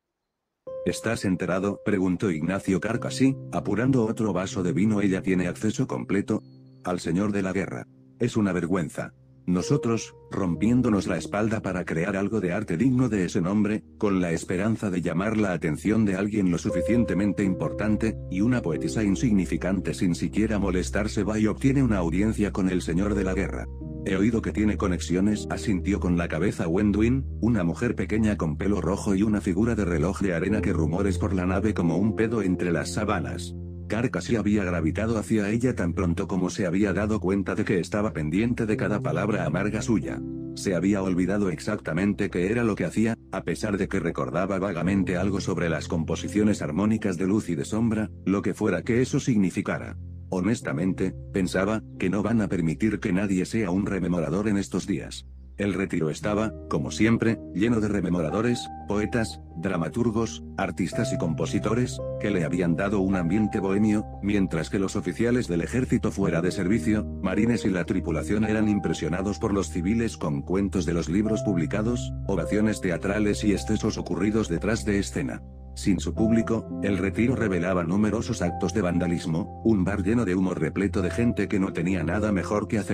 ¿Estás enterado?, preguntó Ignacio Carcasí, apurando otro vaso de vino. Ella tiene acceso completo al señor de la guerra. Es una vergüenza. Nosotros, rompiéndonos la espalda para crear algo de arte digno de ese nombre, con la esperanza de llamar la atención de alguien lo suficientemente importante, y una poetisa insignificante sin siquiera molestarse va y obtiene una audiencia con el señor de la guerra. He oído que tiene conexiones, asintió con la cabeza Wenduin, una mujer pequeña con pelo rojo y una figura de reloj de arena que rumores por la nave como un pedo entre las sábanas. Carcasí había gravitado hacia ella tan pronto como se había dado cuenta de que estaba pendiente de cada palabra amarga suya. Se había olvidado exactamente qué era lo que hacía, a pesar de que recordaba vagamente algo sobre las composiciones armónicas de luz y de sombra, lo que fuera que eso significara. Honestamente, pensaba, que no van a permitir que nadie sea un rememorador en estos días. El retiro estaba, como siempre, lleno de rememoradores, poetas, dramaturgos, artistas y compositores, que le habían dado un ambiente bohemio, mientras que los oficiales del ejército fuera de servicio, marines y la tripulación eran impresionados por los civiles con cuentos de los libros publicados, ovaciones teatrales y excesos ocurridos detrás de escena. Sin su público, el retiro revelaba numerosos actos de vandalismo, un bar lleno de humo repleto de gente que no tenía nada mejor que hacer.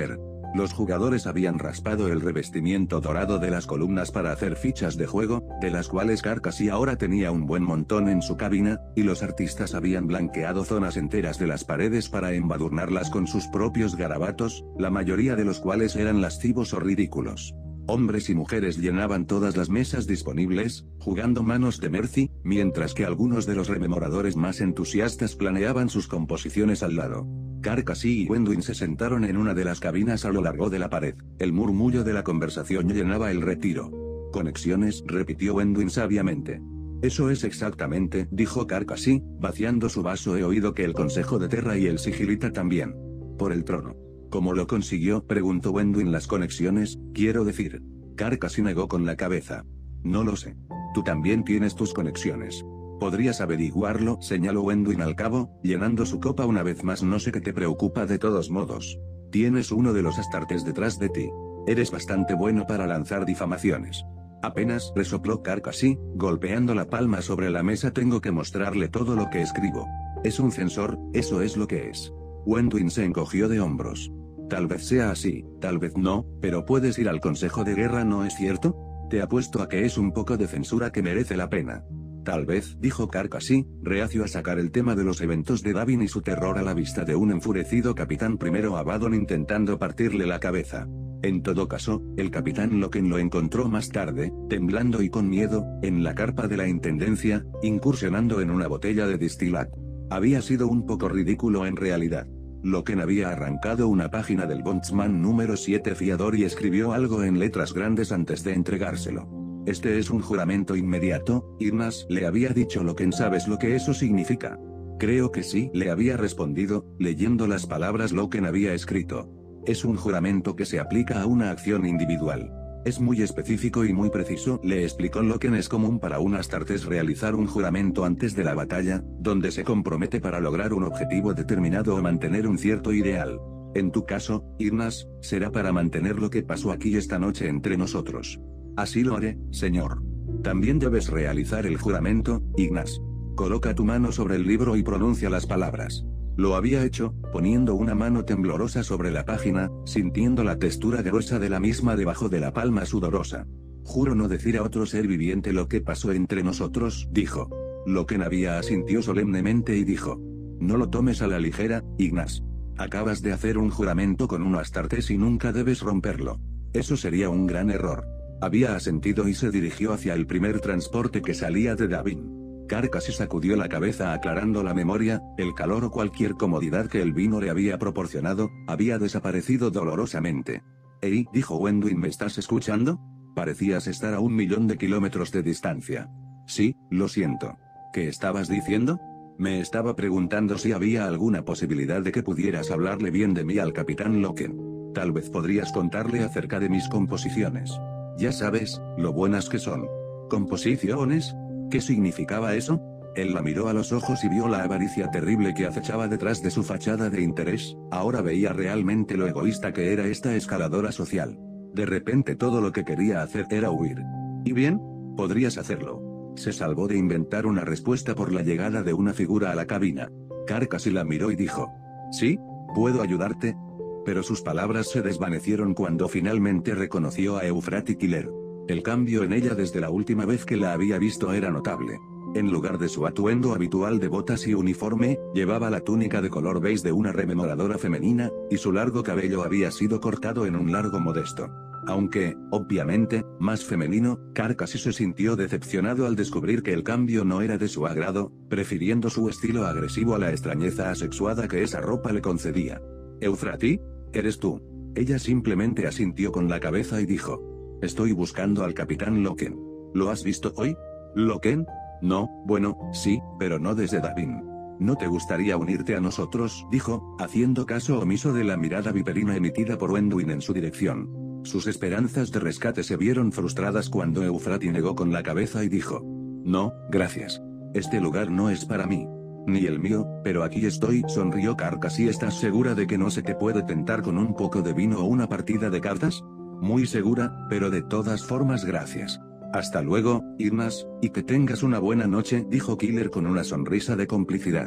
Los jugadores habían raspado el revestimiento dorado de las columnas para hacer fichas de juego, de las cuales Carcassy ahora tenía un buen montón en su cabina, y los artistas habían blanqueado zonas enteras de las paredes para embadurnarlas con sus propios garabatos, la mayoría de los cuales eran lascivos o ridículos. Hombres y mujeres llenaban todas las mesas disponibles, jugando manos de Mercy, mientras que algunos de los rememoradores más entusiastas planeaban sus composiciones al lado. Carcassy y Wenduin se sentaron en una de las cabinas a lo largo de la pared. El murmullo de la conversación llenaba el retiro. Conexiones, repitió Wenduin sabiamente. Eso es exactamente, dijo Carcassy, vaciando su vaso. He oído que el Consejo de Terra y el Sigilita también. Por el trono. ¿Cómo lo consiguió?, preguntó Wenduin. Las conexiones, quiero decir. Carcassy negó con la cabeza. No lo sé. Tú también tienes tus conexiones. ¿Podrías averiguarlo?, señaló Wenduin al cabo, llenando su copa una vez más. No sé qué te preocupa de todos modos. Tienes uno de los Astartes detrás de ti. Eres bastante bueno para lanzar difamaciones. Apenas, resopló Carcassy, golpeando la palma sobre la mesa. Tengo que mostrarle todo lo que escribo. Es un censor, eso es lo que es. Wenduin se encogió de hombros. Tal vez sea así, tal vez no, pero puedes ir al Consejo de Guerra, ¿no es cierto? Te apuesto a que es un poco de censura que merece la pena. Tal vez, dijo Carcassy, reacio a sacar el tema de los eventos de Davin y su terror a la vista de un enfurecido capitán primero Abaddon intentando partirle la cabeza. En todo caso, el capitán Loken lo encontró más tarde, temblando y con miedo, en la carpa de la intendencia, incursionando en una botella de distilat. Había sido un poco ridículo en realidad. Loken había arrancado una página del Bondsman número siete fiador y escribió algo en letras grandes antes de entregárselo. Este es un juramento inmediato, Irnas, le había dicho Loken. ¿Sabes lo que eso significa? Creo que sí, le había respondido, leyendo las palabras Loken había escrito. Es un juramento que se aplica a una acción individual. Es muy específico y muy preciso, le explicó Loken. Es común para un Astartes realizar un juramento antes de la batalla, donde se compromete para lograr un objetivo determinado o mantener un cierto ideal. En tu caso, Irnas, será para mantener lo que pasó aquí esta noche entre nosotros. Así lo haré, señor. También debes realizar el juramento, Ignas. Coloca tu mano sobre el libro y pronuncia las palabras. Lo había hecho, poniendo una mano temblorosa sobre la página, sintiendo la textura gruesa de la misma debajo de la palma sudorosa. Juro no decir a otro ser viviente lo que pasó entre nosotros, dijo. Loken había asintió solemnemente y dijo. No lo tomes a la ligera, Ignas. Acabas de hacer un juramento con un Astartes y nunca debes romperlo. Eso sería un gran error. Había asentido y se dirigió hacia el primer transporte que salía de Davin. Carcassy sacudió la cabeza aclarando la memoria, el calor o cualquier comodidad que el vino le había proporcionado, había desaparecido dolorosamente. «Ey», dijo Wenduin, ¿me estás escuchando? Parecías estar a un millón de kilómetros de distancia. Sí, lo siento. ¿Qué estabas diciendo? Me estaba preguntando si había alguna posibilidad de que pudieras hablarle bien de mí al capitán Loken. Tal vez podrías contarle acerca de mis composiciones. Ya sabes, lo buenas que son. ¿Composiciones? ¿Qué significaba eso? Él la miró a los ojos y vio la avaricia terrible que acechaba detrás de su fachada de interés. Ahora veía realmente lo egoísta que era esta escaladora social. De repente todo lo que quería hacer era huir. ¿Y bien? Podrías hacerlo. Se salvó de inventar una respuesta por la llegada de una figura a la cabina. Carcassy la miró y dijo. ¿Sí? ¿Puedo ayudarte? Pero sus palabras se desvanecieron cuando finalmente reconoció a Euphrati Killer. El cambio en ella desde la última vez que la había visto era notable. En lugar de su atuendo habitual de botas y uniforme, llevaba la túnica de color beige de una rememoradora femenina, y su largo cabello había sido cortado en un largo modesto. Aunque, obviamente, más femenino, Carcassy se sintió decepcionado al descubrir que el cambio no era de su agrado, prefiriendo su estilo agresivo a la extrañeza asexuada que esa ropa le concedía. ¿Euphrati? ¿Eres tú? Ella simplemente asintió con la cabeza y dijo. Estoy buscando al capitán Loken. ¿Lo has visto hoy? ¿Loken? No, bueno, sí, pero no desde Davin. ¿No te gustaría unirte a nosotros?, dijo, haciendo caso omiso de la mirada viperina emitida por Wenduin en su dirección. Sus esperanzas de rescate se vieron frustradas cuando Euphrati negó con la cabeza y dijo. No, gracias. Este lugar no es para mí. Ni el mío, pero aquí estoy, sonrió Carcassy. ¿Estás segura de que no se te puede tentar con un poco de vino o una partida de cartas? Muy segura, pero de todas formas gracias. Hasta luego, Irnas, y que tengas una buena noche, dijo Killer con una sonrisa de complicidad.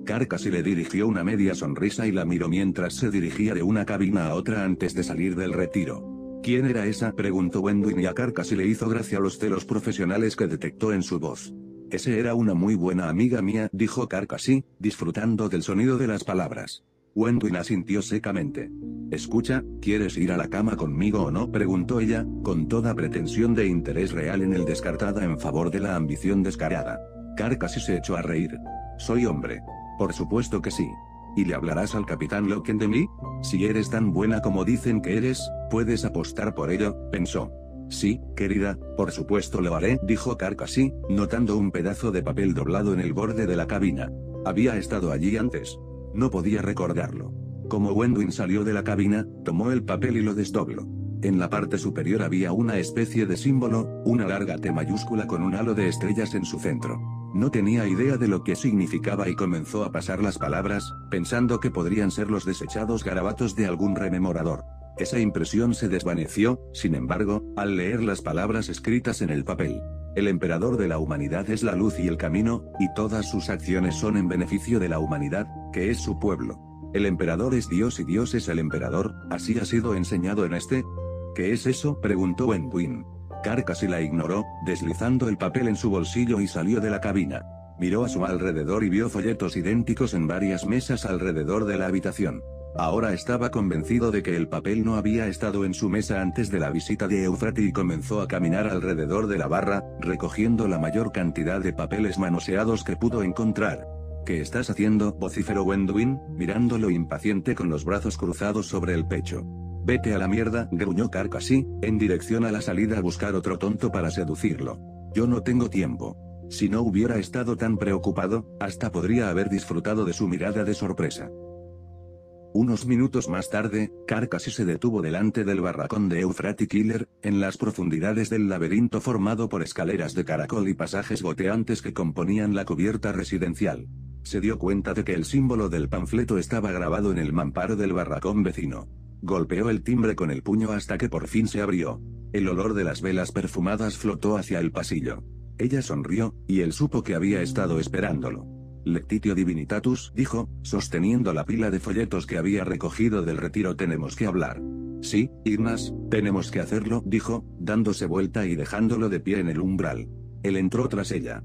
Carcassi le dirigió una media sonrisa y la miró mientras se dirigía de una cabina a otra antes de salir del retiro. ¿Quién era esa?, preguntó Wenduin, y a Carcassi le hizo gracia los celos profesionales que detectó en su voz. Ese era una muy buena amiga mía, dijo Carcassi, disfrutando del sonido de las palabras. Wenduin asintió secamente. Escucha, ¿quieres ir a la cama conmigo o no?, preguntó ella, con toda pretensión de interés real en el descartada en favor de la ambición descarada. Carcassi se echó a reír. Soy hombre. Por supuesto que sí. ¿Y le hablarás al capitán Loken de mí? Si eres tan buena como dicen que eres, puedes apostar por ello, pensó. Sí, querida, por supuesto lo haré, dijo Carcassi, notando un pedazo de papel doblado en el borde de la cabina. Había estado allí antes. No podía recordarlo. Como Wenduin salió de la cabina, tomó el papel y lo desdobló. En la parte superior había una especie de símbolo, una larga T mayúscula con un halo de estrellas en su centro. No tenía idea de lo que significaba y comenzó a pasar las palabras, pensando que podrían ser los desechados garabatos de algún rememorador. Esa impresión se desvaneció, sin embargo, al leer las palabras escritas en el papel. El emperador de la humanidad es la luz y el camino, y todas sus acciones son en beneficio de la humanidad, que es su pueblo. El emperador es Dios y Dios es el emperador, así ha sido enseñado en este. ¿Qué es eso?, preguntó Wenduin. Carcassi la ignoró, deslizando el papel en su bolsillo y salió de la cabina. Miró a su alrededor y vio folletos idénticos en varias mesas alrededor de la habitación. Ahora estaba convencido de que el papel no había estado en su mesa antes de la visita de Eufrati y comenzó a caminar alrededor de la barra, recogiendo la mayor cantidad de papeles manoseados que pudo encontrar. ¿Qué estás haciendo?, vociferó Wenduin, mirándolo impaciente con los brazos cruzados sobre el pecho. Vete a la mierda, gruñó Carcassi, en dirección a la salida a buscar otro tonto para seducirlo. Yo no tengo tiempo. Si no hubiera estado tan preocupado, hasta podría haber disfrutado de su mirada de sorpresa. Unos minutos más tarde, Carcassi se detuvo delante del barracón de Eufrati Killer, en las profundidades del laberinto formado por escaleras de caracol y pasajes goteantes que componían la cubierta residencial. Se dio cuenta de que el símbolo del panfleto estaba grabado en el mamparo del barracón vecino. Golpeó el timbre con el puño hasta que por fin se abrió. El olor de las velas perfumadas flotó hacia el pasillo. Ella sonrió, y él supo que había estado esperándolo. Lectitio Divinitatus, dijo, sosteniendo la pila de folletos que había recogido del retiro. Tenemos que hablar. Sí, Ignas, tenemos que hacerlo, dijo, dándose vuelta y dejándolo de pie en el umbral. Él entró tras ella.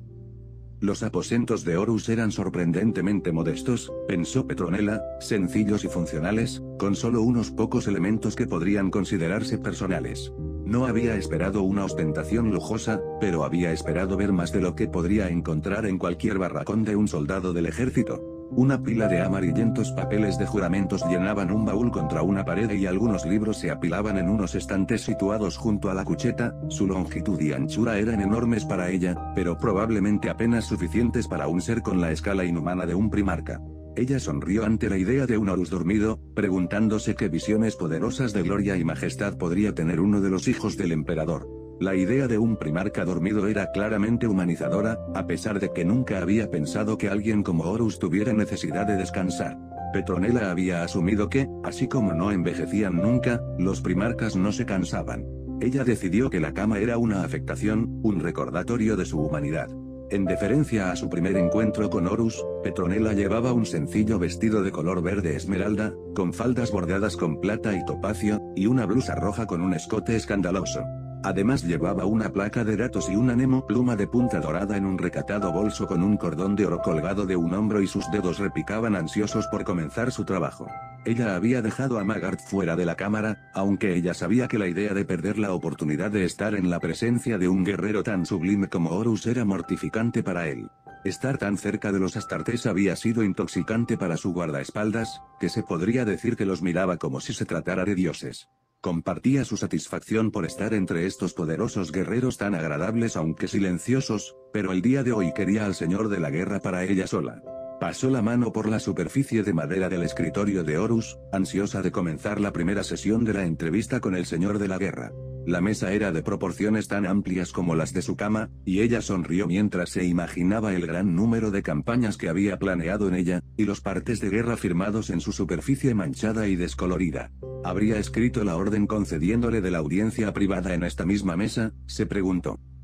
Los aposentos de Horus eran sorprendentemente modestos, pensó Petronella, sencillos y funcionales, con solo unos pocos elementos que podrían considerarse personales. No había esperado una ostentación lujosa, pero había esperado ver más de lo que podría encontrar en cualquier barracón de un soldado del ejército. Una pila de amarillentos papeles de juramentos llenaban un baúl contra una pared y algunos libros se apilaban en unos estantes situados junto a la cucheta. Su longitud y anchura eran enormes para ella, pero probablemente apenas suficientes para un ser con la escala inhumana de un primarca. Ella sonrió ante la idea de un Horus dormido, preguntándose qué visiones poderosas de gloria y majestad podría tener uno de los hijos del emperador. La idea de un primarca dormido era claramente humanizadora, a pesar de que nunca había pensado que alguien como Horus tuviera necesidad de descansar. Petronella había asumido que, así como no envejecían nunca, los primarcas no se cansaban. Ella decidió que la cama era una afectación, un recordatorio de su humanidad. En deferencia a su primer encuentro con Horus, Petronella llevaba un sencillo vestido de color verde esmeralda, con faldas bordadas con plata y topacio, y una blusa roja con un escote escandaloso. Además llevaba una placa de datos y una Nemo pluma de punta dorada en un recatado bolso con un cordón de oro colgado de un hombro y sus dedos repicaban ansiosos por comenzar su trabajo. Ella había dejado a Maggard fuera de la cámara, aunque ella sabía que la idea de perder la oportunidad de estar en la presencia de un guerrero tan sublime como Horus era mortificante para él. Estar tan cerca de los Astartes había sido intoxicante para su guardaespaldas, que se podría decir que los miraba como si se tratara de dioses. Compartía su satisfacción por estar entre estos poderosos guerreros tan agradables aunque silenciosos, pero el día de hoy quería al señor de la guerra para ella sola. Pasó la mano por la superficie de madera del escritorio de Horus, ansiosa de comenzar la primera sesión de la entrevista con el señor de la guerra. La mesa era de proporciones tan amplias como las de su cama, y ella sonrió mientras se imaginaba el gran número de campañas que había planeado en ella, y los partes de guerra firmados en su superficie manchada y descolorida. ¿Habría escrito la orden concediéndole de la audiencia privada en esta misma mesa?, se preguntó.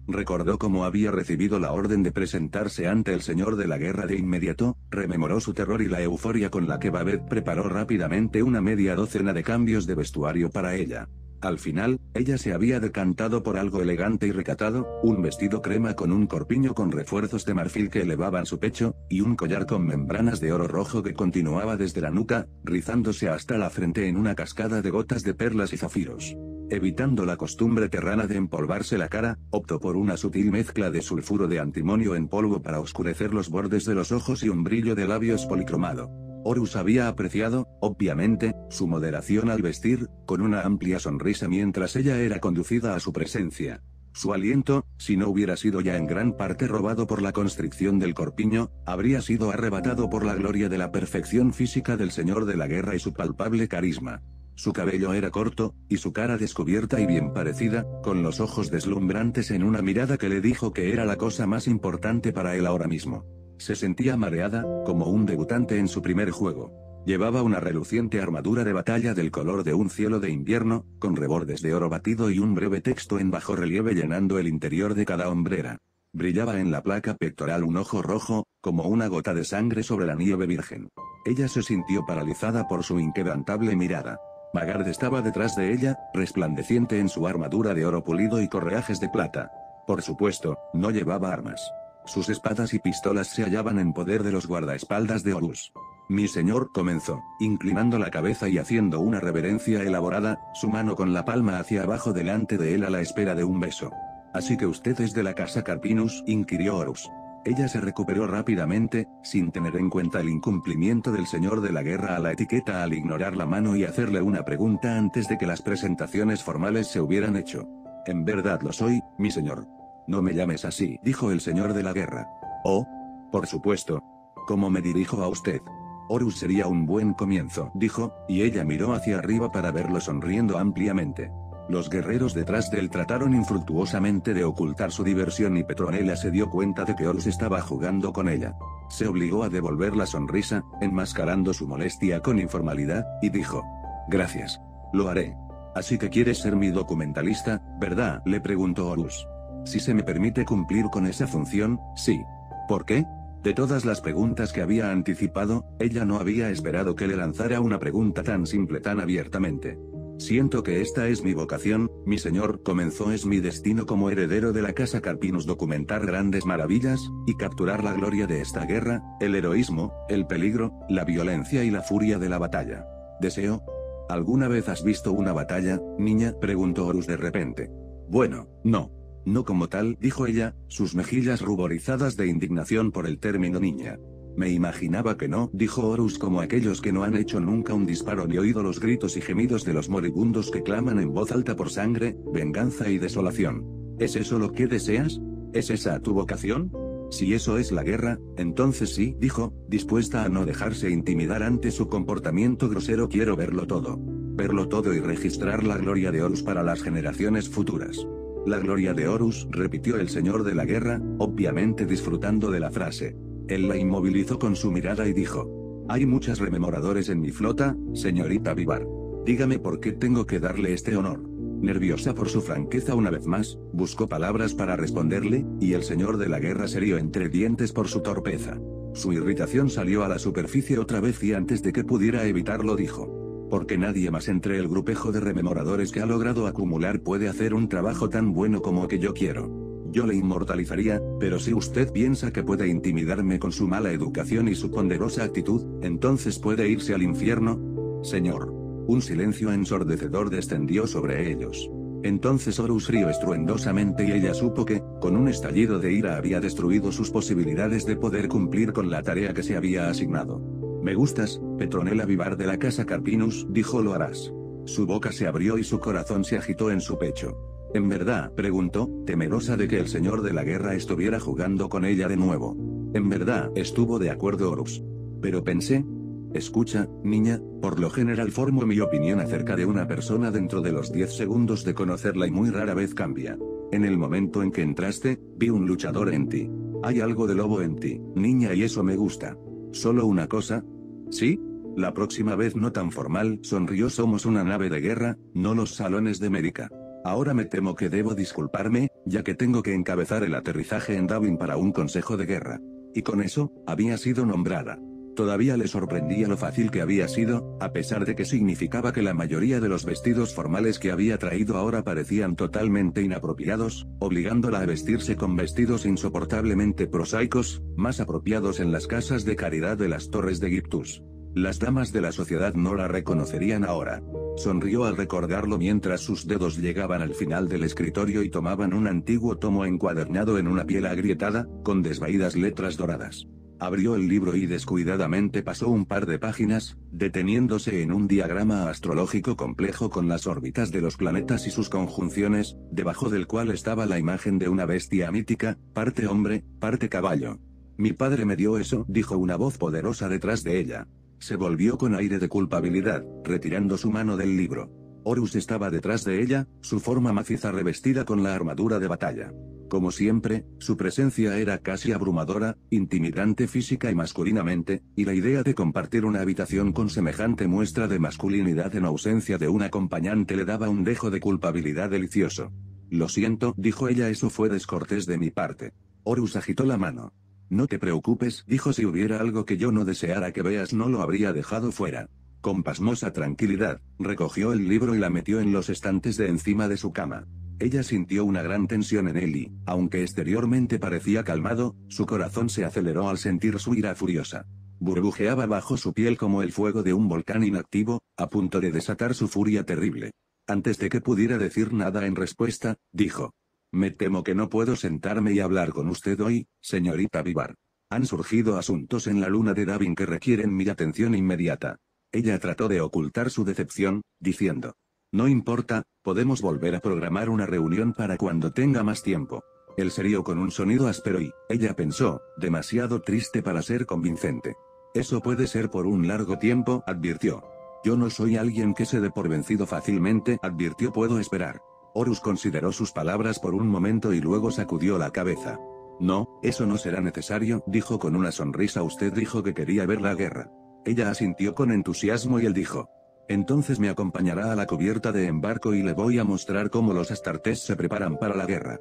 Recordó cómo había recibido la orden de presentarse ante el señor de la guerra de inmediato, rememoró su terror y la euforia con la que Babette preparó rápidamente una media docena de cambios de vestuario para ella. Al final, ella se había decantado por algo elegante y recatado, un vestido crema con un corpiño con refuerzos de marfil que elevaban su pecho, y un collar con membranas de oro rojo que continuaba desde la nuca, rizándose hasta la frente en una cascada de gotas de perlas y zafiros. Evitando la costumbre terrana de empolvarse la cara, optó por una sutil mezcla de sulfuro de antimonio en polvo para oscurecer los bordes de los ojos y un brillo de labios policromado. Horus había apreciado, obviamente, su moderación al vestir, con una amplia sonrisa mientras ella era conducida a su presencia. Su aliento, si no hubiera sido ya en gran parte robado por la constricción del corpiño, habría sido arrebatado por la gloria de la perfección física del señor de la guerra y su palpable carisma. Su cabello era corto, y su cara descubierta y bien parecida, con los ojos deslumbrantes en una mirada que le dijo que era la cosa más importante para él ahora mismo. Se sentía mareada, como un debutante en su primer juego. Llevaba una reluciente armadura de batalla del color de un cielo de invierno, con rebordes de oro batido y un breve texto en bajo relieve llenando el interior de cada hombrera. Brillaba en la placa pectoral un ojo rojo, como una gota de sangre sobre la nieve virgen. Ella se sintió paralizada por su inquebrantable mirada. Magard estaba detrás de ella, resplandeciente en su armadura de oro pulido y correajes de plata. Por supuesto, no llevaba armas. Sus espadas y pistolas se hallaban en poder de los guardaespaldas de Horus. Mi señor comenzó, inclinando la cabeza y haciendo una reverencia elaborada, su mano con la palma hacia abajo delante de él a la espera de un beso. ¿Así que usted es de la casa Carpinus?, inquirió Horus. Ella se recuperó rápidamente, sin tener en cuenta el incumplimiento del señor de la guerra a la etiqueta al ignorar la mano y hacerle una pregunta antes de que las presentaciones formales se hubieran hecho. En verdad lo soy, mi señor. No me llames así, dijo el señor de la guerra. Oh, por supuesto. ¿Cómo me dirijo a usted? Horus sería un buen comienzo, dijo, y ella miró hacia arriba para verlo sonriendo ampliamente. Los guerreros detrás de él trataron infructuosamente de ocultar su diversión y Petronella se dio cuenta de que Horus estaba jugando con ella. Se obligó a devolver la sonrisa, enmascarando su molestia con informalidad, y dijo: Gracias. Lo haré. Así que quieres ser mi documentalista, ¿verdad?, le preguntó Horus. Si se me permite cumplir con esa función, sí. ¿Por qué? De todas las preguntas que había anticipado, ella no había esperado que le lanzara una pregunta tan simple tan abiertamente. Siento que esta es mi vocación, mi señor, comenzó es mi destino como heredero de la casa Carpinus documentar grandes maravillas, y capturar la gloria de esta guerra, el heroísmo, el peligro, la violencia y la furia de la batalla. Deseo. ¿Alguna vez has visto una batalla, niña?, preguntó Horus de repente. Bueno, no. No como tal, dijo ella, sus mejillas ruborizadas de indignación por el término niña. Me imaginaba que no, dijo Horus, como aquellos que no han hecho nunca un disparo ni oído los gritos y gemidos de los moribundos que claman en voz alta por sangre, venganza y desolación. ¿Es eso lo que deseas? ¿Es esa tu vocación? Si eso es la guerra, entonces sí, dijo, dispuesta a no dejarse intimidar ante su comportamiento grosero. Quiero verlo todo. Verlo todo y registrar la gloria de Horus para las generaciones futuras. La gloria de Horus, repitió el señor de la guerra, obviamente disfrutando de la frase. Él la inmovilizó con su mirada y dijo: Hay muchos rememoradores en mi flota, señorita Vivar. Dígame por qué tengo que darle este honor. Nerviosa por su franqueza una vez más, buscó palabras para responderle, y el señor de la guerra se rió entre dientes por su torpeza. Su irritación salió a la superficie otra vez y antes de que pudiera evitarlo dijo: Porque nadie más entre el grupejo de rememoradores que ha logrado acumular puede hacer un trabajo tan bueno como que yo quiero. Yo le inmortalizaría, pero si usted piensa que puede intimidarme con su mala educación y su ponderosa actitud, entonces puede irse al infierno. Señor. Un silencio ensordecedor descendió sobre ellos. Entonces Horus rió estruendosamente y ella supo que, con un estallido de ira, había destruido sus posibilidades de poder cumplir con la tarea que se había asignado. Me gustas, Petronella Vivar de la casa Carpinus, dijo. Lo harás. Su boca se abrió y su corazón se agitó en su pecho. ¿En verdad?, preguntó, temerosa de que el señor de la guerra estuviera jugando con ella de nuevo. En verdad, estuvo de acuerdo Horus. Pero pensé. Escucha, niña, por lo general formo mi opinión acerca de una persona dentro de los diez segundos de conocerla y muy rara vez cambia. En el momento en que entraste, vi un luchador en ti. Hay algo de lobo en ti, niña, y eso me gusta. ¿Solo una cosa? ¿Sí? La próxima vez no tan formal, sonrió. Somos una nave de guerra, no los salones de Médica. Ahora me temo que debo disculparme, ya que tengo que encabezar el aterrizaje en Davin para un consejo de guerra. Y con eso, había sido nombrada. Todavía le sorprendía lo fácil que había sido, a pesar de que significaba que la mayoría de los vestidos formales que había traído ahora parecían totalmente inapropiados, obligándola a vestirse con vestidos insoportablemente prosaicos, más apropiados en las casas de caridad de las Torres de Giptus. Las damas de la sociedad no la reconocerían ahora. Sonrió al recordarlo mientras sus dedos llegaban al final del escritorio y tomaban un antiguo tomo encuadernado en una piel agrietada, con desvaídas letras doradas. Abrió el libro y descuidadamente pasó un par de páginas, deteniéndose en un diagrama astrológico complejo con las órbitas de los planetas y sus conjunciones, debajo del cual estaba la imagen de una bestia mítica, parte hombre, parte caballo. Mi padre me dio eso, dijo una voz poderosa detrás de ella. Se volvió con aire de culpabilidad, retirando su mano del libro. Horus estaba detrás de ella, su forma maciza revestida con la armadura de batalla. Como siempre, su presencia era casi abrumadora, intimidante física y masculinamente, y la idea de compartir una habitación con semejante muestra de masculinidad en ausencia de un acompañante le daba un dejo de culpabilidad delicioso. Lo siento, dijo ella, eso fue descortés de mi parte. Horus agitó la mano. No te preocupes, dijo, si hubiera algo que yo no deseara que veas no lo habría dejado fuera. Con pasmosa tranquilidad, recogió el libro y la metió en los estantes de encima de su cama. Ella sintió una gran tensión en él y, aunque exteriormente parecía calmado, su corazón se aceleró al sentir su ira furiosa. Burbujeaba bajo su piel como el fuego de un volcán inactivo, a punto de desatar su furia terrible. Antes de que pudiera decir nada en respuesta, dijo: Me temo que no puedo sentarme y hablar con usted hoy, señorita Vivar. Han surgido asuntos en la luna de Davin que requieren mi atención inmediata. Ella trató de ocultar su decepción, diciendo: No importa, podemos volver a programar una reunión para cuando tenga más tiempo. Él se rió con un sonido áspero y, ella pensó, demasiado triste para ser convincente. Eso puede ser por un largo tiempo, advirtió. Yo no soy alguien que se dé por vencido fácilmente, advirtió, puedo esperar. Horus consideró sus palabras por un momento y luego sacudió la cabeza. No, eso no será necesario, dijo con una sonrisa. Usted dijo que quería ver la guerra. Ella asintió con entusiasmo y él dijo: Entonces me acompañará a la cubierta de embarco y le voy a mostrar cómo los astartés se preparan para la guerra.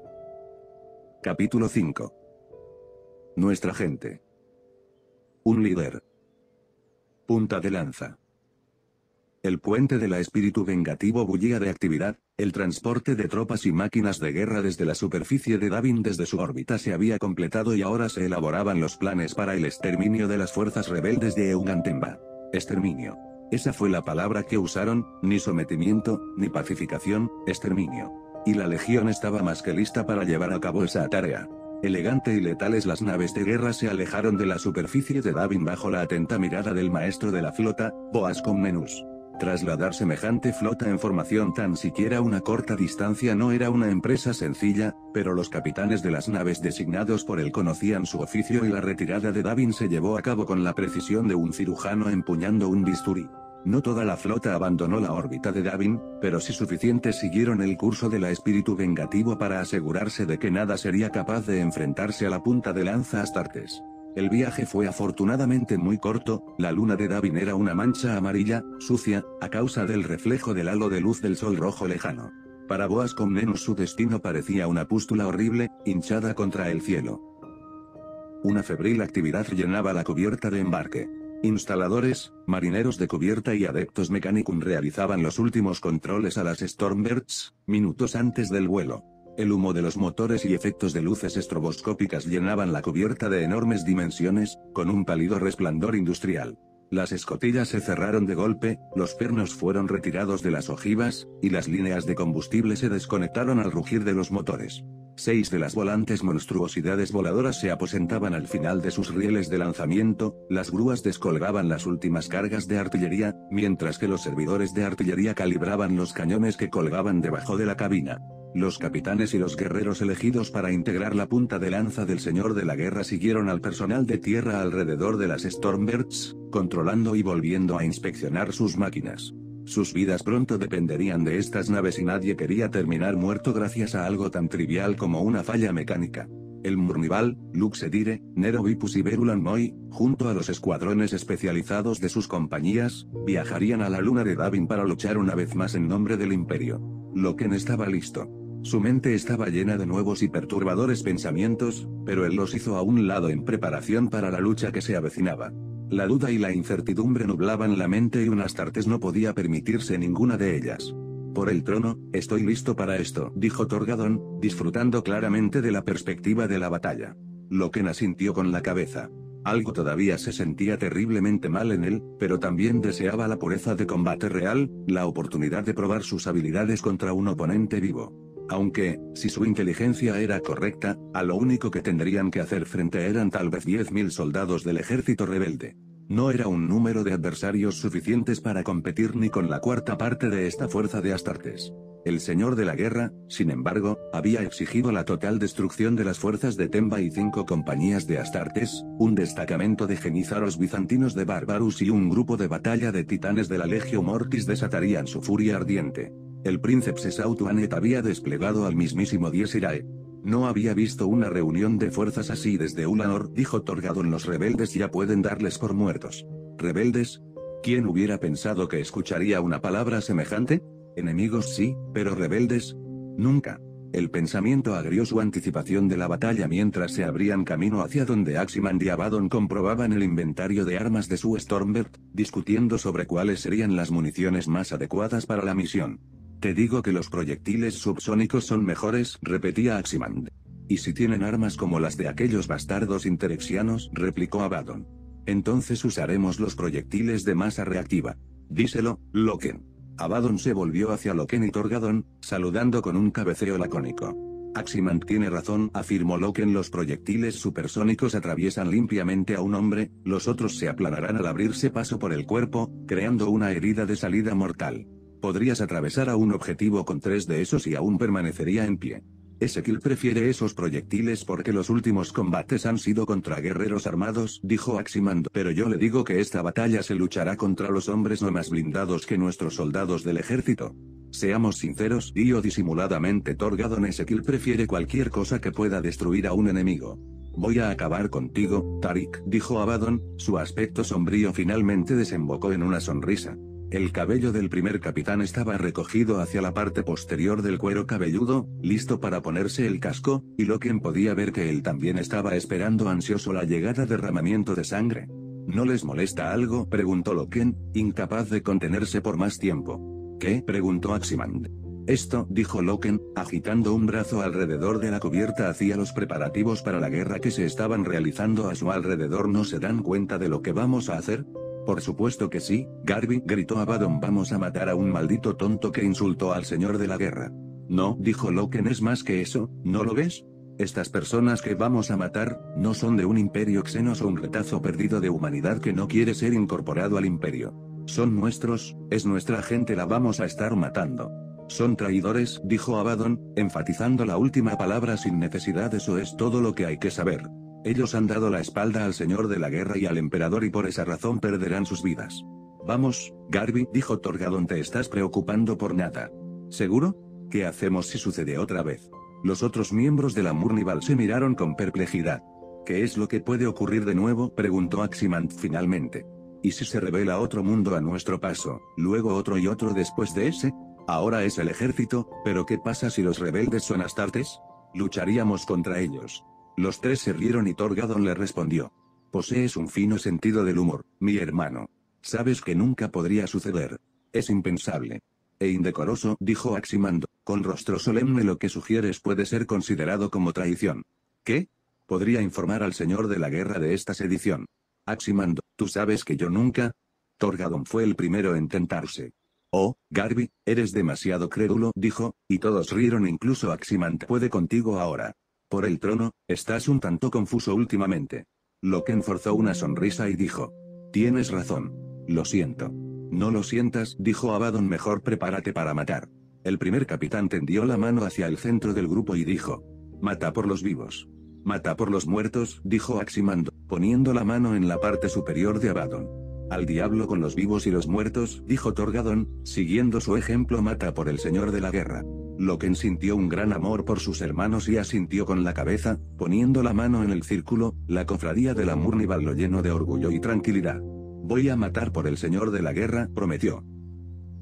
Capítulo cinco. Nuestra gente. Un líder. Punta de lanza. El puente de la espíritu vengativo bullía de actividad, el transporte de tropas y máquinas de guerra desde la superficie de Davin desde su órbita se había completado y ahora se elaboraban los planes para el exterminio de las fuerzas rebeldes de Eugantemba. Exterminio. Esa fue la palabra que usaron, ni sometimiento, ni pacificación, exterminio. Y la legión estaba más que lista para llevar a cabo esa tarea. Elegante y letales las naves de guerra se alejaron de la superficie de Davin bajo la atenta mirada del maestro de la flota, Boaz Comnenus. Trasladar semejante flota en formación tan siquiera una corta distancia no era una empresa sencilla, pero los capitanes de las naves designados por él conocían su oficio y la retirada de Davin se llevó a cabo con la precisión de un cirujano empuñando un bisturí. No toda la flota abandonó la órbita de Davin, pero sí suficientes siguieron el curso del espíritu vengativo para asegurarse de que nada sería capaz de enfrentarse a la punta de lanza Astartes. El viaje fue afortunadamente muy corto, la luna de Davin era una mancha amarilla, sucia, a causa del reflejo del halo de luz del sol rojo lejano. Para Boaz Comnenus su destino parecía una pústula horrible, hinchada contra el cielo. Una febril actividad llenaba la cubierta de embarque. Instaladores, marineros de cubierta y adeptos mecanicum realizaban los últimos controles a las Stormbirds, minutos antes del vuelo. El humo de los motores y efectos de luces estroboscópicas llenaban la cubierta de enormes dimensiones, con un pálido resplandor industrial. Las escotillas se cerraron de golpe, los pernos fueron retirados de las ojivas, y las líneas de combustible se desconectaron al rugir de los motores. Seis de las volantes monstruosidades voladoras se aposentaban al final de sus rieles de lanzamiento, las grúas descolgaban las últimas cargas de artillería, mientras que los servidores de artillería calibraban los cañones que colgaban debajo de la cabina. Los capitanes y los guerreros elegidos para integrar la punta de lanza del Señor de la Guerra siguieron al personal de tierra alrededor de las Stormbirds, controlando y volviendo a inspeccionar sus máquinas. Sus vidas pronto dependerían de estas naves y nadie quería terminar muerto gracias a algo tan trivial como una falla mecánica. El Murnival, Luxedire, Nero Vipus y Verulan Moi, junto a los escuadrones especializados de sus compañías, viajarían a la luna de Davin para luchar una vez más en nombre del Imperio. Loken estaba listo. Su mente estaba llena de nuevos y perturbadores pensamientos, pero él los hizo a un lado en preparación para la lucha que se avecinaba. La duda y la incertidumbre nublaban la mente y un Astartes no podía permitirse ninguna de ellas. Por el trono, estoy listo para esto, dijo Torgadón, disfrutando claramente de la perspectiva de la batalla. Loken asintió con la cabeza. Algo todavía se sentía terriblemente mal en él, pero también deseaba la pureza de combate real, la oportunidad de probar sus habilidades contra un oponente vivo. Aunque, si su inteligencia era correcta, a lo único que tendrían que hacer frente eran tal vez diez mil soldados del ejército rebelde. No era un número de adversarios suficientes para competir ni con la cuarta parte de esta fuerza de Astartes. El señor de la guerra, sin embargo, había exigido la total destrucción de las fuerzas de Temba y cinco compañías de Astartes, un destacamento de genízaros bizantinos de Barbarus y un grupo de batalla de titanes de la Legio Mortis desatarían su furia ardiente. El príncipe Sautuanet había desplegado al mismísimo Dies Irae. No había visto una reunión de fuerzas así desde Ulanor, dijo Torgadón. Los rebeldes ya pueden darles por muertos. ¿Rebeldes? ¿Quién hubiera pensado que escucharía una palabra semejante? Enemigos sí, pero rebeldes, nunca. El pensamiento agrió su anticipación de la batalla mientras se abrían camino hacia donde Aximand y Abaddon comprobaban el inventario de armas de su Stormbird, discutiendo sobre cuáles serían las municiones más adecuadas para la misión. Te digo que los proyectiles subsónicos son mejores, repetía Aximand. ¿Y si tienen armas como las de aquellos bastardos interexianos?, replicó Abaddon. Entonces usaremos los proyectiles de masa reactiva. Díselo, Loken. Abaddon se volvió hacia Loken y Torgadón, saludando con un cabeceo lacónico. Aximand tiene razón, afirmó Loken. Los proyectiles supersónicos atraviesan limpiamente a un hombre, los otros se aplanarán al abrirse paso por el cuerpo, creando una herida de salida mortal. Podrías atravesar a un objetivo con tres de esos y aún permanecería en pie. Ezequiel prefiere esos proyectiles porque los últimos combates han sido contra guerreros armados, dijo Aximand, pero yo le digo que esta batalla se luchará contra los hombres no más blindados que nuestros soldados del ejército. Seamos sinceros, dijo disimuladamente Torgadón. Ezequiel prefiere cualquier cosa que pueda destruir a un enemigo. Voy a acabar contigo, Tarik, dijo Abaddon, su aspecto sombrío finalmente desembocó en una sonrisa. El cabello del primer capitán estaba recogido hacia la parte posterior del cuero cabelludo, listo para ponerse el casco, y Loken podía ver que él también estaba esperando ansioso la llegada de derramamiento de sangre. ¿No les molesta algo?, preguntó Loken, incapaz de contenerse por más tiempo. ¿Qué?, preguntó Aximand. Esto, dijo Loken, agitando un brazo alrededor de la cubierta hacia los preparativos para la guerra que se estaban realizando a su alrededor. ¿No se dan cuenta de lo que vamos a hacer? Por supuesto que sí, Garby, gritó Abaddon. Vamos a matar a un maldito tonto que insultó al señor de la guerra. No, dijo Loken, es más que eso, ¿no lo ves? Estas personas que vamos a matar, no son de un imperio xenos o un retazo perdido de humanidad que no quiere ser incorporado al imperio. Son nuestros, es nuestra gente, la vamos a estar matando. Son traidores, dijo Abaddon, enfatizando la última palabra sin necesidad. Eso es todo lo que hay que saber. Ellos han dado la espalda al señor de la guerra y al emperador y por esa razón perderán sus vidas. Vamos, Garby, dijo Torgadón, te estás preocupando por nada. ¿Seguro? ¿Qué hacemos si sucede otra vez? Los otros miembros de la Murnival se miraron con perplejidad. ¿Qué es lo que puede ocurrir de nuevo?, preguntó Aximand finalmente. ¿Y si se revela otro mundo a nuestro paso, luego otro y otro después de ese? Ahora es el ejército, pero ¿qué pasa si los rebeldes son Astartes? Lucharíamos contra ellos. Los tres se rieron y Torgadón le respondió. Posees un fino sentido del humor, mi hermano. Sabes que nunca podría suceder. Es impensable. E indecoroso, dijo Aximand, con rostro solemne. Lo que sugieres puede ser considerado como traición. ¿Qué? Podría informar al señor de la guerra de esta sedición. Aximand, tú sabes que yo nunca... Torgadón fue el primero en tentarse. Oh, Garby, eres demasiado crédulo, dijo, y todos rieron, incluso Aximand. Puede contigo ahora. Por el trono, estás un tanto confuso últimamente. Loken forzó una sonrisa y dijo. Tienes razón. Lo siento. No lo sientas, dijo Abaddon, mejor prepárate para matar. El primer capitán tendió la mano hacia el centro del grupo y dijo. Mata por los vivos. Mata por los muertos, dijo Aximand, poniendo la mano en la parte superior de Abaddon. Al diablo con los vivos y los muertos, dijo Torgadón, siguiendo su ejemplo. Mata por el señor de la guerra. Loken sintió un gran amor por sus hermanos y asintió con la cabeza, poniendo la mano en el círculo. La cofradía de la Murnival lo llenó de orgullo y tranquilidad. Voy a matar por el señor de la guerra, prometió.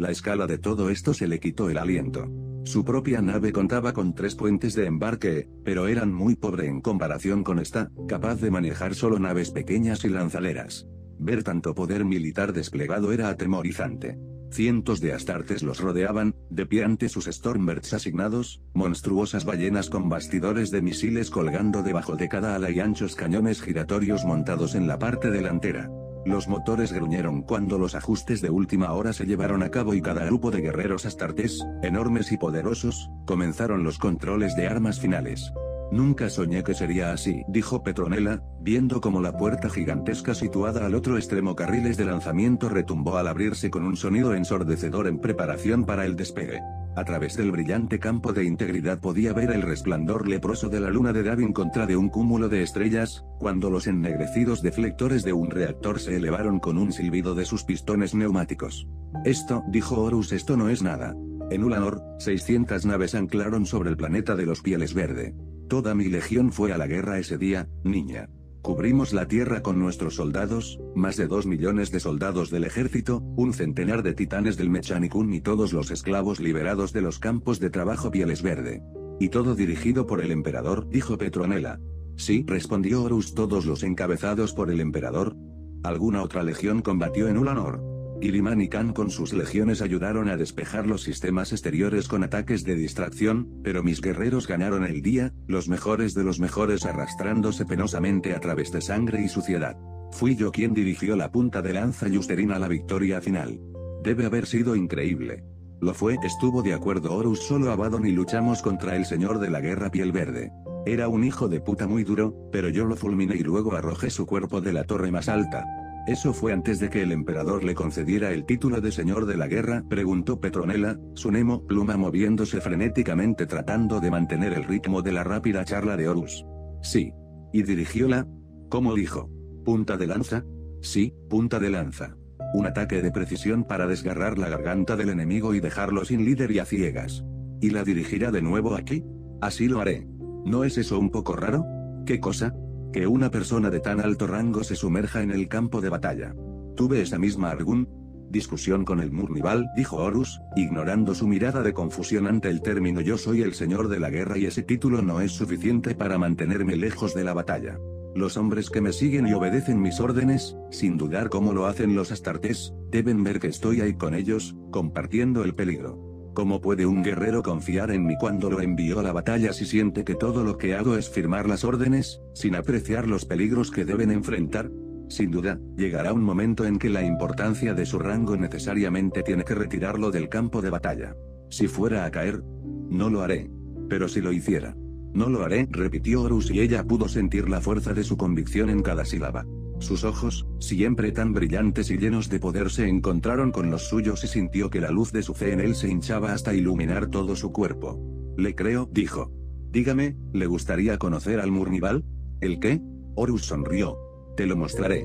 La escala de todo esto se le quitó el aliento. Su propia nave contaba con tres puentes de embarque, pero eran muy pobre en comparación con esta, capaz de manejar solo naves pequeñas y lanzaderas. Ver tanto poder militar desplegado era atemorizante. Cientos de astartes los rodeaban, de pie ante sus Stormbirds asignados, monstruosas ballenas con bastidores de misiles colgando debajo de cada ala y anchos cañones giratorios montados en la parte delantera. Los motores gruñeron cuando los ajustes de última hora se llevaron a cabo y cada grupo de guerreros astartes, enormes y poderosos, comenzaron los controles de armas finales. Nunca soñé que sería así, dijo Petronella, viendo como la puerta gigantesca situada al otro extremo carriles de lanzamiento retumbó al abrirse con un sonido ensordecedor en preparación para el despegue. A través del brillante campo de integridad podía ver el resplandor leproso de la luna de Davin contra de un cúmulo de estrellas, cuando los ennegrecidos deflectores de un reactor se elevaron con un silbido de sus pistones neumáticos. Esto, dijo Horus, esto no es nada. En Ulanor, seiscientas naves anclaron sobre el planeta de los Pieles Verde. Toda mi legión fue a la guerra ese día, niña. Cubrimos la tierra con nuestros soldados, más de dos millones de soldados del ejército, un centenar de titanes del Mechanicum y todos los esclavos liberados de los campos de trabajo Pieles Verde. Y todo dirigido por el emperador, dijo Petronella. Sí, respondió Horus, todos los encabezados por el emperador. ¿Alguna otra legión combatió en Ulanor? Iliman y Khan con sus legiones ayudaron a despejar los sistemas exteriores con ataques de distracción, pero mis guerreros ganaron el día, los mejores de los mejores arrastrándose penosamente a través de sangre y suciedad. Fui yo quien dirigió la punta de lanza Yusterin a la victoria final. Debe haber sido increíble. Lo fue, estuvo de acuerdo Horus, solo Abaddon y luchamos contra el señor de la guerra Piel Verde. Era un hijo de puta muy duro, pero yo lo fulminé y luego arrojé su cuerpo de la torre más alta. ¿Eso fue antes de que el emperador le concediera el título de señor de la guerra?, preguntó Petronella, su Nemo pluma moviéndose frenéticamente tratando de mantener el ritmo de la rápida charla de Horus. Sí. ¿Y dirigióla? ¿Cómo dijo? ¿Punta de lanza? Sí, punta de lanza. Un ataque de precisión para desgarrar la garganta del enemigo y dejarlo sin líder y a ciegas. ¿Y la dirigirá de nuevo aquí? Así lo haré. ¿No es eso un poco raro? ¿Qué cosa? Que una persona de tan alto rango se sumerja en el campo de batalla. Tuve esa misma argún discusión con el Murnival, dijo Horus, ignorando su mirada de confusión ante el término yo soy el señor de la guerra y ese título no es suficiente para mantenerme lejos de la batalla. Los hombres que me siguen y obedecen mis órdenes, sin dudar como lo hacen los astartes, deben ver que estoy ahí con ellos, compartiendo el peligro. ¿Cómo puede un guerrero confiar en mí cuando lo envió a la batalla si siente que todo lo que hago es firmar las órdenes, sin apreciar los peligros que deben enfrentar? Sin duda, llegará un momento en que la importancia de su rango necesariamente tiene que retirarlo del campo de batalla. Si fuera a caer, no lo haré. Pero si lo hiciera, no lo haré, repitió Horus y ella pudo sentir la fuerza de su convicción en cada sílaba. Sus ojos, siempre tan brillantes y llenos de poder, se encontraron con los suyos y sintió que la luz de su fe en él se hinchaba hasta iluminar todo su cuerpo. Le creo, dijo. Dígame, ¿le gustaría conocer al Murnival? ¿El qué? Horus sonrió. Te lo mostraré.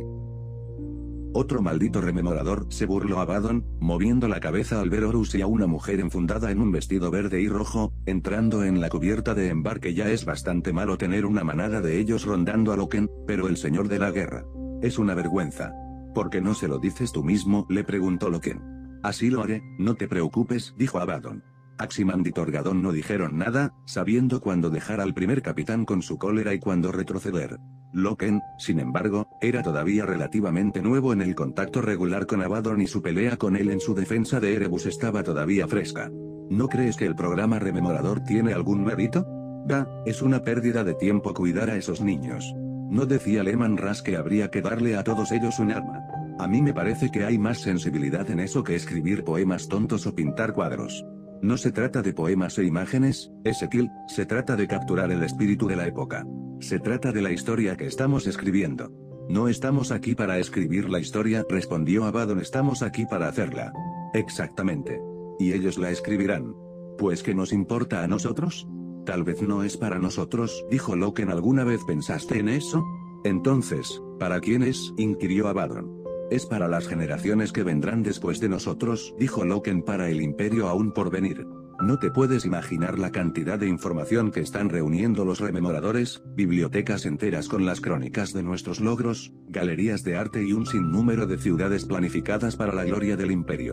Otro maldito rememorador, se burló Abaddon, moviendo la cabeza al ver Horus y a una mujer enfundada en un vestido verde y rojo, entrando en la cubierta de embarque. Ya es bastante malo tener una manada de ellos rondando a Loken, pero el señor de la guerra es una vergüenza. ¿Por qué no se lo dices tú mismo?, le preguntó Loken. Así lo haré, no te preocupes, dijo Abaddon. Aximand y Torgadón no dijeron nada, sabiendo cuándo dejar al primer capitán con su cólera y cuándo retroceder. Loken, sin embargo, era todavía relativamente nuevo en el contacto regular con Abaddon y su pelea con él en su defensa de Erebus estaba todavía fresca. ¿No crees que el programa rememorador tiene algún mérito? Bah, es una pérdida de tiempo cuidar a esos niños. ¿No decía Leman Russ que habría que darle a todos ellos un arma? A mí me parece que hay más sensibilidad en eso que escribir poemas tontos o pintar cuadros. No se trata de poemas e imágenes, Ezequiel, se trata de capturar el espíritu de la época. Se trata de la historia que estamos escribiendo. No estamos aquí para escribir la historia, respondió Abaddon, estamos aquí para hacerla. Exactamente. Y ellos la escribirán. Pues ¿qué nos importa a nosotros? Tal vez no es para nosotros, dijo Loken. ¿Alguna vez pensaste en eso? Entonces, ¿para quién es?, inquirió Abaddon. Es para las generaciones que vendrán después de nosotros, dijo Loken, para el imperio aún por venir. No te puedes imaginar la cantidad de información que están reuniendo los rememoradores, bibliotecas enteras con las crónicas de nuestros logros, galerías de arte y un sinnúmero de ciudades planificadas para la gloria del imperio.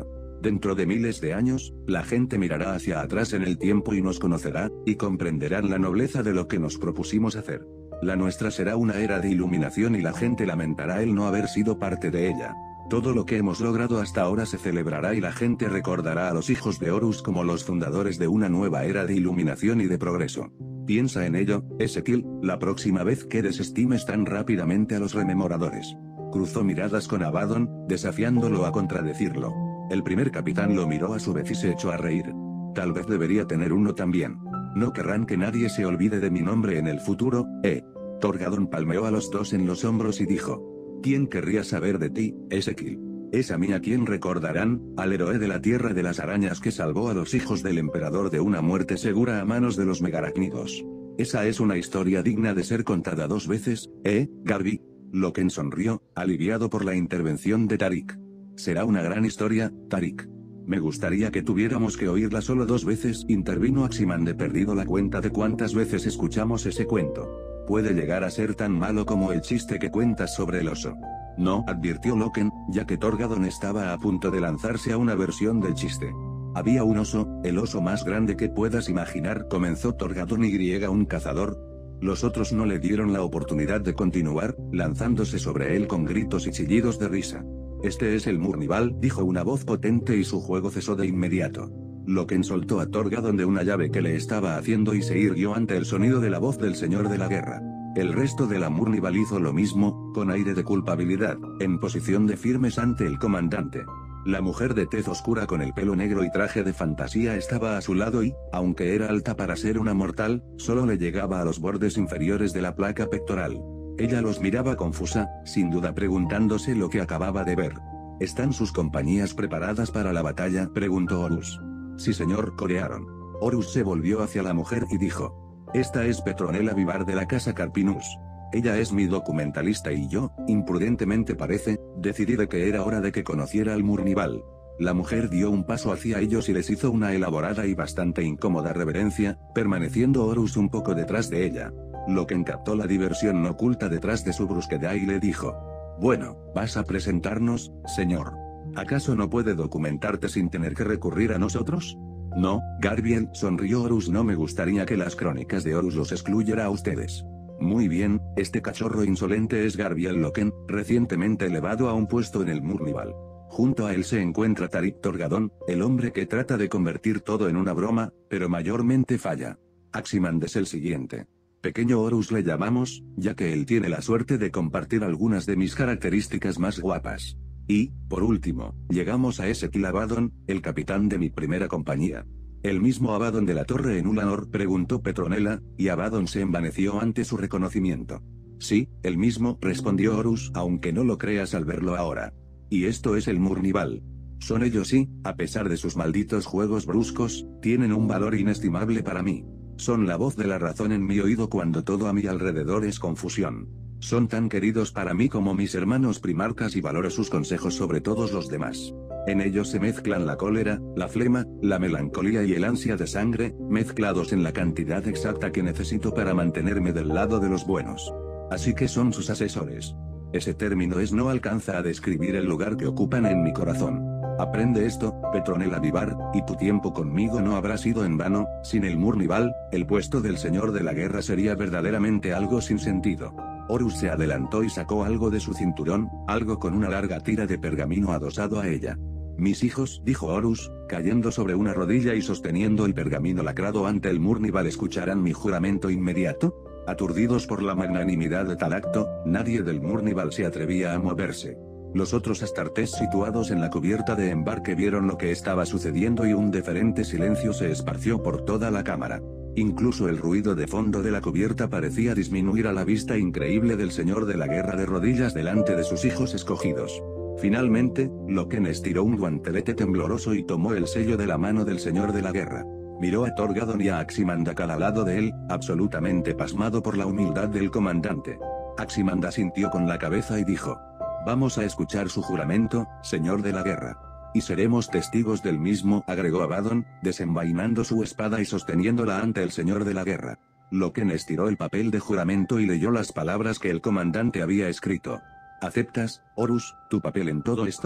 Dentro de miles de años, la gente mirará hacia atrás en el tiempo y nos conocerá, y comprenderán la nobleza de lo que nos propusimos hacer. La nuestra será una era de iluminación y la gente lamentará el no haber sido parte de ella. Todo lo que hemos logrado hasta ahora se celebrará y la gente recordará a los hijos de Horus como los fundadores de una nueva era de iluminación y de progreso. Piensa en ello, Ezequiel, la próxima vez que desestimes tan rápidamente a los rememoradores. Cruzó miradas con Abaddon, desafiándolo a contradecirlo. El primer capitán lo miró a su vez y se echó a reír. Tal vez debería tener uno también. No querrán que nadie se olvide de mi nombre en el futuro, ¿eh? Torgadón palmeó a los dos en los hombros y dijo: ¿Quién querría saber de ti, Ezequiel? Es a mí a quien recordarán, al héroe de la tierra de las arañas que salvó a los hijos del emperador de una muerte segura a manos de los megarácnidos. Esa es una historia digna de ser contada dos veces, ¿eh, Garby? Loken sonrió, aliviado por la intervención de Tariq. Será una gran historia, Tariq. Me gustaría que tuviéramos que oírla solo dos veces, intervino Aximan. He perdido la cuenta de cuántas veces escuchamos ese cuento. Puede llegar a ser tan malo como el chiste que cuentas sobre el oso. No, advirtió Loken, ya que Torgadon estaba a punto de lanzarse a una versión del chiste. Había un oso, el oso más grande que puedas imaginar, comenzó Torgadon y un cazador. Los otros no le dieron la oportunidad de continuar, lanzándose sobre él con gritos y chillidos de risa. Este es el Murnival, dijo una voz potente y su juego cesó de inmediato. Loken soltó a Torgadon de una llave que le estaba haciendo y se irguió ante el sonido de la voz del señor de la guerra. El resto de la Murnival hizo lo mismo, con aire de culpabilidad, en posición de firmes ante el comandante. La mujer de tez oscura con el pelo negro y traje de fantasía estaba a su lado y, aunque era alta para ser una mortal, solo le llegaba a los bordes inferiores de la placa pectoral. Ella los miraba confusa, sin duda preguntándose lo que acababa de ver. ¿Están sus compañías preparadas para la batalla?, preguntó Horus. Sí, señor, corearon. Horus se volvió hacia la mujer y dijo: Esta es Petronella Vivar de la casa Carpinus. Ella es mi documentalista y yo, imprudentemente parece, decidí de que era hora de que conociera al Murnival. La mujer dio un paso hacia ellos y les hizo una elaborada y bastante incómoda reverencia, permaneciendo Horus un poco detrás de ella. Loken captó la diversión oculta detrás de su brusquedad y le dijo: Bueno, ¿vas a presentarnos, señor? ¿Acaso no puede documentarte sin tener que recurrir a nosotros? No, Garbiel, sonrió Horus. No me gustaría que las crónicas de Horus los excluyera a ustedes. Muy bien, este cachorro insolente es Garbiel Loken, recientemente elevado a un puesto en el Murnival. Junto a él se encuentra Tariq Torgadon, el hombre que trata de convertir todo en una broma, pero mayormente falla. Aximan es el siguiente. Pequeño Horus le llamamos, ya que él tiene la suerte de compartir algunas de mis características más guapas. Y, por último, llegamos a Ezequiel Abaddon, el capitán de mi primera compañía. ¿El mismo Abaddon de la torre en Ulanor?, preguntó Petronella, y Abaddon se envaneció ante su reconocimiento. Sí, el mismo, respondió Horus, aunque no lo creas al verlo ahora. Y esto es el Murnival. Son ellos y, a pesar de sus malditos juegos bruscos, tienen un valor inestimable para mí. Son la voz de la razón en mi oído cuando todo a mi alrededor es confusión. Son tan queridos para mí como mis hermanos primarcas y valoro sus consejos sobre todos los demás. En ellos se mezclan la cólera, la flema, la melancolía y el ansia de sangre, mezclados en la cantidad exacta que necesito para mantenerme del lado de los buenos. Así que son sus asesores. Ese término es no alcanza a describir el lugar que ocupan en mi corazón. Aprende esto, Petronella Vivar, y tu tiempo conmigo no habrá sido en vano. Sin el Murnival, el puesto del señor de la guerra sería verdaderamente algo sin sentido. Horus se adelantó y sacó algo de su cinturón, algo con una larga tira de pergamino adosado a ella. Mis hijos, dijo Horus, cayendo sobre una rodilla y sosteniendo el pergamino lacrado ante el Murnival, ¿escucharán mi juramento inmediato? Aturdidos por la magnanimidad de tal acto, nadie del Murnival se atrevía a moverse. Los otros astartés situados en la cubierta de embarque vieron lo que estaba sucediendo y un deferente silencio se esparció por toda la cámara. Incluso el ruido de fondo de la cubierta parecía disminuir a la vista increíble del señor de la guerra de rodillas delante de sus hijos escogidos. Finalmente, Loken estiró un guantelete tembloroso y tomó el sello de la mano del señor de la guerra. Miró a Torgadon y a Aximan a cada lado de él, absolutamente pasmado por la humildad del comandante. Aximan asintió con la cabeza y dijo: Vamos a escuchar su juramento, señor de la guerra. Y seremos testigos del mismo, agregó Abaddon, desenvainando su espada y sosteniéndola ante el señor de la guerra. Loken estiró el papel de juramento y leyó las palabras que el comandante había escrito. ¿Aceptas, Horus, tu papel en todo esto?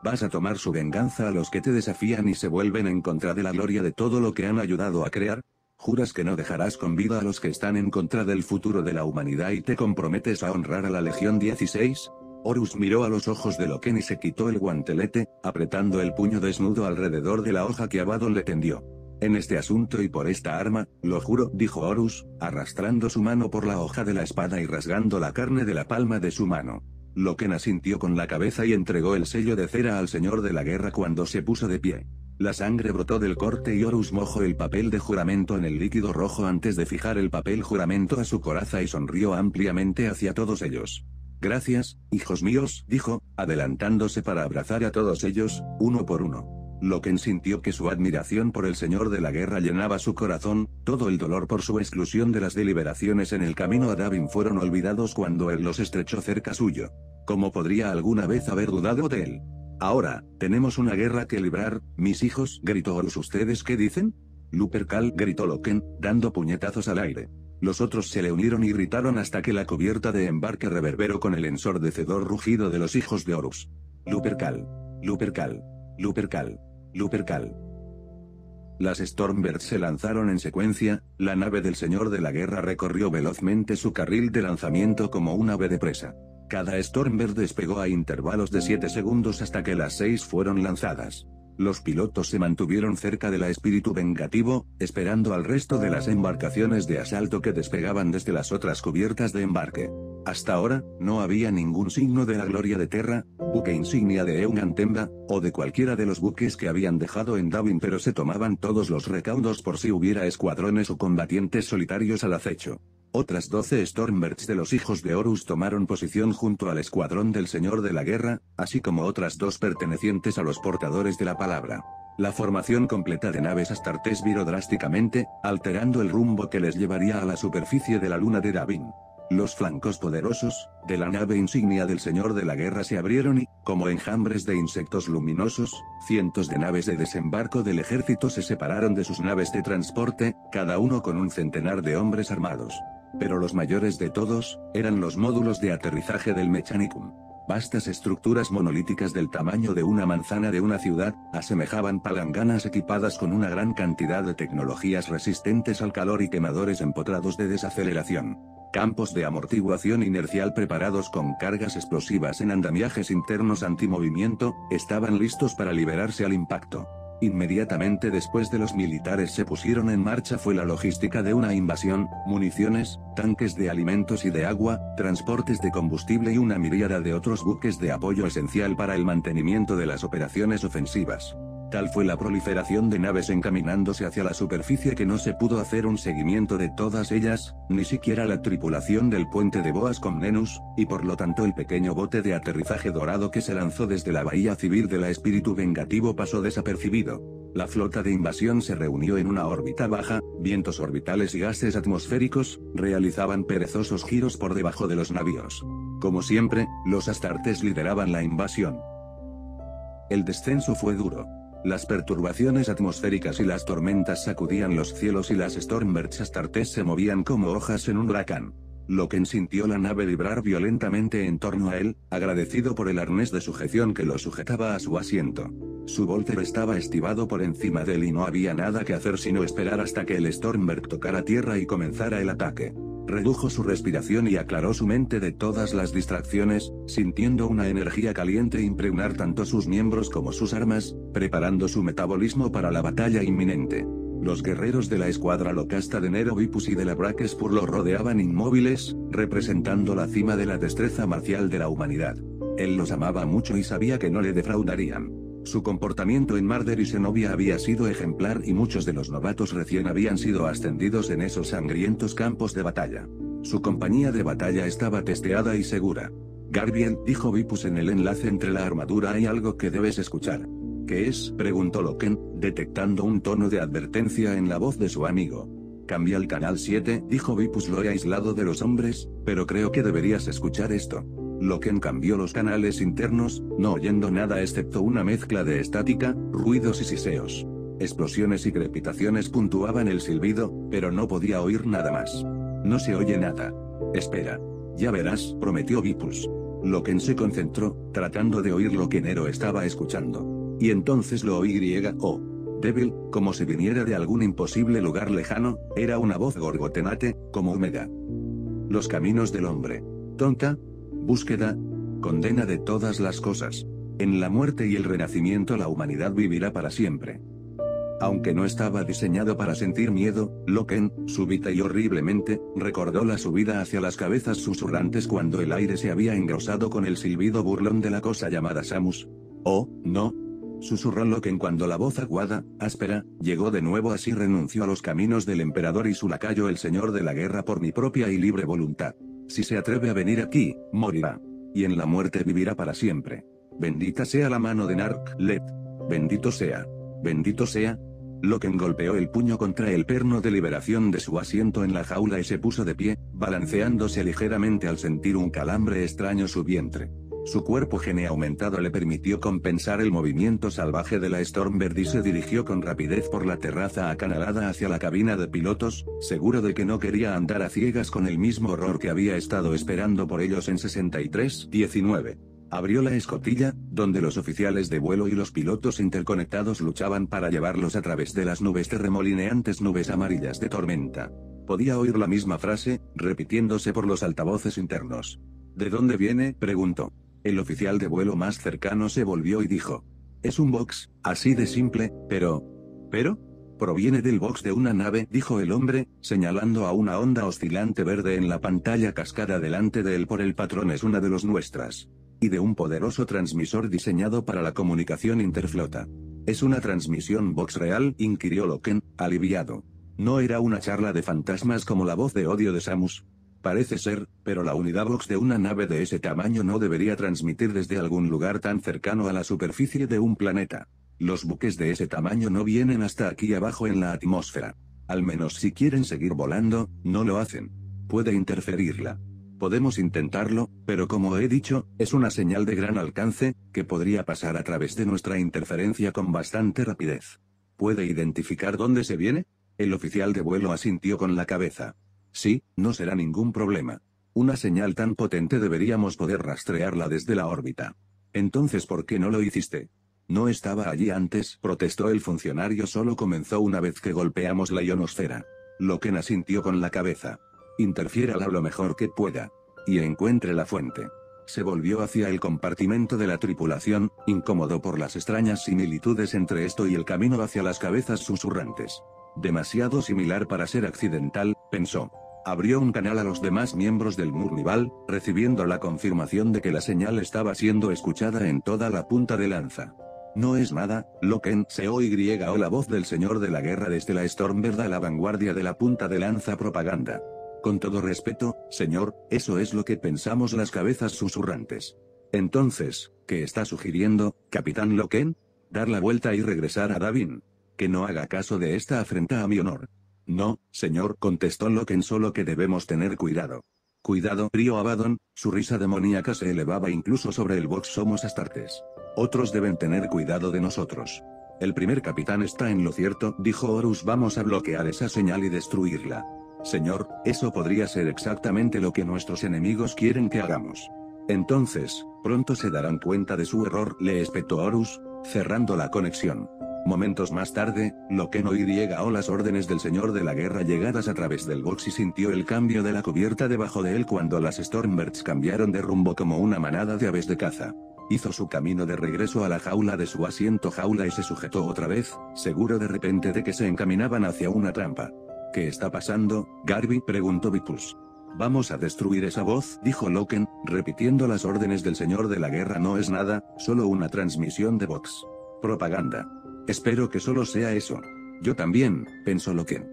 ¿Vas a tomar su venganza a los que te desafían y se vuelven en contra de la gloria de todo lo que han ayudado a crear? ¿Juras que no dejarás con vida a los que están en contra del futuro de la humanidad y te comprometes a honrar a la Legión dieciséis? Horus miró a los ojos de Loken y se quitó el guantelete, apretando el puño desnudo alrededor de la hoja que Abaddon le tendió. En este asunto y por esta arma, lo juro, dijo Horus, arrastrando su mano por la hoja de la espada y rasgando la carne de la palma de su mano. Loken asintió con la cabeza y entregó el sello de cera al señor de la guerra cuando se puso de pie. La sangre brotó del corte y Horus mojó el papel de juramento en el líquido rojo antes de fijar el papel juramento a su coraza y sonrió ampliamente hacia todos ellos. Gracias, hijos míos, dijo, adelantándose para abrazar a todos ellos, uno por uno. Loken sintió que su admiración por el señor de la guerra llenaba su corazón, todo el dolor por su exclusión de las deliberaciones en el camino a Davin fueron olvidados cuando él los estrechó cerca suyo. ¿Cómo podría alguna vez haber dudado de él? Ahora, tenemos una guerra que librar, mis hijos, gritó Horus. ¿Ustedes qué dicen? Lupercal, gritó Loken, dando puñetazos al aire. Los otros se le unieron y gritaron hasta que la cubierta de embarque reverberó con el ensordecedor rugido de los hijos de Horus. Lupercal. Lupercal. Lupercal. Lupercal. Las Stormbirds se lanzaron en secuencia, la nave del señor de la guerra recorrió velozmente su carril de lanzamiento como un ave de presa. Cada Stormbird despegó a intervalos de siete segundos hasta que las seis fueron lanzadas. Los pilotos se mantuvieron cerca del espíritu vengativo, esperando al resto de las embarcaciones de asalto que despegaban desde las otras cubiertas de embarque. Hasta ahora, no había ningún signo de la gloria de Terra, buque insignia de Eungan Temba, o de cualquiera de los buques que habían dejado en Davin, pero se tomaban todos los recaudos por si hubiera escuadrones o combatientes solitarios al acecho. Otras doce Stormbirds de los hijos de Horus tomaron posición junto al escuadrón del señor de la guerra, así como otras dos pertenecientes a los portadores de la palabra. La formación completa de naves Astartes viró drásticamente, alterando el rumbo que les llevaría a la superficie de la luna de Davin. Los flancos poderosos, de la nave insignia del señor de la guerra se abrieron y, como enjambres de insectos luminosos, cientos de naves de desembarco del ejército se separaron de sus naves de transporte, cada uno con un centenar de hombres armados. Pero los mayores de todos, eran los módulos de aterrizaje del Mechanicum. Vastas estructuras monolíticas del tamaño de una manzana de una ciudad, asemejaban palanganas equipadas con una gran cantidad de tecnologías resistentes al calor y quemadores empotrados de desaceleración. Campos de amortiguación inercial preparados con cargas explosivas en andamiajes internos antimovimiento, estaban listos para liberarse al impacto. Inmediatamente después de los militares se pusieron en marcha fue la logística de una invasión, municiones, tanques de alimentos y de agua, transportes de combustible y una miríada de otros buques de apoyo esencial para el mantenimiento de las operaciones ofensivas. Tal fue la proliferación de naves encaminándose hacia la superficie que no se pudo hacer un seguimiento de todas ellas, ni siquiera la tripulación del puente de Boas Comnenus, y por lo tanto el pequeño bote de aterrizaje dorado que se lanzó desde la bahía civil de la espíritu vengativo pasó desapercibido. La flota de invasión se reunió en una órbita baja, vientos orbitales y gases atmosféricos, realizaban perezosos giros por debajo de los navíos. Como siempre, los Astartes lideraban la invasión. El descenso fue duro. Las perturbaciones atmosféricas y las tormentas sacudían los cielos y las Stormbirds Astartes se movían como hojas en un huracán. Loken sintió la nave vibrar violentamente en torno a él, agradecido por el arnés de sujeción que lo sujetaba a su asiento. Su Volter estaba estivado por encima de él y no había nada que hacer sino esperar hasta que el Stormbird tocara tierra y comenzara el ataque. Redujo su respiración y aclaró su mente de todas las distracciones, sintiendo una energía caliente impregnar tanto sus miembros como sus armas, preparando su metabolismo para la batalla inminente. Los guerreros de la escuadra locasta de Nero Vipus y de la Braquespur lo rodeaban inmóviles, representando la cima de la destreza marcial de la humanidad. Él los amaba mucho y sabía que no le defraudarían. Su comportamiento en Marder y Zenobia había sido ejemplar y muchos de los novatos recién habían sido ascendidos en esos sangrientos campos de batalla. Su compañía de batalla estaba testeada y segura. Garbiel, dijo Vipus en el enlace entre la armadura, hay algo que debes escuchar. ¿Qué es?, preguntó Loken, detectando un tono de advertencia en la voz de su amigo. Cambia al canal siete, dijo Vipus, lo he aislado de los hombres, pero creo que deberías escuchar esto. Loken cambió los canales internos, no oyendo nada excepto una mezcla de estática, ruidos y siseos. Explosiones y crepitaciones puntuaban el silbido, pero no podía oír nada más. No se oye nada. Espera. Ya verás, prometió Vipus. Loken se concentró, tratando de oír lo que Nero estaba escuchando. Y entonces lo oí griego, débil, como si viniera de algún imposible lugar lejano, era una voz gorgotenate, como húmeda. Los caminos del hombre. Tonta. Búsqueda. Condena de todas las cosas. En la muerte y el renacimiento la humanidad vivirá para siempre. Aunque no estaba diseñado para sentir miedo, Loken, súbita y horriblemente, recordó la subida hacia las cabezas susurrantes cuando el aire se había engrosado con el silbido burlón de la cosa llamada Samus. Oh, no. Susurró Loken cuando la voz aguda, áspera, llegó de nuevo. Así renunció a los caminos del emperador y su lacayo el señor de la guerra por mi propia y libre voluntad. Si se atreve a venir aquí, morirá. Y en la muerte vivirá para siempre. Bendita sea la mano de Nark-Let. Bendito sea. Bendito sea. Loken golpeó el puño contra el perno de liberación de su asiento en la jaula y se puso de pie, balanceándose ligeramente al sentir un calambre extraño su vientre. Su cuerpo gene aumentado le permitió compensar el movimiento salvaje de la Stormbird y se dirigió con rapidez por la terraza acanalada hacia la cabina de pilotos, seguro de que no quería andar a ciegas con el mismo horror que había estado esperando por ellos en sesenta y tres diecinueve. Abrió la escotilla, donde los oficiales de vuelo y los pilotos interconectados luchaban para llevarlos a través de las nubes terremolineantes, nubes amarillas de tormenta. Podía oír la misma frase, repitiéndose por los altavoces internos. ¿De dónde viene?, preguntó. El oficial de vuelo más cercano se volvió y dijo. Es un box, así de simple, pero... ¿Pero? Proviene del box de una nave, dijo el hombre, señalando a una onda oscilante verde en la pantalla cascada delante de él. Por el patrón es una de los nuestras. Y de un poderoso transmisor diseñado para la comunicación interflota. ¿Es una transmisión box real?, inquirió Loken, aliviado. No era una charla de fantasmas como la voz de odio de Samus. Parece ser, pero la unidad box de una nave de ese tamaño no debería transmitir desde algún lugar tan cercano a la superficie de un planeta. Los buques de ese tamaño no vienen hasta aquí abajo en la atmósfera. Al menos si quieren seguir volando, no lo hacen. Puede interferirla. Podemos intentarlo, pero como he dicho, es una señal de gran alcance, que podría pasar a través de nuestra interferencia con bastante rapidez. ¿Puede identificar dónde se viene? El oficial de vuelo asintió con la cabeza. Sí, no será ningún problema. Una señal tan potente deberíamos poder rastrearla desde la órbita. Entonces, ¿por qué no lo hiciste? No estaba allí antes, protestó el funcionario. Solo comenzó una vez que golpeamos la ionosfera. Loken asintió con la cabeza. Interfiérala lo mejor que pueda. Y encuentre la fuente. Se volvió hacia el compartimento de la tripulación, incómodo por las extrañas similitudes entre esto y el camino hacia las cabezas susurrantes. Demasiado similar para ser accidental, pensó. Abrió un canal a los demás miembros del Murnival, recibiendo la confirmación de que la señal estaba siendo escuchada en toda la punta de lanza. No es nada, Loken, se oyó la voz del señor de la guerra desde la Stormbird a la vanguardia de la punta de lanza propaganda. Con todo respeto, señor, eso es lo que pensamos las cabezas susurrantes. Entonces, ¿qué está sugiriendo, Capitán Loken? Dar la vuelta y regresar a Davin. Que no haga caso de esta afrenta a mi honor. No, señor, contestó Loken, solo que debemos tener cuidado. Cuidado, Río Abaddon, su risa demoníaca se elevaba incluso sobre el box. Somos astartes. Otros deben tener cuidado de nosotros. El primer capitán está en lo cierto, dijo Horus. Vamos a bloquear esa señal y destruirla. Señor, eso podría ser exactamente lo que nuestros enemigos quieren que hagamos. Entonces, pronto se darán cuenta de su error, le espetó Horus, cerrando la conexión. Momentos más tarde, Loken oyó las órdenes del señor de la guerra llegadas a través del box y sintió el cambio de la cubierta debajo de él cuando las Stormbirds cambiaron de rumbo como una manada de aves de caza. Hizo su camino de regreso a la jaula de su asiento jaula y se sujetó otra vez, seguro de repente de que se encaminaban hacia una trampa. ¿Qué está pasando, Garby?, preguntó Victus. Vamos a destruir esa voz, dijo Loken, repitiendo las órdenes del señor de la guerra. No es nada, solo una transmisión de box. Propaganda. Espero que solo sea eso. Yo también, pensó Loken.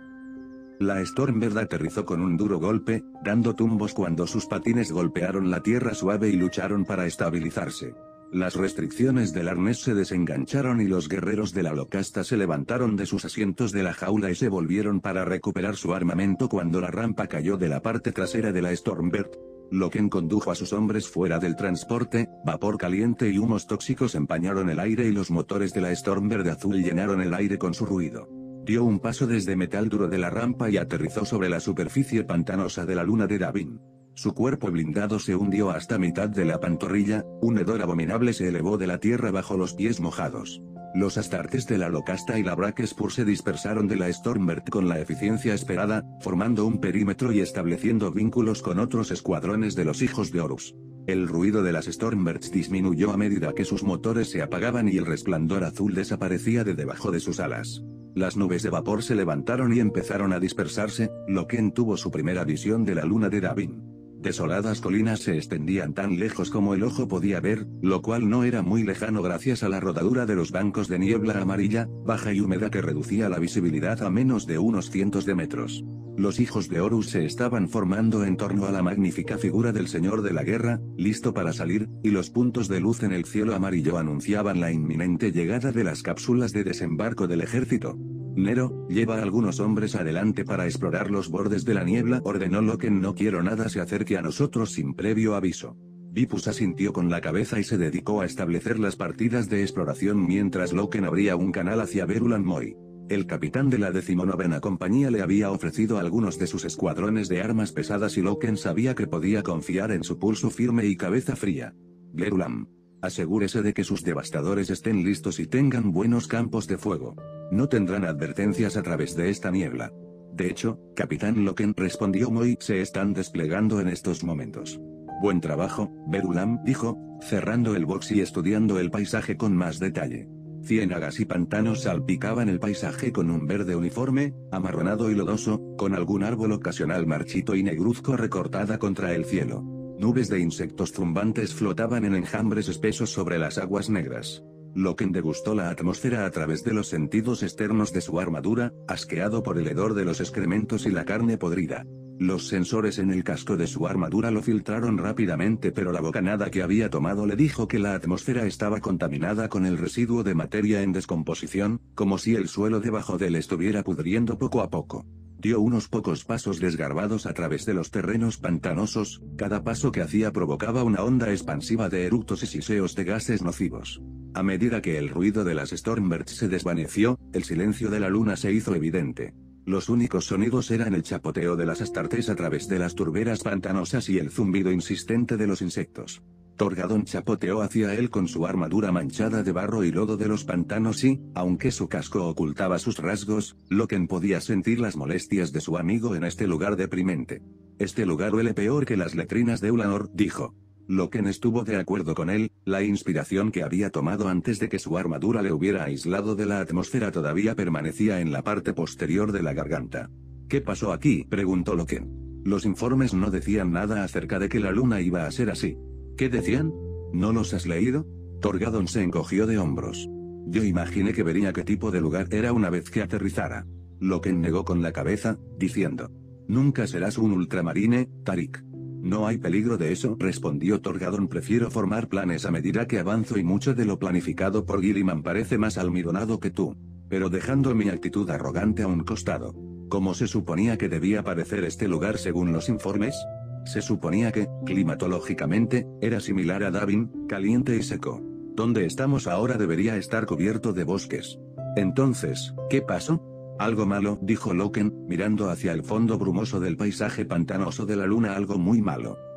La Stormbird aterrizó con un duro golpe, dando tumbos cuando sus patines golpearon la tierra suave y lucharon para estabilizarse. Las restricciones del arnés se desengancharon y los guerreros de la Locasta se levantaron de sus asientos de la jaula y se volvieron para recuperar su armamento cuando la rampa cayó de la parte trasera de la Stormbird. Loken condujo a sus hombres fuera del transporte, vapor caliente y humos tóxicos empañaron el aire y los motores de la Stormbird azul llenaron el aire con su ruido. Dio un paso desde metal duro de la rampa y aterrizó sobre la superficie pantanosa de la luna de Davin. Su cuerpo blindado se hundió hasta mitad de la pantorrilla, un hedor abominable se elevó de la tierra bajo los pies mojados. Los astartes de la Locasta y la Brakespur se dispersaron de la Stormbird con la eficiencia esperada, formando un perímetro y estableciendo vínculos con otros escuadrones de los hijos de Horus. El ruido de las Stormbirds disminuyó a medida que sus motores se apagaban y el resplandor azul desaparecía de debajo de sus alas. Las nubes de vapor se levantaron y empezaron a dispersarse. Loken tuvo su primera visión de la luna de Davin. Desoladas colinas se extendían tan lejos como el ojo podía ver, lo cual no era muy lejano gracias a la rodadura de los bancos de niebla amarilla, baja y húmeda que reducía la visibilidad a menos de unos cientos de metros. Los hijos de Horus se estaban formando en torno a la magnífica figura del Señor de la Guerra, listo para salir, y los puntos de luz en el cielo amarillo anunciaban la inminente llegada de las cápsulas de desembarco del ejército. Nero, lleva a algunos hombres adelante para explorar los bordes de la niebla, ordenó Loken. No quiero nada se acerque a nosotros sin previo aviso. Vipus asintió con la cabeza y se dedicó a establecer las partidas de exploración mientras Loken abría un canal hacia Verulan Moi. El capitán de la decimonovena compañía le había ofrecido algunos de sus escuadrones de armas pesadas y Loken sabía que podía confiar en su pulso firme y cabeza fría. Verulam. Asegúrese de que sus devastadores estén listos y tengan buenos campos de fuego. No tendrán advertencias a través de esta niebla. De hecho, Capitán Loken, respondió Moi, se están desplegando en estos momentos. Buen trabajo, Verulam, dijo, cerrando el box y estudiando el paisaje con más detalle. Ciénagas y pantanos salpicaban el paisaje con un verde uniforme, amarronado y lodoso, con algún árbol ocasional marchito y negruzco recortada contra el cielo. Nubes de insectos zumbantes flotaban en enjambres espesos sobre las aguas negras. Loken degustó la atmósfera a través de los sentidos externos de su armadura, asqueado por el hedor de los excrementos y la carne podrida. Los sensores en el casco de su armadura lo filtraron rápidamente, pero la bocanada que había tomado le dijo que la atmósfera estaba contaminada con el residuo de materia en descomposición, como si el suelo debajo de él estuviera pudriendo poco a poco. Dio unos pocos pasos desgarbados a través de los terrenos pantanosos, cada paso que hacía provocaba una onda expansiva de eructos y siseos de gases nocivos. A medida que el ruido de las Stormbirds se desvaneció, el silencio de la luna se hizo evidente. Los únicos sonidos eran el chapoteo de las astartes a través de las turberas pantanosas y el zumbido insistente de los insectos. Torgadon chapoteó hacia él con su armadura manchada de barro y lodo de los pantanos y, aunque su casco ocultaba sus rasgos, Loken podía sentir las molestias de su amigo en este lugar deprimente. Este lugar huele peor que las letrinas de Ulanor, dijo. Loken estuvo de acuerdo con él, la inspiración que había tomado antes de que su armadura le hubiera aislado de la atmósfera todavía permanecía en la parte posterior de la garganta. ¿Qué pasó aquí?, preguntó Loken. Los informes no decían nada acerca de que la luna iba a ser así. ¿Qué decían? ¿No los has leído? Torgadon se encogió de hombros. Yo imaginé que vería qué tipo de lugar era una vez que aterrizara. Loken negó con la cabeza, diciendo. Nunca serás un ultramarine, Tarik. No hay peligro de eso, respondió Torgadon. Prefiero formar planes a medida que avanzo y mucho de lo planificado por Gilliman parece más almidonado que tú. Pero dejando mi actitud arrogante a un costado. ¿Cómo se suponía que debía parecer este lugar según los informes? Se suponía que, climatológicamente, era similar a Davin, caliente y seco. Donde estamos ahora debería estar cubierto de bosques. Entonces, ¿qué pasó? Algo malo, dijo Loken, mirando hacia el fondo brumoso del paisaje pantanoso de la luna. Algo muy malo.